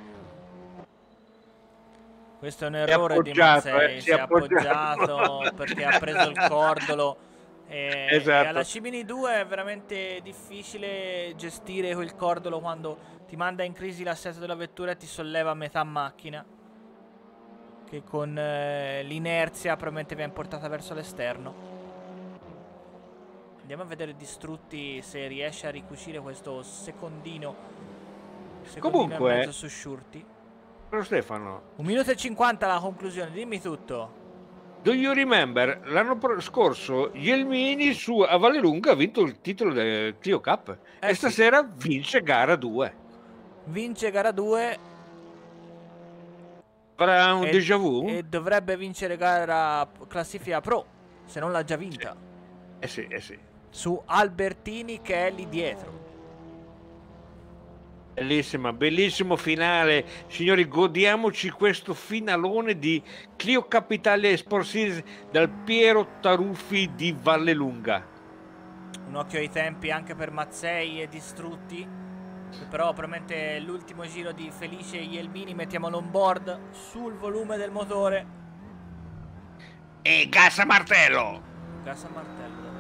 Questo è un errore di Mazzei. Eh, Si è appoggiato, appoggiato. perché ha preso il cordolo. E, e alla Esatto. Cimini due è veramente difficile gestire quel cordolo quando ti manda in crisi l'assetto della vettura e ti solleva a metà macchina, che con eh, l'inerzia probabilmente viene portata verso l'esterno. Andiamo a vedere Distrutti se riesce a ricucire questo secondino, secondino Comunque, e mezzo su Shurti. però Stefano, Un minuto e cinquanta la conclusione, dimmi tutto. Do you remember? L'anno pro- scorso Jelmini su a Vallelunga ha vinto il titolo del Clio Cup Eh e sì. stasera vince gara due. Vince gara due Avrà un e, déjà vu? e dovrebbe vincere gara classifica pro, se non l'ha già Sì. vinta. Eh sì, eh sì. Su Albertini che è lì dietro. Bellissima, bellissimo finale. Signori, godiamoci questo finalone di Clio Cup Italia Sport Series dal Piero Taruffi di Vallelunga. Un occhio ai tempi anche per Mazzei e Distrutti, che però promette l'ultimo giro di Felice Jelmini. Mettiamolo on board sul volume del motore. E gas a martello! Gas a martello davvero.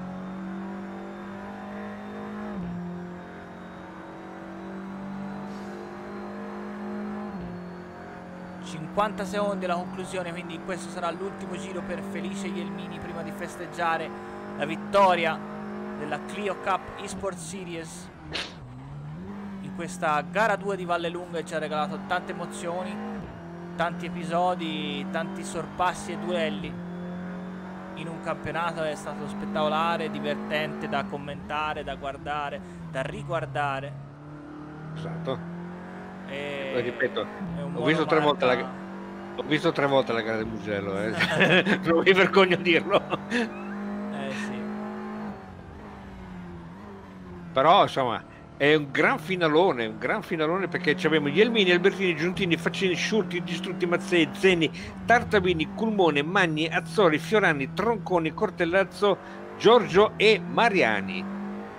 cinquanta secondi alla conclusione, quindi questo sarà l'ultimo giro per Felice Jelmini prima di festeggiare la vittoria della Clio Cup eSport Series in questa gara due di Vallelunga, che ci ha regalato tante emozioni, tanti episodi, tanti sorpassi e duelli in un campionato che è stato spettacolare, divertente da commentare, da guardare, da riguardare. Esatto. E Lo ripeto, ho visto tre volte la, ho visto tre volte la gara del Mugello, eh. Non mi vergogno a dirlo. Eh sì. Però insomma è un gran finalone, un gran finalone, perché abbiamo Jelmini, Albertini, Giuntini, Faccini, Sciurti, Distrutti, Mazzei, Zeni, Tartabini, Culmone, Magni, Azzori, Fiorani, Tronconi, Cortellazzo, Giorgio e Mariani.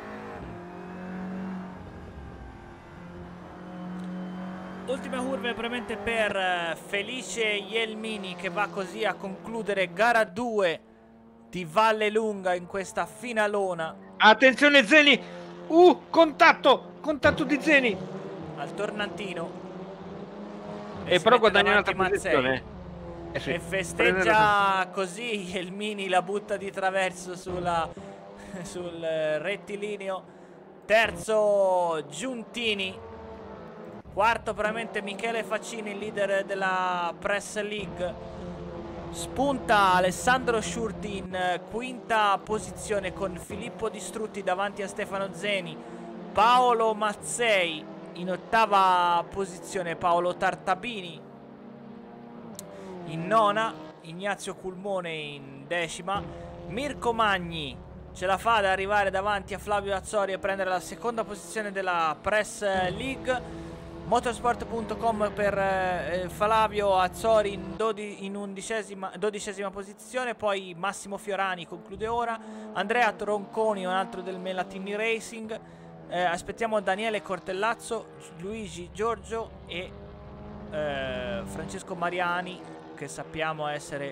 Ultime curve veramente per Felice Jelmini, che va così a concludere gara due di Vallelunga in questa finalona. Attenzione Zeni! Uh, contatto! Contatto di Zeni! Al tornantino. E, e però guadagna un'altra posizione. Eh sì, e festeggia prendere... così Jelmini, la butta di traverso sulla, sul rettilineo. Terzo Giuntini. Quarto veramente Michele Faccini, leader della Press League. Spunta Alessandro Sciurti in quinta posizione con Filippo Distrutti davanti a Stefano Zeni. Paolo Mazzei in ottava posizione, Paolo Tartabini in nona, Ignazio Culmone in decima. Mirko Magni ce la fa ad arrivare davanti a Flavio Azzori e prendere la seconda posizione della Press League. Motorsport punto com per eh, Flavio Azzori in, in undicesima, dodicesima posizione. Poi Massimo Fiorani conclude ora. Andrea Tronconi, un altro del Melatini Racing. eh, Aspettiamo Daniele Cortellazzo, Luigi Giorgio e eh, Francesco Mariani, che sappiamo essere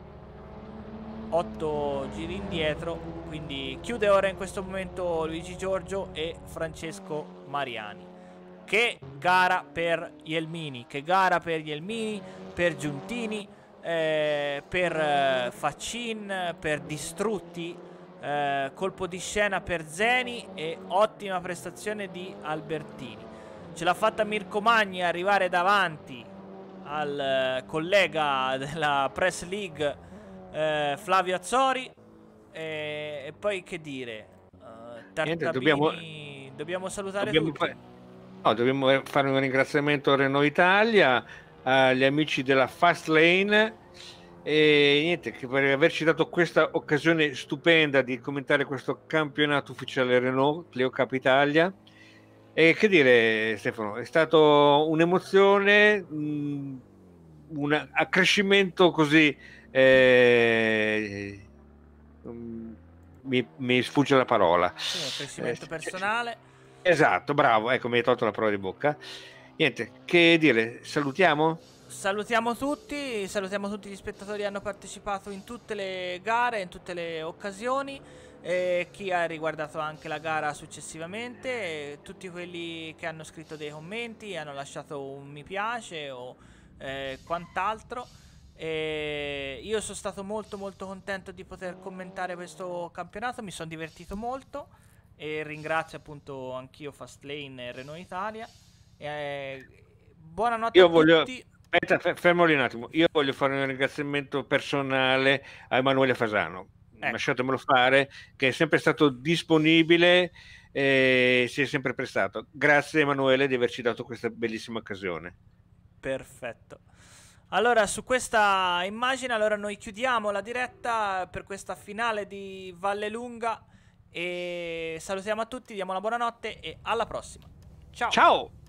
otto giri indietro. Quindi chiude ora in questo momento Luigi Giorgio e Francesco Mariani. Che gara per Jelmini, che gara per Jelmini, per Giuntini, eh, per eh, Faccin, per Distrutti, eh, colpo di scena per Zeni e ottima prestazione di Albertini. Ce l'ha fatta Mirko Magni arrivare davanti al eh, collega della Press League, eh, Flavio Azzori, e, e poi che dire, uh, Tartabini, Niente, dobbiamo, dobbiamo salutare dobbiamo tutti. Fare... No, dobbiamo fare un ringraziamento a Renault Italia, agli amici della Fast Lane e niente, che per averci dato questa occasione stupenda di commentare questo campionato ufficiale Renault Clio Cup Italia. E che dire, Stefano, è stato un'emozione, mh, un accrescimento così eh, mh, mi, mi sfugge la parola. Sì, un accrescimento eh, personale. Esatto, bravo, ecco, mi hai tolto la parola di bocca. Niente, che dire, salutiamo? Salutiamo tutti, salutiamo tutti gli spettatori che hanno partecipato in tutte le gare, in tutte le occasioni, e chi ha riguardato anche la gara successivamente, e tutti quelli che hanno scritto dei commenti, hanno lasciato un mi piace o eh, quant'altro. E io sono stato molto molto contento di poter commentare questo campionato, mi sono divertito molto. E ringrazio appunto anch'io Fastlane e Renault Italia. E, eh, buonanotte io a voglio, tutti. Aspetta, fe- fermo lì un attimo. Io voglio fare un ringraziamento personale a Emanuele Fasano. Ecco, Lasciatemelo fare, che è sempre stato disponibile e si è sempre prestato. Grazie Emanuele di averci dato questa bellissima occasione. perfetto. Allora, su questa immagine, allora noi chiudiamo la diretta per questa finale di Vallelunga e salutiamo a tutti, diamo la buonanotte e alla prossima. Ciao! Ciao!